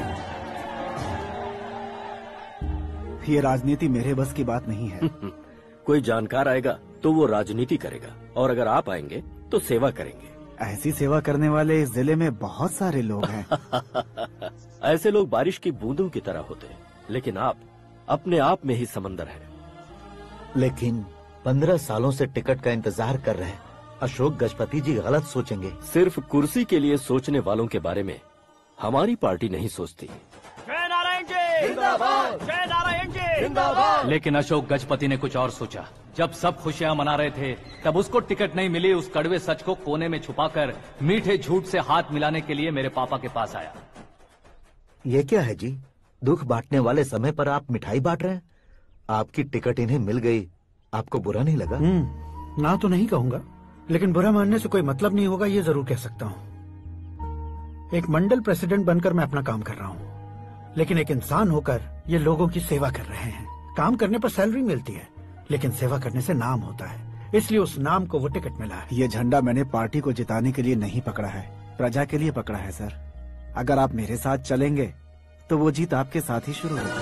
ये राजनीति मेरे बस की बात नहीं है। कोई जानकार आएगा तो वो राजनीति करेगा, और अगर आप आएंगे तो सेवा करेंगे। ऐसी सेवा करने वाले इस जिले में बहुत सारे लोग हैं। ऐसे लोग बारिश की बूंदों की तरह होते हैं, लेकिन आप अपने आप में ही समंदर हैं। लेकिन पंद्रह सालों से टिकट का इंतजार कर रहे हैं। अशोक गजपति जी गलत सोचेंगे। सिर्फ कुर्सी के लिए सोचने वालों के बारे में हमारी पार्टी नहीं सोचती। जय नारायण जी जिंदाबाद, जय नारायण जी जिंदाबाद। लेकिन अशोक गजपति ने कुछ और सोचा। जब सब खुशियां मना रहे थे तब उसको टिकट नहीं मिली। उस कड़वे सच को कोने में छुपाकर मीठे झूठ से हाथ मिलाने के लिए मेरे पापा के पास आया। ये क्या है जी? दुख बांटने वाले समय पर आप मिठाई बांट रहे हैं। आपकी टिकट इन्हें मिल गई, आपको बुरा नहीं लगा? ना तो नहीं कहूंगा, लेकिन बुरा मानने से कोई मतलब नहीं होगा, ये जरूर कह सकता हूँ। एक मंडल प्रेसिडेंट बनकर मैं अपना काम कर रहा हूँ, लेकिन एक इंसान होकर ये लोगों की सेवा कर रहे हैं। काम करने पर सैलरी मिलती है, लेकिन सेवा करने से नाम होता है, इसलिए उस नाम को वो टिकट मिला है। ये झंडा मैंने पार्टी को जिताने के लिए नहीं पकड़ा है, प्रजा के लिए पकड़ा है सर। अगर आप मेरे साथ चलेंगे तो वो जीत आपके साथ ही शुरू होगी।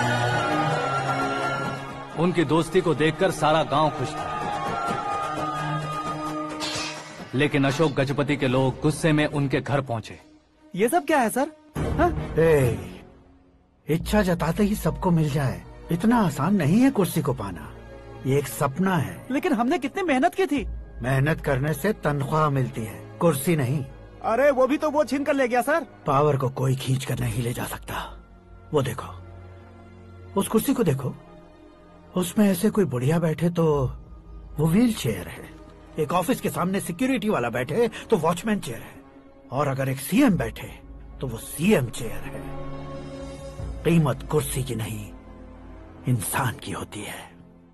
उनकी दोस्ती को देखकर सारा गांव खुश था, लेकिन अशोक गजपति के लोग गुस्से में उनके घर पहुंचे। ये सब क्या है सर? ए, इच्छा जताते ही सबको मिल जाए, इतना आसान नहीं है कुर्सी को पाना। ये एक सपना है। लेकिन हमने कितनी मेहनत की थी। मेहनत करने से तनख्वाह मिलती है, कुर्सी नहीं। अरे वो भी तो वो छीन कर ले गया सर। पावर को कोई खींच कर नहीं ले जा सकता। वो देखो, उस कुर्सी को देखो, उसमें ऐसे कोई बुढ़िया बैठे तो वो व्हील चेयर है। एक ऑफिस के सामने सिक्योरिटी वाला बैठे तो वॉचमैन चेयर है, और अगर एक सीएम बैठे तो वो सीएम चेयर है। कीमत कुर्सी की नहीं, इंसान की होती है।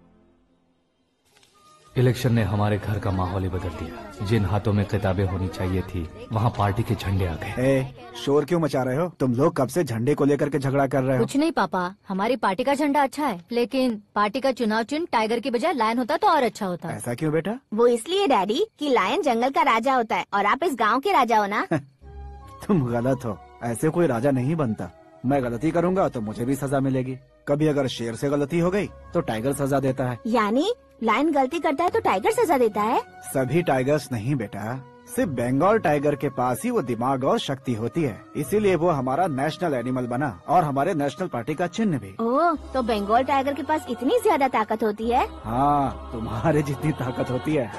इलेक्शन ने हमारे घर का माहौल ही बदल दिया। जिन हाथों में किताबें होनी चाहिए थी, वहाँ पार्टी के झंडे आ गए। ए, शोर क्यों मचा रहे हो? तुम लोग कब से झंडे को लेकर के झगड़ा कर रहे हो? कुछ नहीं पापा, हमारी पार्टी का झंडा अच्छा है, लेकिन पार्टी का चुनाव चिन्ह टाइगर की बजाय लायन होता तो और अच्छा होता। ऐसा क्यों बेटा? वो इसलिए डैडी कि लायन जंगल का राजा होता है और आप इस गांव के राजा हो ना। तुम गलत हो, ऐसे कोई राजा नहीं बनता। मैं गलती करूंगा तो मुझे भी सजा मिलेगी। कभी अगर शेर से गलती हो गई तो टाइगर सजा देता है। यानी लायन गलती करता है तो टाइगर सजा देता है? सभी टाइगर्स नहीं बेटा, सिर्फ बंगाल टाइगर के पास ही वो दिमाग और शक्ति होती है, इसीलिए वो हमारा नेशनल एनिमल बना और हमारे नेशनल पार्टी का चिन्ह भी। ओह, तो बंगाल टाइगर के पास इतनी ज्यादा ताकत होती है? हाँ, तुम्हारे जितनी ताकत होती है।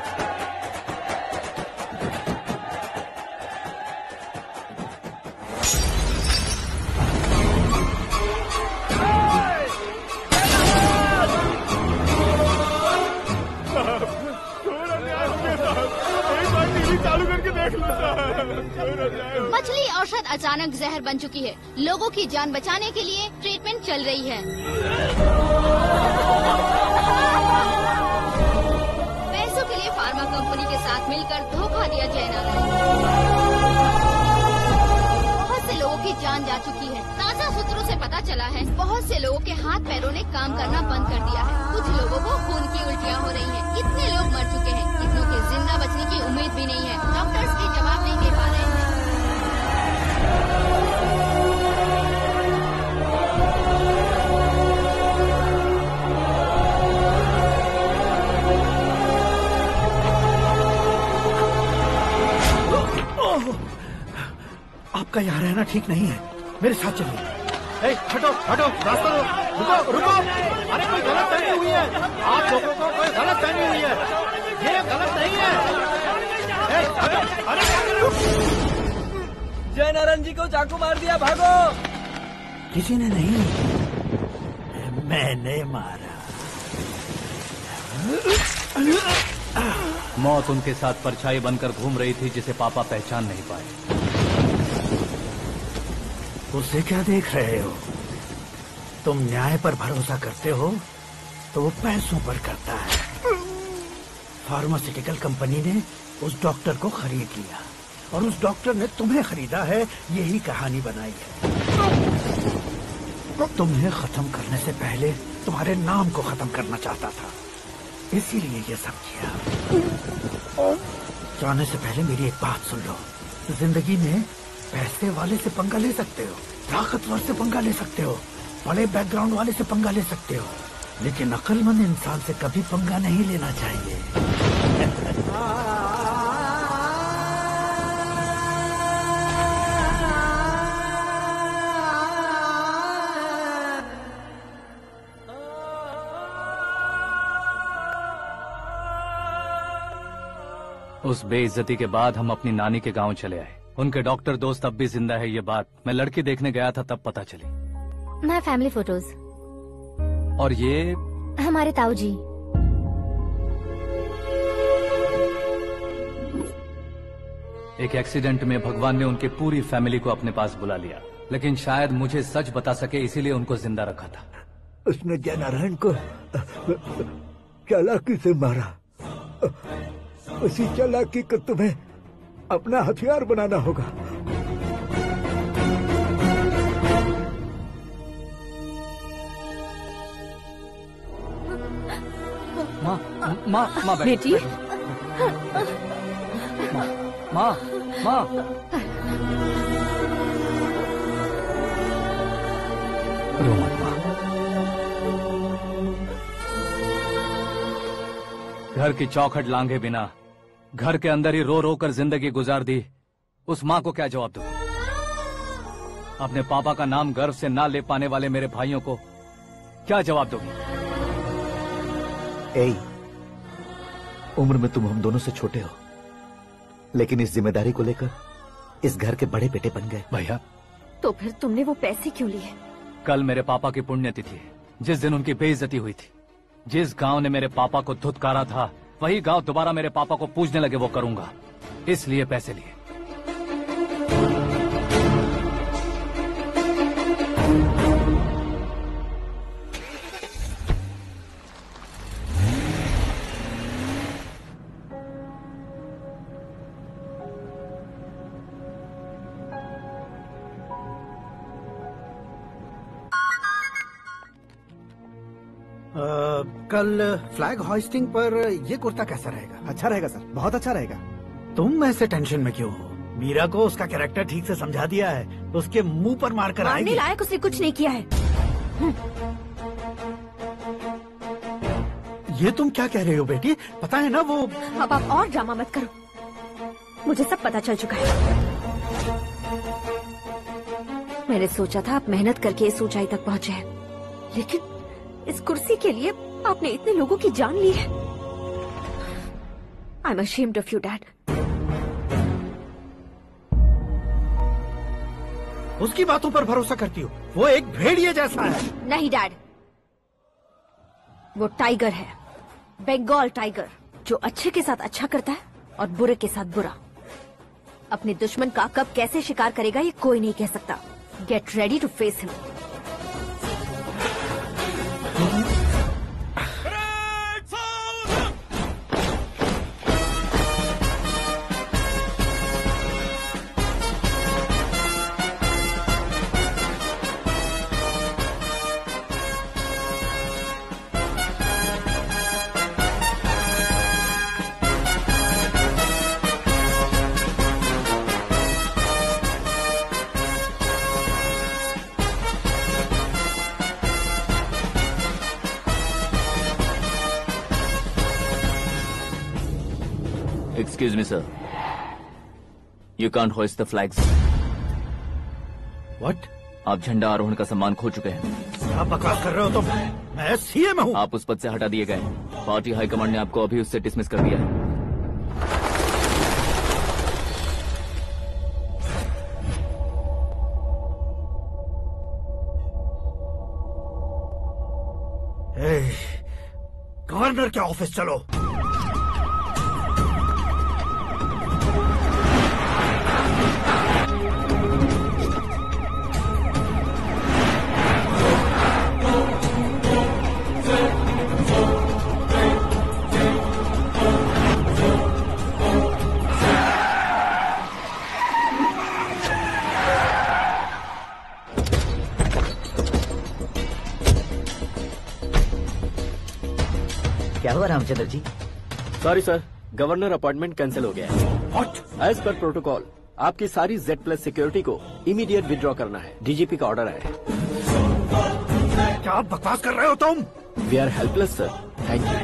मछली औषध अचानक जहर बन चुकी है। लोगों की जान बचाने के लिए ट्रीटमेंट चल रही है। पैसों के लिए फार्मा कंपनी के साथ मिलकर धोखा दिया जय नारायण। बहुत से लोगों की जान जा चुकी है। ताजा सूत्रों से पता चला है बहुत से लोगों के हाथ पैरों ने काम करना बंद कर दिया है। कुछ लोगों को खून की उल्टियाँ हो रही हैं। कितने लोग मर चुके हैं, कितनों के जिंदा बचने की उम्मीद भी नहीं है। डॉक्टर्स भी जवाब नहीं दे पा रहे हैं। आपका यहाँ रहना ठीक नहीं है, मेरे साथ चलिए। ए, हटो हटो, रास्ता दो। रुको रुको, अरे कोई गलत फहमी हुई है। आप लोगों को कोई गलत फहमी हुई है, ये गलत नहीं है। ए, हटो, अरे जय नारायण जी को चाकू मार दिया, भागो। किसी ने नहीं, मैंने मारा। मौत उनके साथ परछाई बनकर घूम रही थी, जिसे पापा पहचान नहीं पाए। उसे क्या देख रहे हो? तुम न्याय पर भरोसा करते हो तो वो पैसों पर करता है। फार्मास्यूटिकल कंपनी ने उस डॉक्टर को खरीद लिया और उस डॉक्टर ने तुम्हें खरीदा है, यही कहानी बनाई है। तुम्हें खत्म करने से पहले तुम्हारे नाम को खत्म करना चाहता था, इसीलिए ये सब किया। जाने से पहले मेरी एक बात सुन लो। जिंदगी में पैसे वाले से पंगा ले सकते हो, ताकतवर से पंगा ले सकते हो, बड़े बैकग्राउंड वाले से पंगा ले सकते हो, लेकिन अक्लमंद इंसान से कभी पंगा नहीं लेना चाहिए। उस बेइज्जती के बाद हम अपनी नानी के गांव चले आए। उनके डॉक्टर दोस्त अब भी जिंदा है, ये बात मैं लड़की देखने गया था तब पता चली। My family photos. और ये हमारे ताऊ जी। एक एक्सीडेंट में भगवान ने उनकी पूरी फैमिली को अपने पास बुला लिया, लेकिन शायद मुझे सच बता सके इसीलिए उनको जिंदा रखा था। उसने जयनारायण को चालाकी से मारा। उसी चालाकी को तुम्हें अपना हथियार बनाना होगा। माँ, माँ, माँ बैठ, बेटी। बैठ। माँ, माँ, माँ। रो मत माँ। घर की चौखट लांघे बिना घर के अंदर ही रो रो कर जिंदगी गुजार दी उस माँ को क्या जवाब दूं? अपने पापा का नाम गर्व से ना ले पाने वाले मेरे भाइयों को क्या जवाब दोगी? ए, उम्र में तुम हम दोनों से छोटे हो, लेकिन इस जिम्मेदारी को लेकर इस घर के बड़े बेटे बन गए। भैया, तो फिर तुमने वो पैसे क्यों लिए? कल मेरे पापा की पुण्यतिथि है, जिस दिन उनकी बेइज्जती हुई थी। जिस गांव ने मेरे पापा को धुतकारा था वही गांव दोबारा मेरे पापा को पूजने लगे, वो करूंगा, इसलिए पैसे लिए। आ, कल फ्लैग होइस्टिंग पर ये कुर्ता कैसा रहेगा? अच्छा रहेगा सर, बहुत अच्छा रहेगा। तुम ऐसे टेंशन में क्यों हो? मीरा को उसका कैरेक्टर ठीक से समझा दिया है, उसके मुंह पर मारकर आएगी। मारने लायक उसने कुछ नहीं किया है। ये तुम क्या कह रहे हो बेटी? पता है ना वो। अब आप और ड्रामा मत करो, मुझे सब पता चल चुका है। मैंने सोचा था आप मेहनत करके इस ऊंचाई तक पहुंचे हैं, लेकिन इस कुर्सी के लिए आपने इतने लोगों की जान ली है। I am ashamed of you dad. उसकी बातों पर भरोसा करती हो? वो एक भेड़िए जैसा है। नहीं डैड, वो टाइगर है, बंगाल टाइगर, जो अच्छे के साथ अच्छा करता है और बुरे के साथ बुरा। अपने दुश्मन का कब कैसे शिकार करेगा ये कोई नहीं कह सकता। Get ready to face him. Excuse me, sir. You can't hoist the flags. What? आप झंडा आरोहण का सम्मान खो चुके हैं। क्या बकवास कर रहे हो तुम? मैं सीएम हूँ। आप उस पद से हटा दिए गए। पार्टी हाईकमांड ने आपको अभी उससे डिसमिस कर दिया है। गवर्नर के ऑफिस चलो। क्या हुआ Ramchandra ji? Sorry sir, governor appointment cancel हो गया है। एज पर प्रोटोकॉल आपकी सारी जेड प्लस सिक्योरिटी को इमीडिएट विड्रॉ करना है। डीजीपी का ऑर्डर है। क्या आप बकवास कर रहे हो तुम? We are helpless sir. Thank you.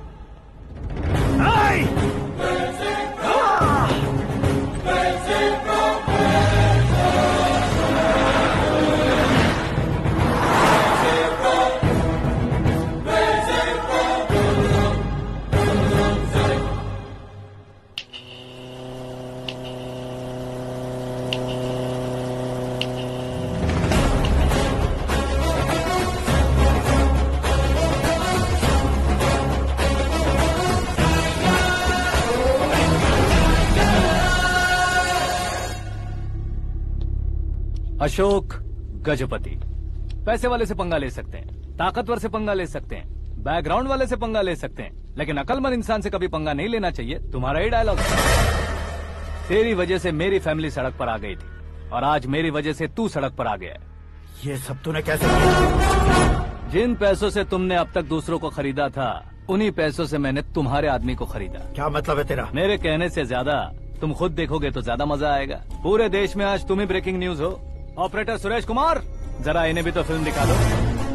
Ashok Gajapati पैसे वाले से पंगा ले सकते हैं, ताकतवर से पंगा ले सकते हैं, बैकग्राउंड वाले से पंगा ले सकते हैं, लेकिन अकलमंद इंसान से कभी पंगा नहीं लेना चाहिए। तुम्हारा ही डायलॉग। तेरी वजह से मेरी फैमिली सड़क पर आ गई थी और आज मेरी वजह से तू सड़क पर आ गया है। ये सब तूने कैसे किया? जिन पैसों से तुमने अब तक दूसरों को खरीदा था, उन्हीं पैसों से मैंने तुम्हारे आदमी को खरीदा। क्या मतलब है तेरा? मेरे कहने से ज्यादा तुम खुद देखोगे तो ज्यादा मजा आएगा। पूरे देश में आज तुम ही ब्रेकिंग न्यूज हो। ऑपरेटर सुरेश कुमार, जरा इन्हें भी तो फिल्म दिखा दो।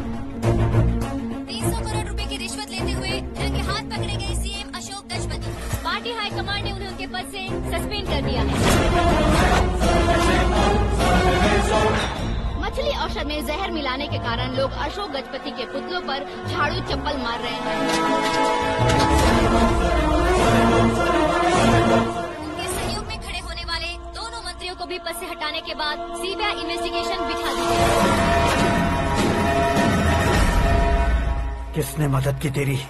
तीन सौ करोड़ रुपए की रिश्वत लेते हुए रंगे हाथ पकड़े गए CM Ashok Gajapati. Party high command ने उन्हें उनके पद से सस्पेंड कर दिया है। मछली औषध में जहर मिलाने के कारण लोग अशोक गजपति के पुतलों पर झाड़ू चप्पल मार रहे हैं। उनके सहयोग में खड़े होने वाले दोनों मंत्रियों को भी पद से हटाने के बाद सीबीआई इन्वेस्टिगेशन बिठा दी गई। किसने मदद की तेरी?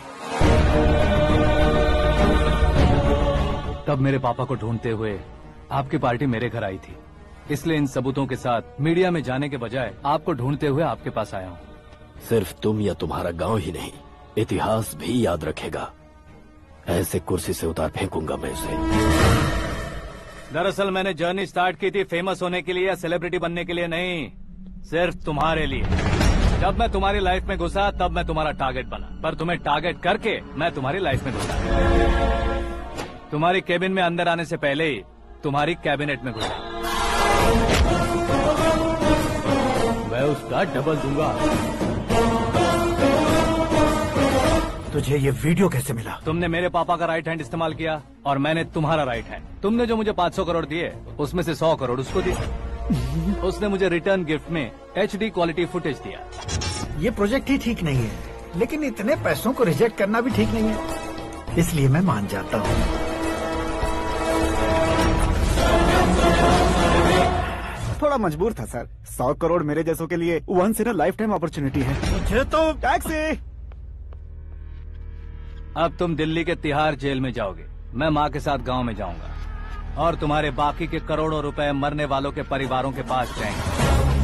तब मेरे पापा को ढूंढते हुए आपकी पार्टी मेरे घर आई थी, इसलिए इन सबूतों के साथ मीडिया में जाने के बजाय आपको ढूंढते हुए आपके पास आया हूँ। सिर्फ तुम या तुम्हारा गांव ही नहीं, इतिहास भी याद रखेगा। ऐसे कुर्सी से उतार फेंकूंगा मैं उसे। दरअसल मैंने जर्नी स्टार्ट की थी फेमस होने के लिए या सेलिब्रिटी बनने के लिए नहीं, सिर्फ तुम्हारे लिए। जब मैं तुम्हारी लाइफ में घुसा तब मैं तुम्हारा टारगेट बना, पर तुम्हें टारगेट करके मैं तुम्हारी लाइफ में घुसा। तुम्हारी केबिन में अंदर आने से पहले ही तुम्हारी कैबिनेट में घुसा। मैं उसका डबल दूंगा। तुझे ये वीडियो कैसे मिला? तुमने मेरे पापा का राइट हैंड इस्तेमाल किया और मैंने तुम्हारा राइट हैंड। तुमने जो मुझे पाँच सौ करोड़ दिए उसमें से सौ करोड़ उसको दिए। उसने मुझे रिटर्न गिफ्ट में एचडी क्वालिटी फुटेज दिया। ये प्रोजेक्ट ही ठीक नहीं है, लेकिन इतने पैसों को रिजेक्ट करना भी ठीक नहीं है, इसलिए मैं मान जाता हूँ। थोड़ा मजबूर था सर। सौ करोड़ मेरे जैसों के लिए once in a life time opportunity है। मुझे तो टैक्सी। अब तुम दिल्ली के तिहाड़ जेल में जाओगे, मैं माँ के साथ गांव में जाऊंगा और तुम्हारे बाकी के करोड़ों रुपए मरने वालों के परिवारों के पास जाएंगे।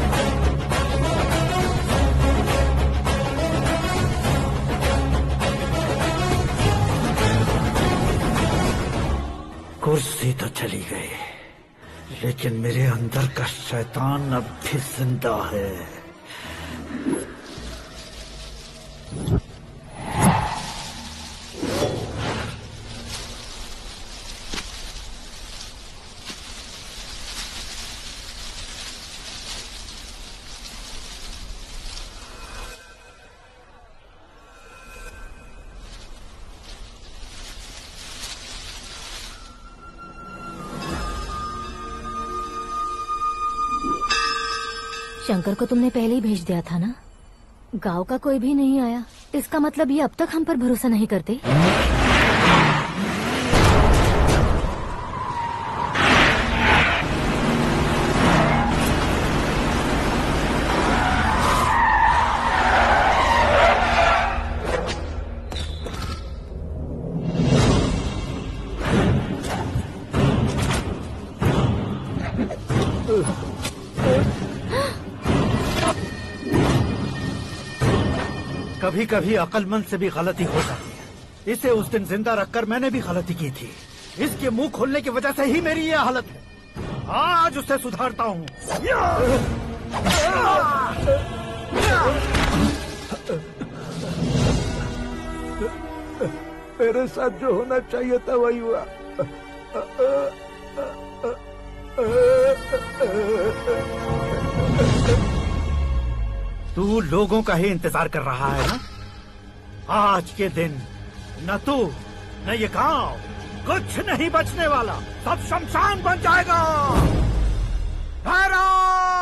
कुर्सी तो चली गई, लेकिन मेरे अंदर का शैतान अब भी जिंदा है। शंकर को तुमने पहले ही भेज दिया था ना? गांव का कोई भी नहीं आया, इसका मतलब ये अब तक हम पर भरोसा नहीं करते। कभी कभी अक्लमंद से भी गलती हो जाती है। इसे उस दिन जिंदा रखकर मैंने भी गलती की थी। इसके मुंह खोलने की वजह से ही मेरी ये हालत है। आज उसे सुधारता हूँ। मेरे साथ जो होना चाहिए था वही हुआ। तू लोगों का ही इंतजार कर रहा है ना? आज के दिन न तू न ये गांव कुछ नहीं बचने वाला, सब शमशान बन जाएगा। भैरव!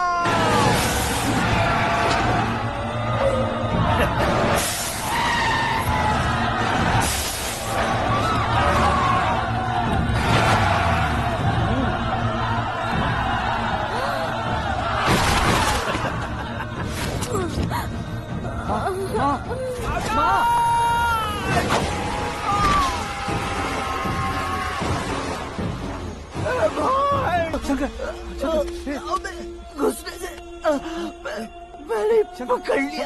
घुसने से मैंने पकड़ लिया।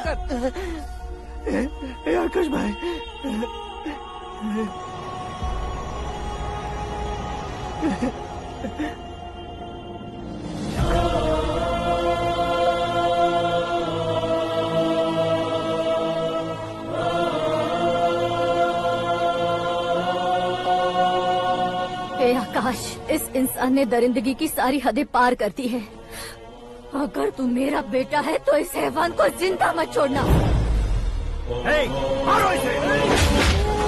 ए आकाश भाई, हे आकाश, इस इंसान ने दरिंदगी की सारी हदें पार कर दी है। अगर तू मेरा बेटा है तो इस हैवान को जिंदा मत छोड़ना। हे, मारो इसे!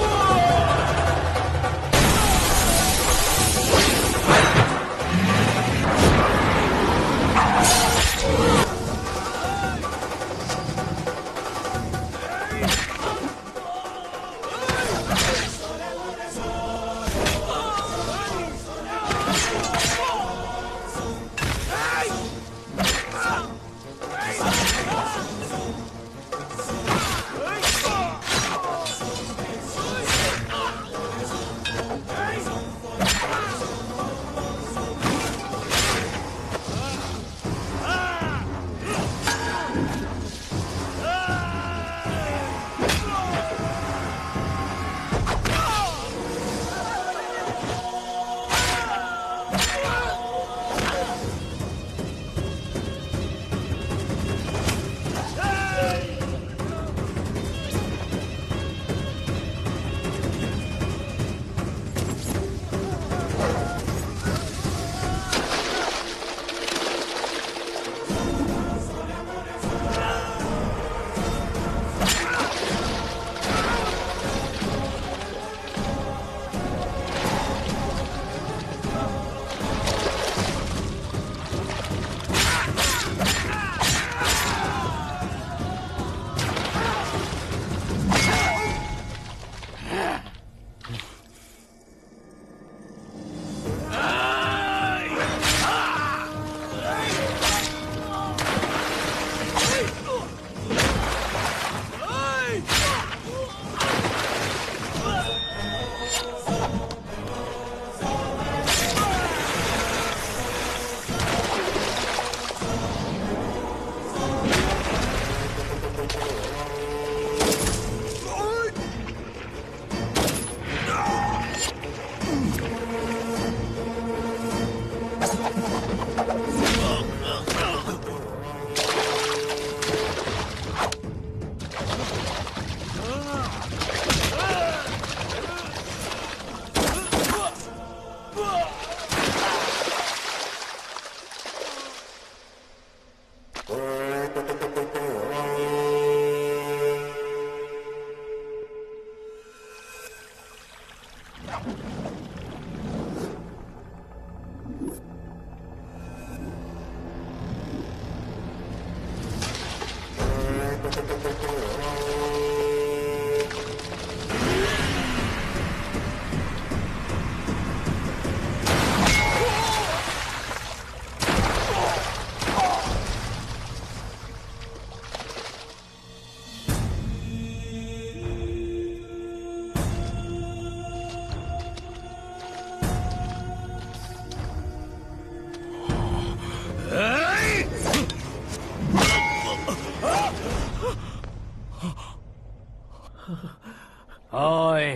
ओए,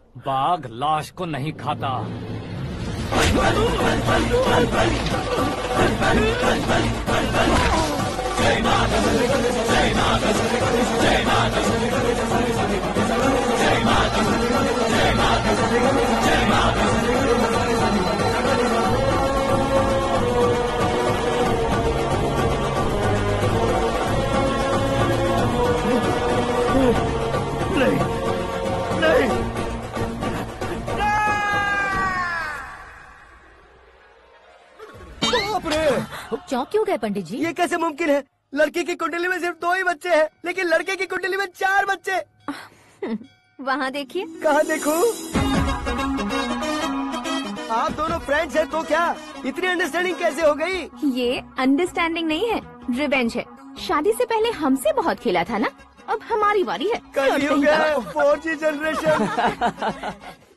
बाघ लाश को नहीं खाता। जय माता नहीं नहीं बाप रे! चौंक क्यों गए पंडित जी? ये कैसे मुमकिन है? लड़की की कुंडली में सिर्फ दो ही बच्चे हैं, लेकिन लड़के की कुंडली में चार बच्चे। वहाँ देखिए। कहाँ देखूं? आप दोनों फ्रेंड्स हैं तो क्या इतनी अंडरस्टैंडिंग कैसे हो गई? ये अंडरस्टैंडिंग नहीं है, रिवेंज है। शादी से पहले हमसे बहुत खेला था ना, अब हमारी बारी है। कल हो गया फोर जी जनरेशन।